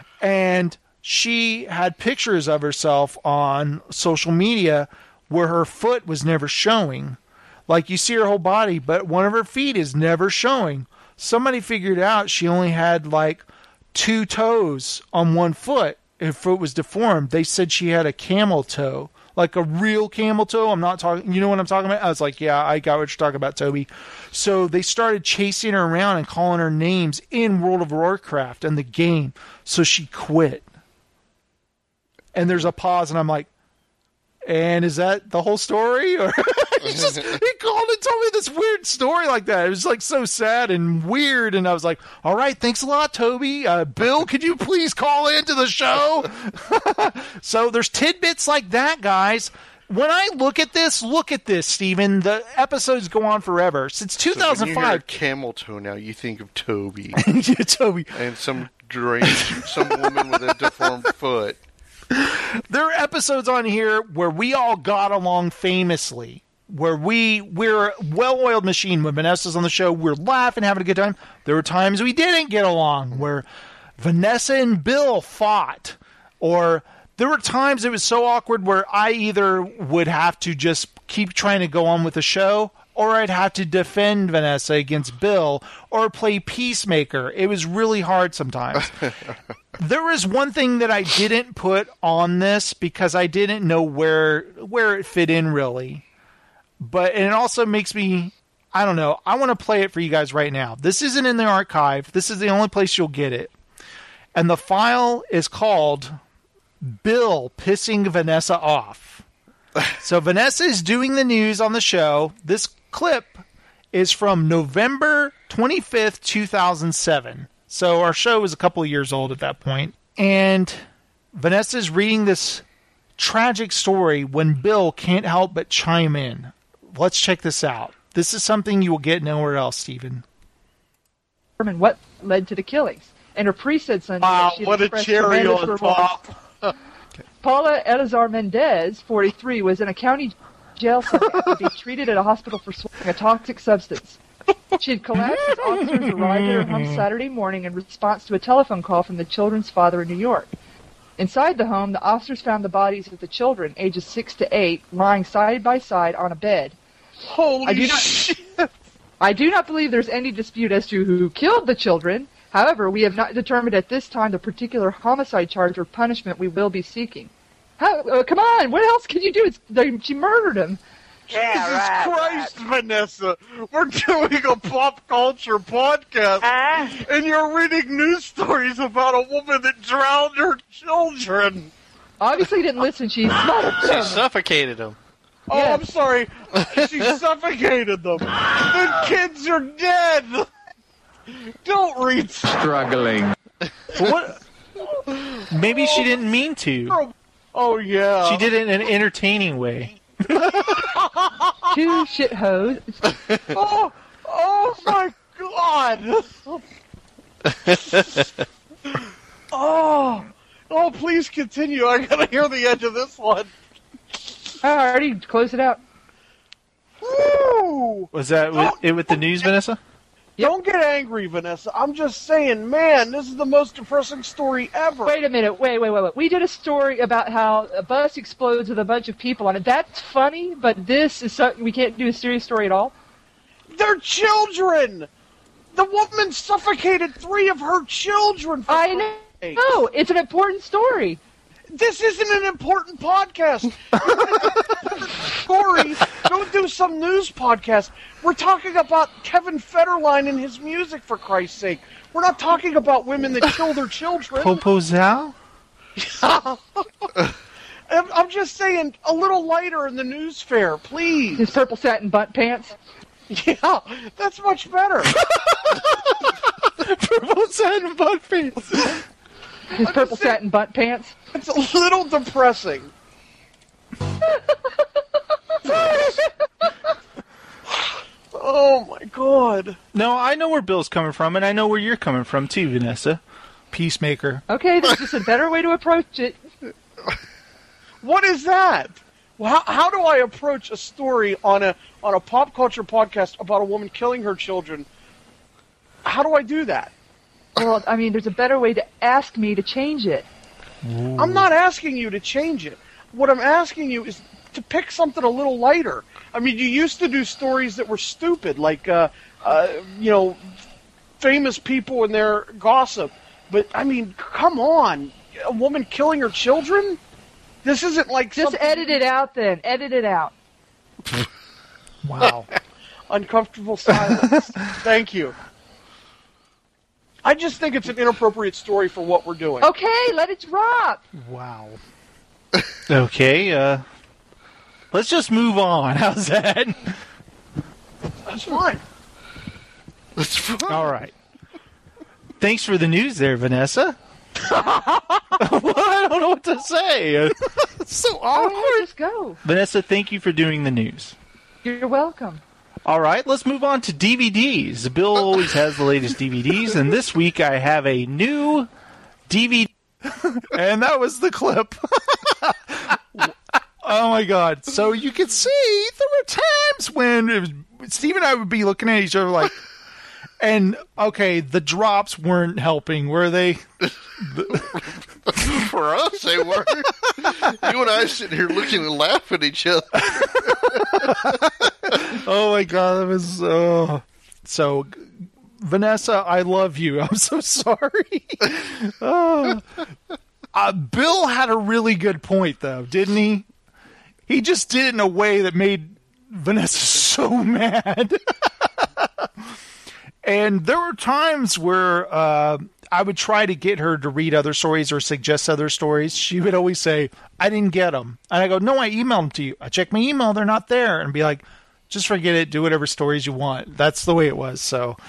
And she had pictures of herself on social media where her foot was never showing. Like, you see her whole body, but one of her feet is never showing. Somebody figured out she only had, like, two toes on one foot. Her foot was deformed. They said she had a camel toe. Like a real camel toe. I'm not talking... You know what I'm talking about? I was like, yeah, I got what you're talking about, Toby. So they started chasing her around and calling her names in World of Warcraft and the game. So she quit. And there's a pause, and I'm like, and is that the whole story? Or he just he called and told me this weird story like that. It was like so sad and weird, and I was like, all right, thanks a lot, Toby. Uh, Bill, could you please call into the show? So there's tidbits like that, guys. When I look at this, look at this, Steven. The episodes go on forever. Since two thousand five. So when you hear camel toe now, you think of Toby. Yeah, Toby. And some deranged, some woman with a deformed foot. There are episodes on here where we all got along famously, where we, we're a well-oiled machine. When Vanessa's on the show, we're laughing, having a good time. There were times we didn't get along, where Vanessa and Bill fought. Or there were times it was so awkward where I either would have to just keep trying to go on with the show, or I'd have to defend Vanessa against Bill, or play peacemaker. It was really hard sometimes. There was one thing that I didn't put on this because I didn't know where where it fit in really. But and it also makes me, I don't know, I want to play it for you guys right now. This isn't in the archive. This is the only place you'll get it. And the file is called Bill Pissing Vanessa Off. So Vanessa is doing the news on the show. This clip is from November twenty-fifth, two thousand seven. So our show was a couple of years old at that point. And Vanessa's reading this tragic story when Bill can't help but chime in. Let's check this out. This is something you will get nowhere else, Stephen. What led to the killings? And her priest said Sunday wow, that she what a cherry on top. Paula Elazar Mendez, forty-three, was in a county jail cell after being treated at a hospital for swallowing a toxic substance. She had collapsed as officers arrived at her home Saturday morning in response to a telephone call from the children's father in New York. Inside the home, the officers found the bodies of the children, ages six to eight, lying side by side on a bed. Holy I do not, shit! I do not believe there's any dispute as to who killed the children. However, we have not determined at this time the particular homicide charge or punishment we will be seeking. How, uh, come on, what else can you do? It's, they, she murdered him. Yeah, Jesus right, Christ, right. Vanessa, we're doing a pop culture podcast, uh? and you're reading news stories about a woman that drowned her children. Obviously didn't listen. She smothered She suffocated them. Oh, yes. I'm sorry. She suffocated them. The kids are dead. Don't read. Struggling. What? Maybe she didn't mean to. Oh, yeah. She did it in an entertaining way. Two shithoes. Oh, oh my God. Oh, oh, please continue. I gotta hear the end of this one. I already closed it out. Woo! Was that with, it with the news, Vanessa? Yep. Don't get angry, Vanessa. I'm just saying, man, this is the most depressing story ever. Wait a minute. Wait, wait, wait, wait. We did a story about how a bus explodes with a bunch of people on it. That's funny, but this is something we can't do a serious story at all. They're children! The woman suffocated three of her children. For I know. No, it's an important story. This isn't an important podcast. Story. Don't do some news podcast. We're talking about Kevin Federline and his music, for Christ's sake. We're not talking about women that kill their children. Proposal? I'm just saying, a little lighter in the news fair, please. His purple satin butt pants? Yeah, that's much better. Purple satin butt pants. His purple satin butt pants? It's a little depressing. Oh my God. No, I know where Bill's coming from, and I know where you're coming from too, Vanessa. Peacemaker. Okay, there's just a better way to approach it. What is that? How, how do I approach a story on a on a pop culture podcast about a woman killing her children? How do I do that? Well, I mean, there's a better way to ask me to change it. Ooh. I'm not asking you to change it. What I'm asking you is to pick something a little lighter. I mean, you used to do stories that were stupid, like, uh, uh, you know, famous people and their gossip. But, I mean, come on. A woman killing her children? This isn't like Just something... edit it out, then. Edit it out. Wow. Uncomfortable silence. Thank you. I just think it's an inappropriate story for what we're doing. Okay, let it drop. Wow. Okay, uh... let's just move on. How's that? That's fine. That's fine. All right. Thanks for the news there, Vanessa. Well, I don't know what to say. It's so awkward. Oh, just go. Vanessa, thank you for doing the news. You're welcome. All right, let's move on to D V Ds. Bill always has the latest D V Ds, and this week I have a new D V D. And that was the clip. Oh, my God. So you can see there were times when it was, Steve and I would be looking at each other like, and, okay, the drops weren't helping, were they? For us, they were. You and I sitting here looking and laughing at each other. Oh, my God. That was, uh, so, Vanessa, I love you. I'm so sorry. Oh. Uh, Bill had a really good point, though, didn't he? He just did it in a way that made Vanessa so mad. And there were times where uh, I would try to get her to read other stories or suggest other stories. She would always say, I didn't get them. And I go, no, I emailed them to you. I checked my email. They're not there. And be like, just forget it. Do whatever stories you want. That's the way it was. So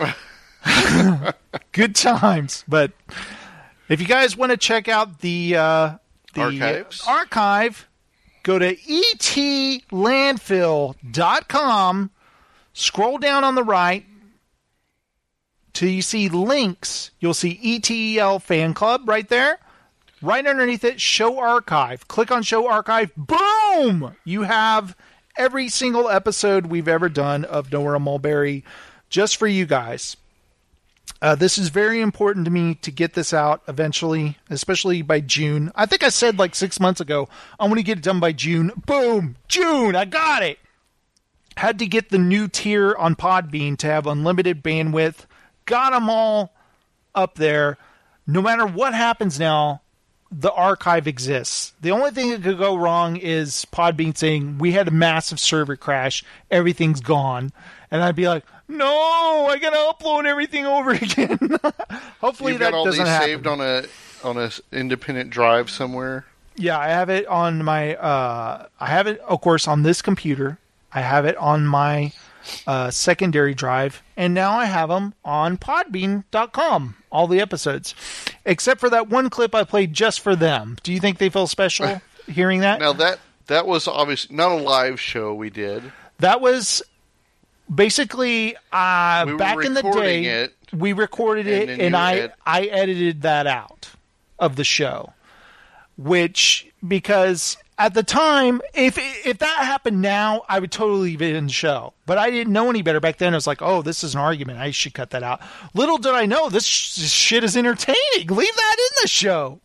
good times. But if you guys want to check out the, uh, the Archives. archive, go to E T landfill dot com, scroll down on the right till you see links. You'll see E T E L Fan Club right there. Right underneath it, Show Archive. Click on Show Archive. Boom! You have every single episode we've ever done of Nowhere Mulberry just for you guys. Uh, this is very important to me to get this out eventually, especially by June. I think I said like six months ago, I'm going to get it done by June. Boom! June! I got it! Had to get the new tier on Podbean to have unlimited bandwidth. Got them all up there. No matter what happens now, the archive exists. The only thing that could go wrong is Podbean saying, we had a massive server crash, everything's gone. And I'd be like, no, I gotta upload everything over again. Hopefully You've that got all doesn't these happen. saved on a on a independent drive somewhere. Yeah, I have it on my. Uh, I have it, of course, on this computer. I have it on my uh, secondary drive, and now I have them on Podbean dot com. All the episodes, except for that one clip I played just for them. Do you think they feel special hearing that? Now that that was obviously not a live show we did. That was. Basically, uh, we were back in the day, it, we recorded and it, and I, ed- I edited that out of the show. Which, because at the time, if if that happened now, I would totally leave it in the show. But I didn't know any better back then. I was like, oh, this is an argument. I should cut that out. Little did I know, this sh- shit is entertaining. Leave that in the show.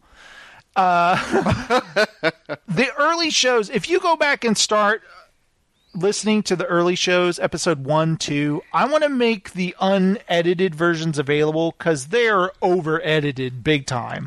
Uh, the early shows, if you go back and start listening to the early shows, episode one, two, I want to make the unedited versions available because they're over edited big time.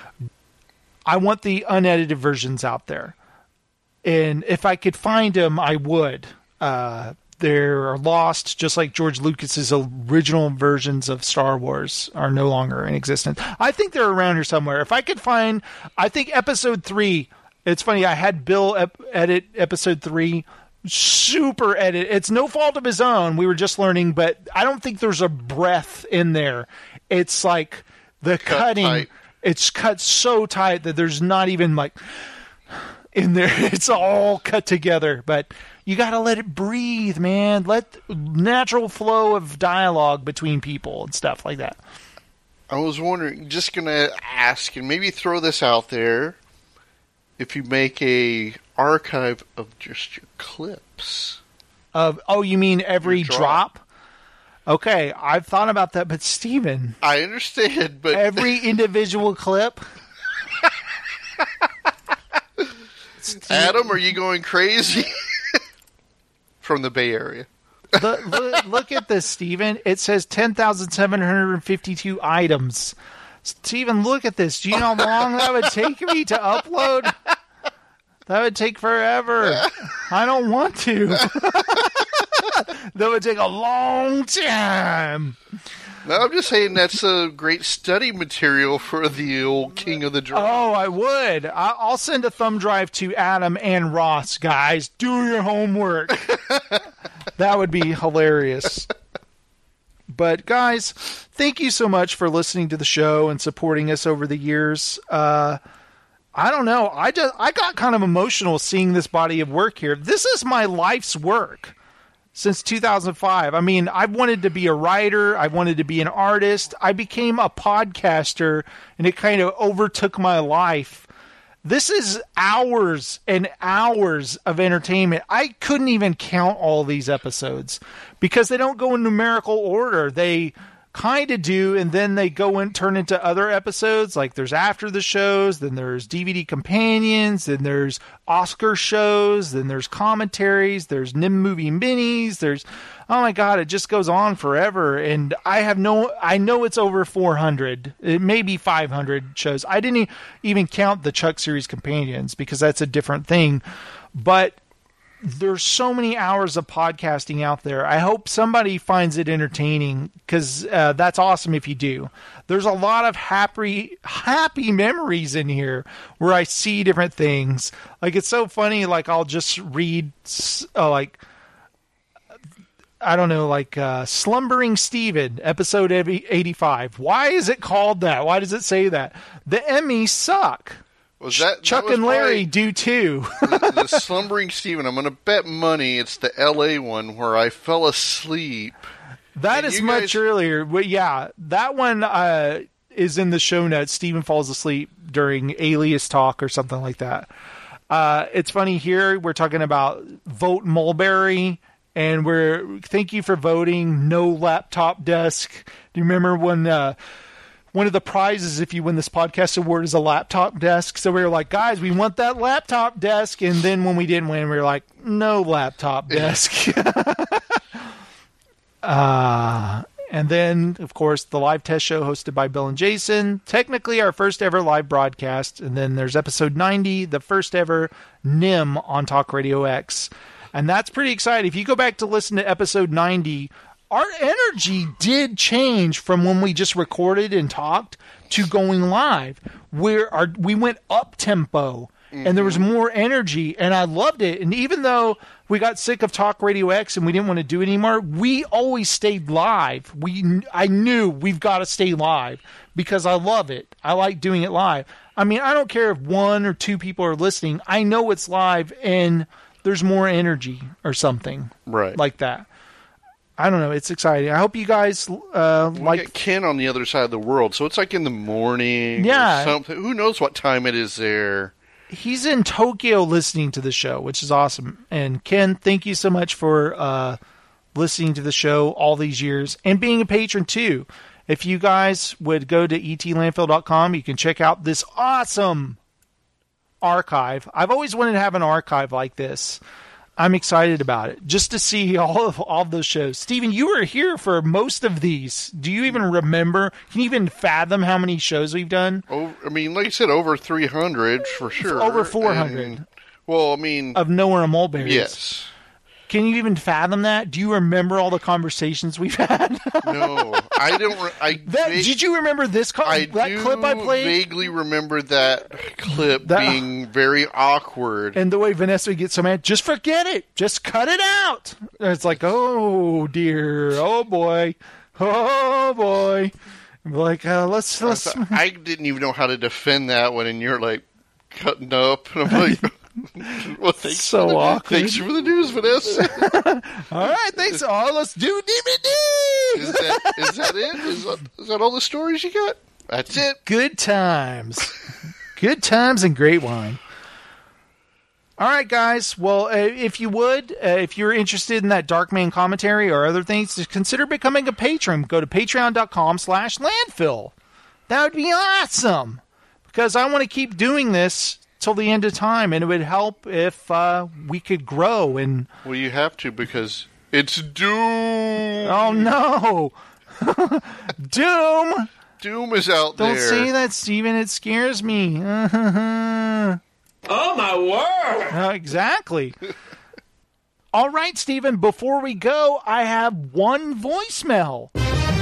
I want the unedited versions out there. And if I could find them, I would. Uh, they're lost, just like George Lucas's original versions of Star Wars are no longer in existence. I think they're around here somewhere. If I could find, I think episode three, it's funny, I had Bill ep- edit episode three. Super edit. It's no fault of his own. We were just learning, but I don't think there's a breath in there. It's like the cut cutting. Tight. It's cut so tight that there's not even like in there. It's all cut together, but you got to let it breathe, man. Let natural flow of dialogue between people and stuff like that. I was wondering, just going to ask and maybe throw this out there. If you make a archive of just your clips. Of oh, you mean every drop. drop? Okay, I've thought about that, but Steven, I understand, but every individual clip. Adam, are you going crazy? From the Bay Area. look, look, look at this, Steven. It says ten thousand seven hundred fifty-two items. Steven, look at this. Do you know how long that would take me to upload? That would take forever. I don't want to. That would take a long time. No, I'm just saying that's a great study material for the old king of the drive. Oh, I would. I- I'll send a thumb drive to Adam and Ross, guys. Do your homework. That would be hilarious. But guys, thank you so much for listening to the show and supporting us over the years. Uh, I don't know. I just I got kind of emotional seeing this body of work here. This is my life's work since two thousand five. I mean, I wanted to be a writer. I wanted to be an artist. I became a podcaster, and it kind of overtook my life. This is hours and hours of entertainment. I couldn't even count all these episodes because they don't go in numerical order. They kind of do, and then they go and turn into other episodes. Like there's after the shows, then there's D V D companions, then there's Oscar shows, then there's commentaries, there's N I M movie minis, there's, oh my God, it just goes on forever. And I have no, I know it's over four hundred, it may be five hundred shows. I didn't even count the Chuck series companions because that's a different thing. But there's so many hours of podcasting out there. I hope somebody finds it entertaining because uh, that's awesome if you do. There's a lot of happy, happy memories in here where I see different things. Like it's so funny. Like I'll just read uh, like, I don't know, like uh, Slumbering Steven, episode eighty-five. Why is it called that? Why does it say that? The Emmys suck. Was that Chuck that was and Larry do too. the, the Slumbering Steven. I'm going to bet money it's the L A one where I fell asleep. That and is you much guys... earlier. But yeah, that one uh, is in the show notes. Steven falls asleep during Alias talk or something like that. Uh, it's funny here. We're talking about vote Mulberry, and we're thank you for voting no laptop desk. Do you remember when uh, one of the prizes if you win this podcast award is a laptop desk? So we were like, guys, we want that laptop desk. And then when we didn't win, we were like, no laptop desk. uh, and then, of course, the live test show hosted by Bill and Jason. Technically our first ever live broadcast. And then there's episode ninety, the first ever N I M on Talk Radio X. And that's pretty exciting. If you go back to listen to episode ninety, our energy did change from when we just recorded and talked to going live. Where our, we went up tempo, mm-hmm. and there was more energy, and I loved it. And even though we got sick of Talk Radio X and we didn't want to do it anymore, we always stayed live. We I knew we've got to stay live because I love it. I like doing it live. I mean, I don't care if one or two people are listening. I know it's live, and there's more energy or something right. like that. I don't know. It's exciting. I hope you guys uh, we like. Got Ken on the other side of the world, so it's like in the morning. Yeah. Or something. Who knows what time it is there? He's in Tokyo listening to the show, which is awesome. And Ken, thank you so much for uh, listening to the show all these years and being a patron too. If you guys would go to e t landfill dot com, you can check out this awesome archive. I've always wanted to have an archive like this. I'm excited about it, just to see all of all of those shows. Steven, you were here for most of these. Do you even remember? Can you even fathom how many shows we've done? Oh, I mean, like you said, over three hundred for sure. Over four hundred. And, well, I mean... Of Nowhere and Mulberries. Yes. Can you even fathom that? Do you remember all the conversations we've had? No, I don't. Re- I that, vague, did you remember this co- I that do clip I played? vaguely remember that clip that, being very awkward. And the way Vanessa gets so mad, just forget it. Just cut it out. And it's like, oh, dear. Oh, boy. Oh, boy. I'm like, uh, let's... let's. I, thought, I didn't even know how to defend that one, and you're like, cutting up. And I'm like... Well, thanks so for the, awkward. Thanks for the news, Vanessa. All right, thanks. Oh, let's do D V D. Is that, is that it? Is that, is that all the stories you got? That's it. Good times. Good times and great wine. All right, guys. Well, uh, if you would, uh, if you're interested in that Darkman commentary or other things, just consider becoming a patron. Go to patreon dot com slash landfill. That would be awesome. Because I want to keep doing this till the end of time, and it would help if uh, we could grow. And well, you have to, because it's Doom. Oh no, Doom! Doom is out Don't there. Don't say that, Steven. It scares me. Oh my word! Uh, exactly. All right, Steven. Before we go, I have one voicemail.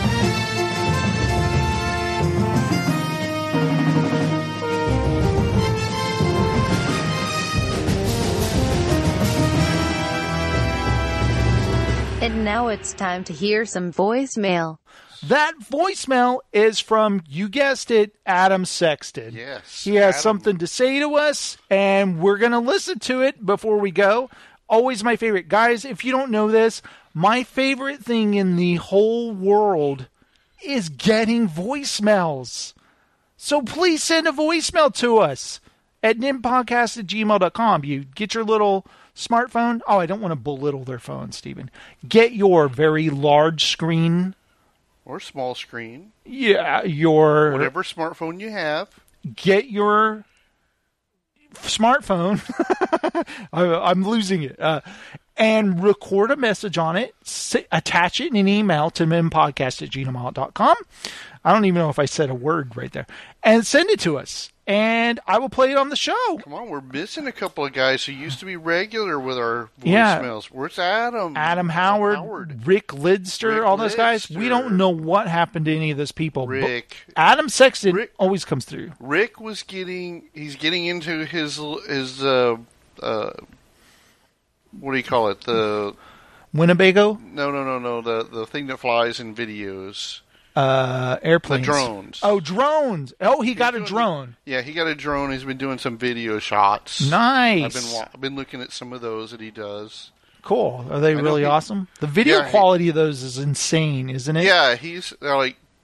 And now it's time to hear some voicemail. That voicemail is from, you guessed it, Adam Sexton. Yes. He has Adam. something to say to us, and we're going to listen to it before we go. Always my favorite. Guys, if you don't know this, my favorite thing in the whole world is getting voicemails. So please send a voicemail to us at nimpodcast at gmail dot com. You get your little smartphone. Oh, I don't want to belittle their phone, Stephen. Get your very large screen. Or small screen. Yeah, your... Whatever smartphone you have. Get your smartphone. I, I'm losing it. Uh, and record a message on it. Sit, attach it in an email to nimpodcast at gmail dot com. I don't even know if I said a word right there. And send it to us. And I will play it on the show. Come on, we're missing a couple of guys who used to be regular with our voicemails. Yeah. Where's Adam? Adam Howard, Howard. Rick Lidster, Rick all those guys. Lidster. We don't know what happened to any of those people. Rick. But Adam Sexton Rick, always comes through. Rick was getting, he's getting into his, his uh, uh, what do you call it? The Winnebago? No, no, no, no. The, the thing that flies in videos. Uh, airplanes. The drones. Oh, drones. Oh, he He's got a doing- drone. Yeah, he got a drone. He's been doing some video shots. Nice. I've been wa- I've been looking at some of those that he does. Cool. Are they I know really he- awesome? The video Yeah, he- quality of those is insane, isn't it? Yeah, he's they're like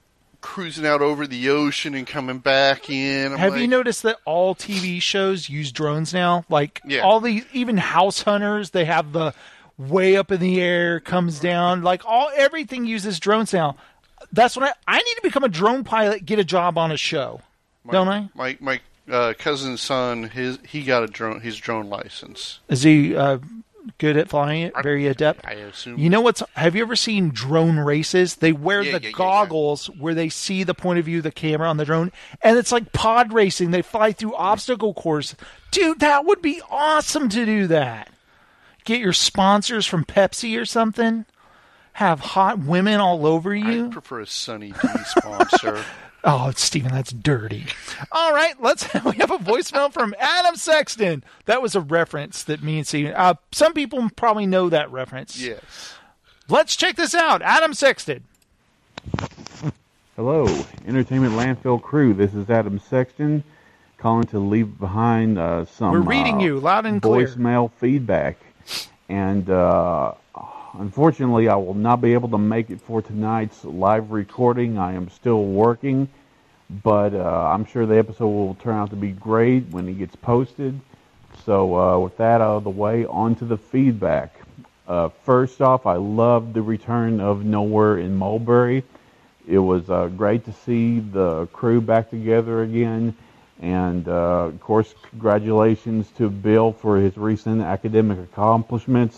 cruising out over the ocean and coming back in. I'm Have like, you noticed that all T V shows use drones now? Like Yeah. all these, even House Hunters, they have the way up in the air, comes down. Like all everything uses drones now. That's what I. I need to become a drone pilot, get a job on a show, my, don't I? My my uh, cousin's son, his he got a drone, his drone license. Is he uh, good at flying it? Very adept. I assume. You know what's? Have you ever seen drone races? They wear Yeah, the yeah, yeah, goggles where they see the point of view of the camera on the drone, and it's like pod racing. They fly through obstacle course. Dude, that would be awesome to do that. Get your sponsors from Pepsi or something. Have hot women all over you. I prefer a Sunny D sponsor. Oh, Steven, that's dirty. All right, let's. We have a voicemail from Adam Sexton. That was a reference that me and Steven. Uh, some people probably know that reference. Yes. Let's check this out. Adam Sexton. Hello, Entertainment Landfill crew. This is Adam Sexton calling to leave behind uh, some. We're reading uh, you loud and clear. Voicemail feedback, and uh, unfortunately, I will not be able to make it for tonight's live recording. I am still working, but uh, I'm sure the episode will turn out to be great when it gets posted. So uh, with that out of the way, on to the feedback. Uh, first off, I loved the return of Nowhere in Mulberry. It was uh, great to see the crew back together again. And, uh, of course, congratulations to Bill for his recent academic accomplishments.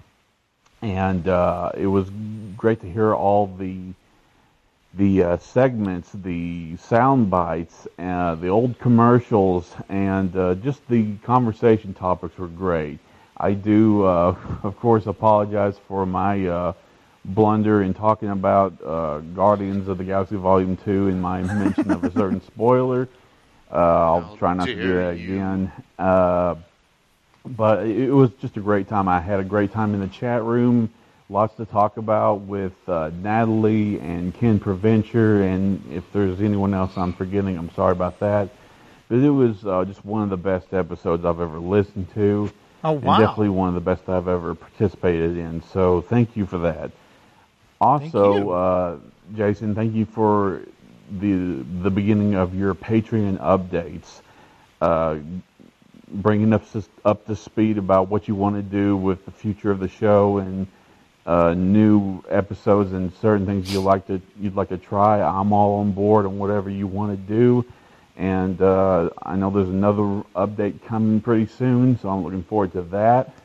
And uh, it was great to hear all the the uh, segments, the sound bites, uh, the old commercials, and uh, just the conversation topics were great. I do, uh, of course, apologize for my uh, blunder in talking about uh, Guardians of the Galaxy Volume two in my mention of a certain spoiler. Uh, I'll How try not to do dare that you. again. Uh, but it was just a great time. I had a great time in the chat room. Lots to talk about with uh, Natalie and Ken Provencher, and if there's anyone else I'm forgetting, I'm sorry about that. But it was uh, just one of the best episodes I've ever listened to. Oh, wow. And definitely one of the best I've ever participated in. So thank you for that. Also, Thank you. uh, Jason, thank you for the the beginning of your Patreon updates, uh, bringing us up to speed about what you want to do with the future of the show and uh, new episodes and certain things you like to you'd like to try. I'm all on board on whatever you want to do, and uh, I know there's another update coming pretty soon, so I'm looking forward to that.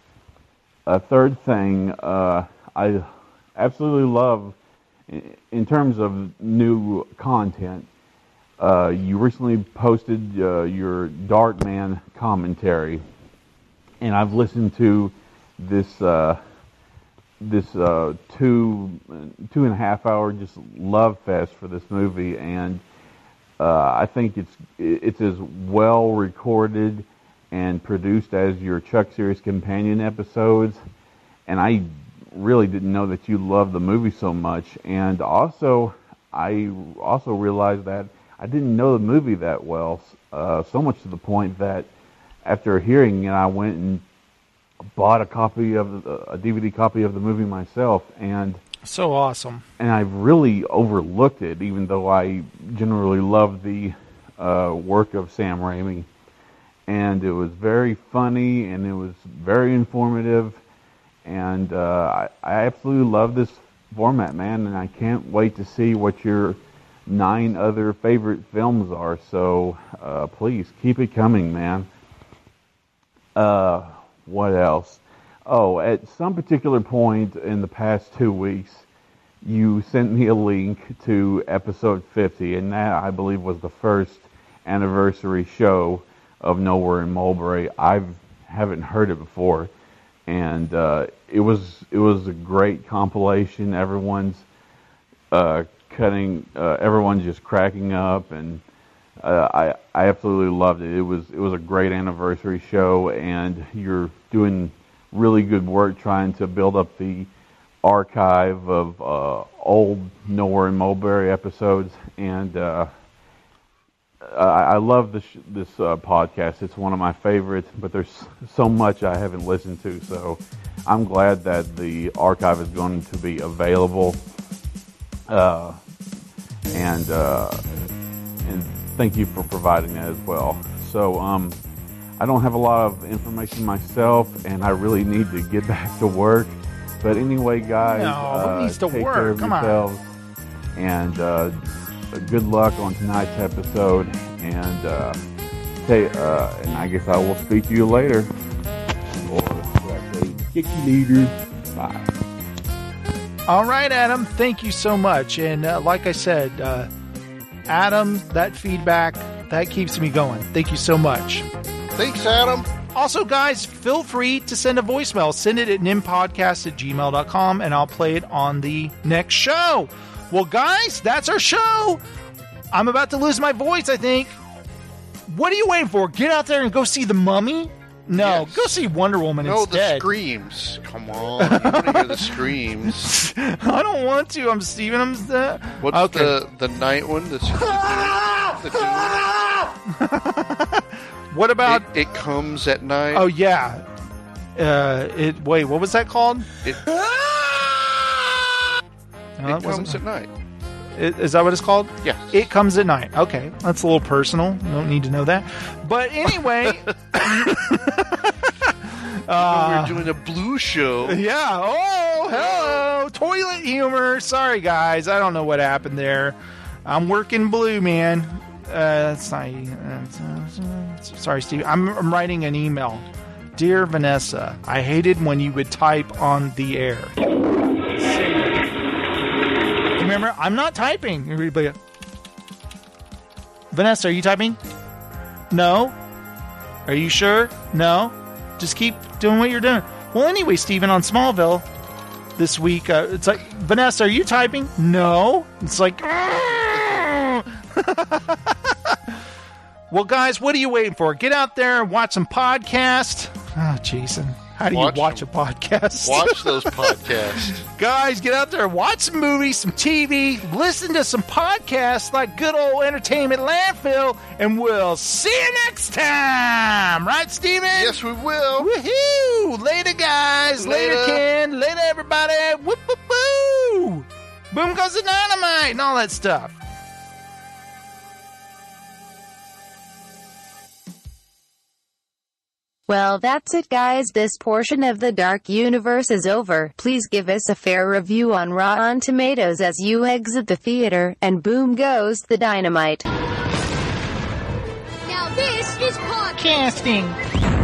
A third thing, uh, I absolutely love. In terms of new content, uh, you recently posted uh, your Darkman commentary, and I've listened to this uh, this uh, two two and a half hour just love fest for this movie, and uh, I think it's it's as well recorded and produced as your Chuck Series companion episodes, and I really didn't know that you loved the movie so much. And also, I also realized that I didn't know the movie that well, uh, so much to the point that after hearing it, I went and bought a copy of the, a D V D copy of the movie myself, and So awesome. and I've really overlooked it, even though I generally love the uh, work of Sam Raimi. And it was very funny, and it was very informative. And uh, I, I absolutely love this format, man, and I can't wait to see what your nine other favorite films are. So uh, please keep it coming, man. Uh, what else? Oh, at some particular point in the past two weeks, you sent me a link to episode fifty, and that, I believe, was the first anniversary show of Nowhere in Mulberry. I haven't heard it before. And uh, it was it was a great compilation. Everyone's uh, cutting, uh, everyone's just cracking up, and uh, I I absolutely loved it. It was it was a great anniversary show, and you're doing really good work trying to build up the archive of uh, old Nowhere in Mulberry episodes. And uh, I, I love this this uh, podcast. It's one of my favorites, but there's so much I haven't listened to, so I'm glad that the archive is going to be available. Uh, and uh, and thank you for providing that as well. So um, I don't have a lot of information myself, and I really need to get back to work. But anyway, guys, No, uh, who needs to take work? care of Come on. yourselves, and uh, good luck on tonight's episode. And uh, hey, uh, and I guess I will speak to you later. Or should I say, kick you later. Bye. All right, Adam, thank you so much. And uh, like I said, uh, Adam, that feedback, that keeps me going. Thank you so much. Thanks, Adam. Also, guys, feel free to send a voicemail. Send it at nimpodcast at gmail dot com, and I'll play it on the next show. Well, guys, that's our show. I'm about to lose my voice, I think. What are you waiting for? Get out there and go see The Mummy? No, Yes. go see Wonder Woman No, instead. the screams. Come on. You want to hear the screams. I don't want to. I'm Steven. I'm uh, What's okay. the, the night one? The, the, the, What about... It, it Comes at Night. Oh, yeah. Uh, it. Wait, what was that called? It, No, it Comes at Night. Is, is that what it's called? Yes. It Comes at Night. Okay. That's a little personal. Don't need to know that. But anyway... uh, we're doing a blue show. Yeah. Oh, hello. Toilet humor. Sorry, guys. I don't know what happened there. I'm working blue, man. Uh, that's not... Uh, sorry, Steve. I'm, I'm writing an email. Dear Vanessa, I hated when you would type on the air. Remember, I'm not typing. Everybody, Vanessa, are you typing? No? Are you sure? No? Just keep doing what you're doing. Well, anyway, Steven, on Smallville this week, uh, it's like, Vanessa, are you typing? No. It's like... Well, guys, what are you waiting for? Get out there and watch some podcasts. Oh, Jason. How do Watch you watch them. a podcast? Watch those podcasts. Guys, get out there and watch some movies, some T V, listen to some podcasts like good old Entertainment Landfill, and we'll see you next time. Right, Steven? Yes, we will. Woohoo! Later, guys. Later, Later. Ken. Later, everybody. Whoop, whoop, woo! Boom goes the dynamite and all that stuff. Well, that's it, guys. This portion of the Dark Universe is over. Please give us a fair review on Rotten Tomatoes as you exit the theater, and boom goes the dynamite. Now this is podcasting. Casting.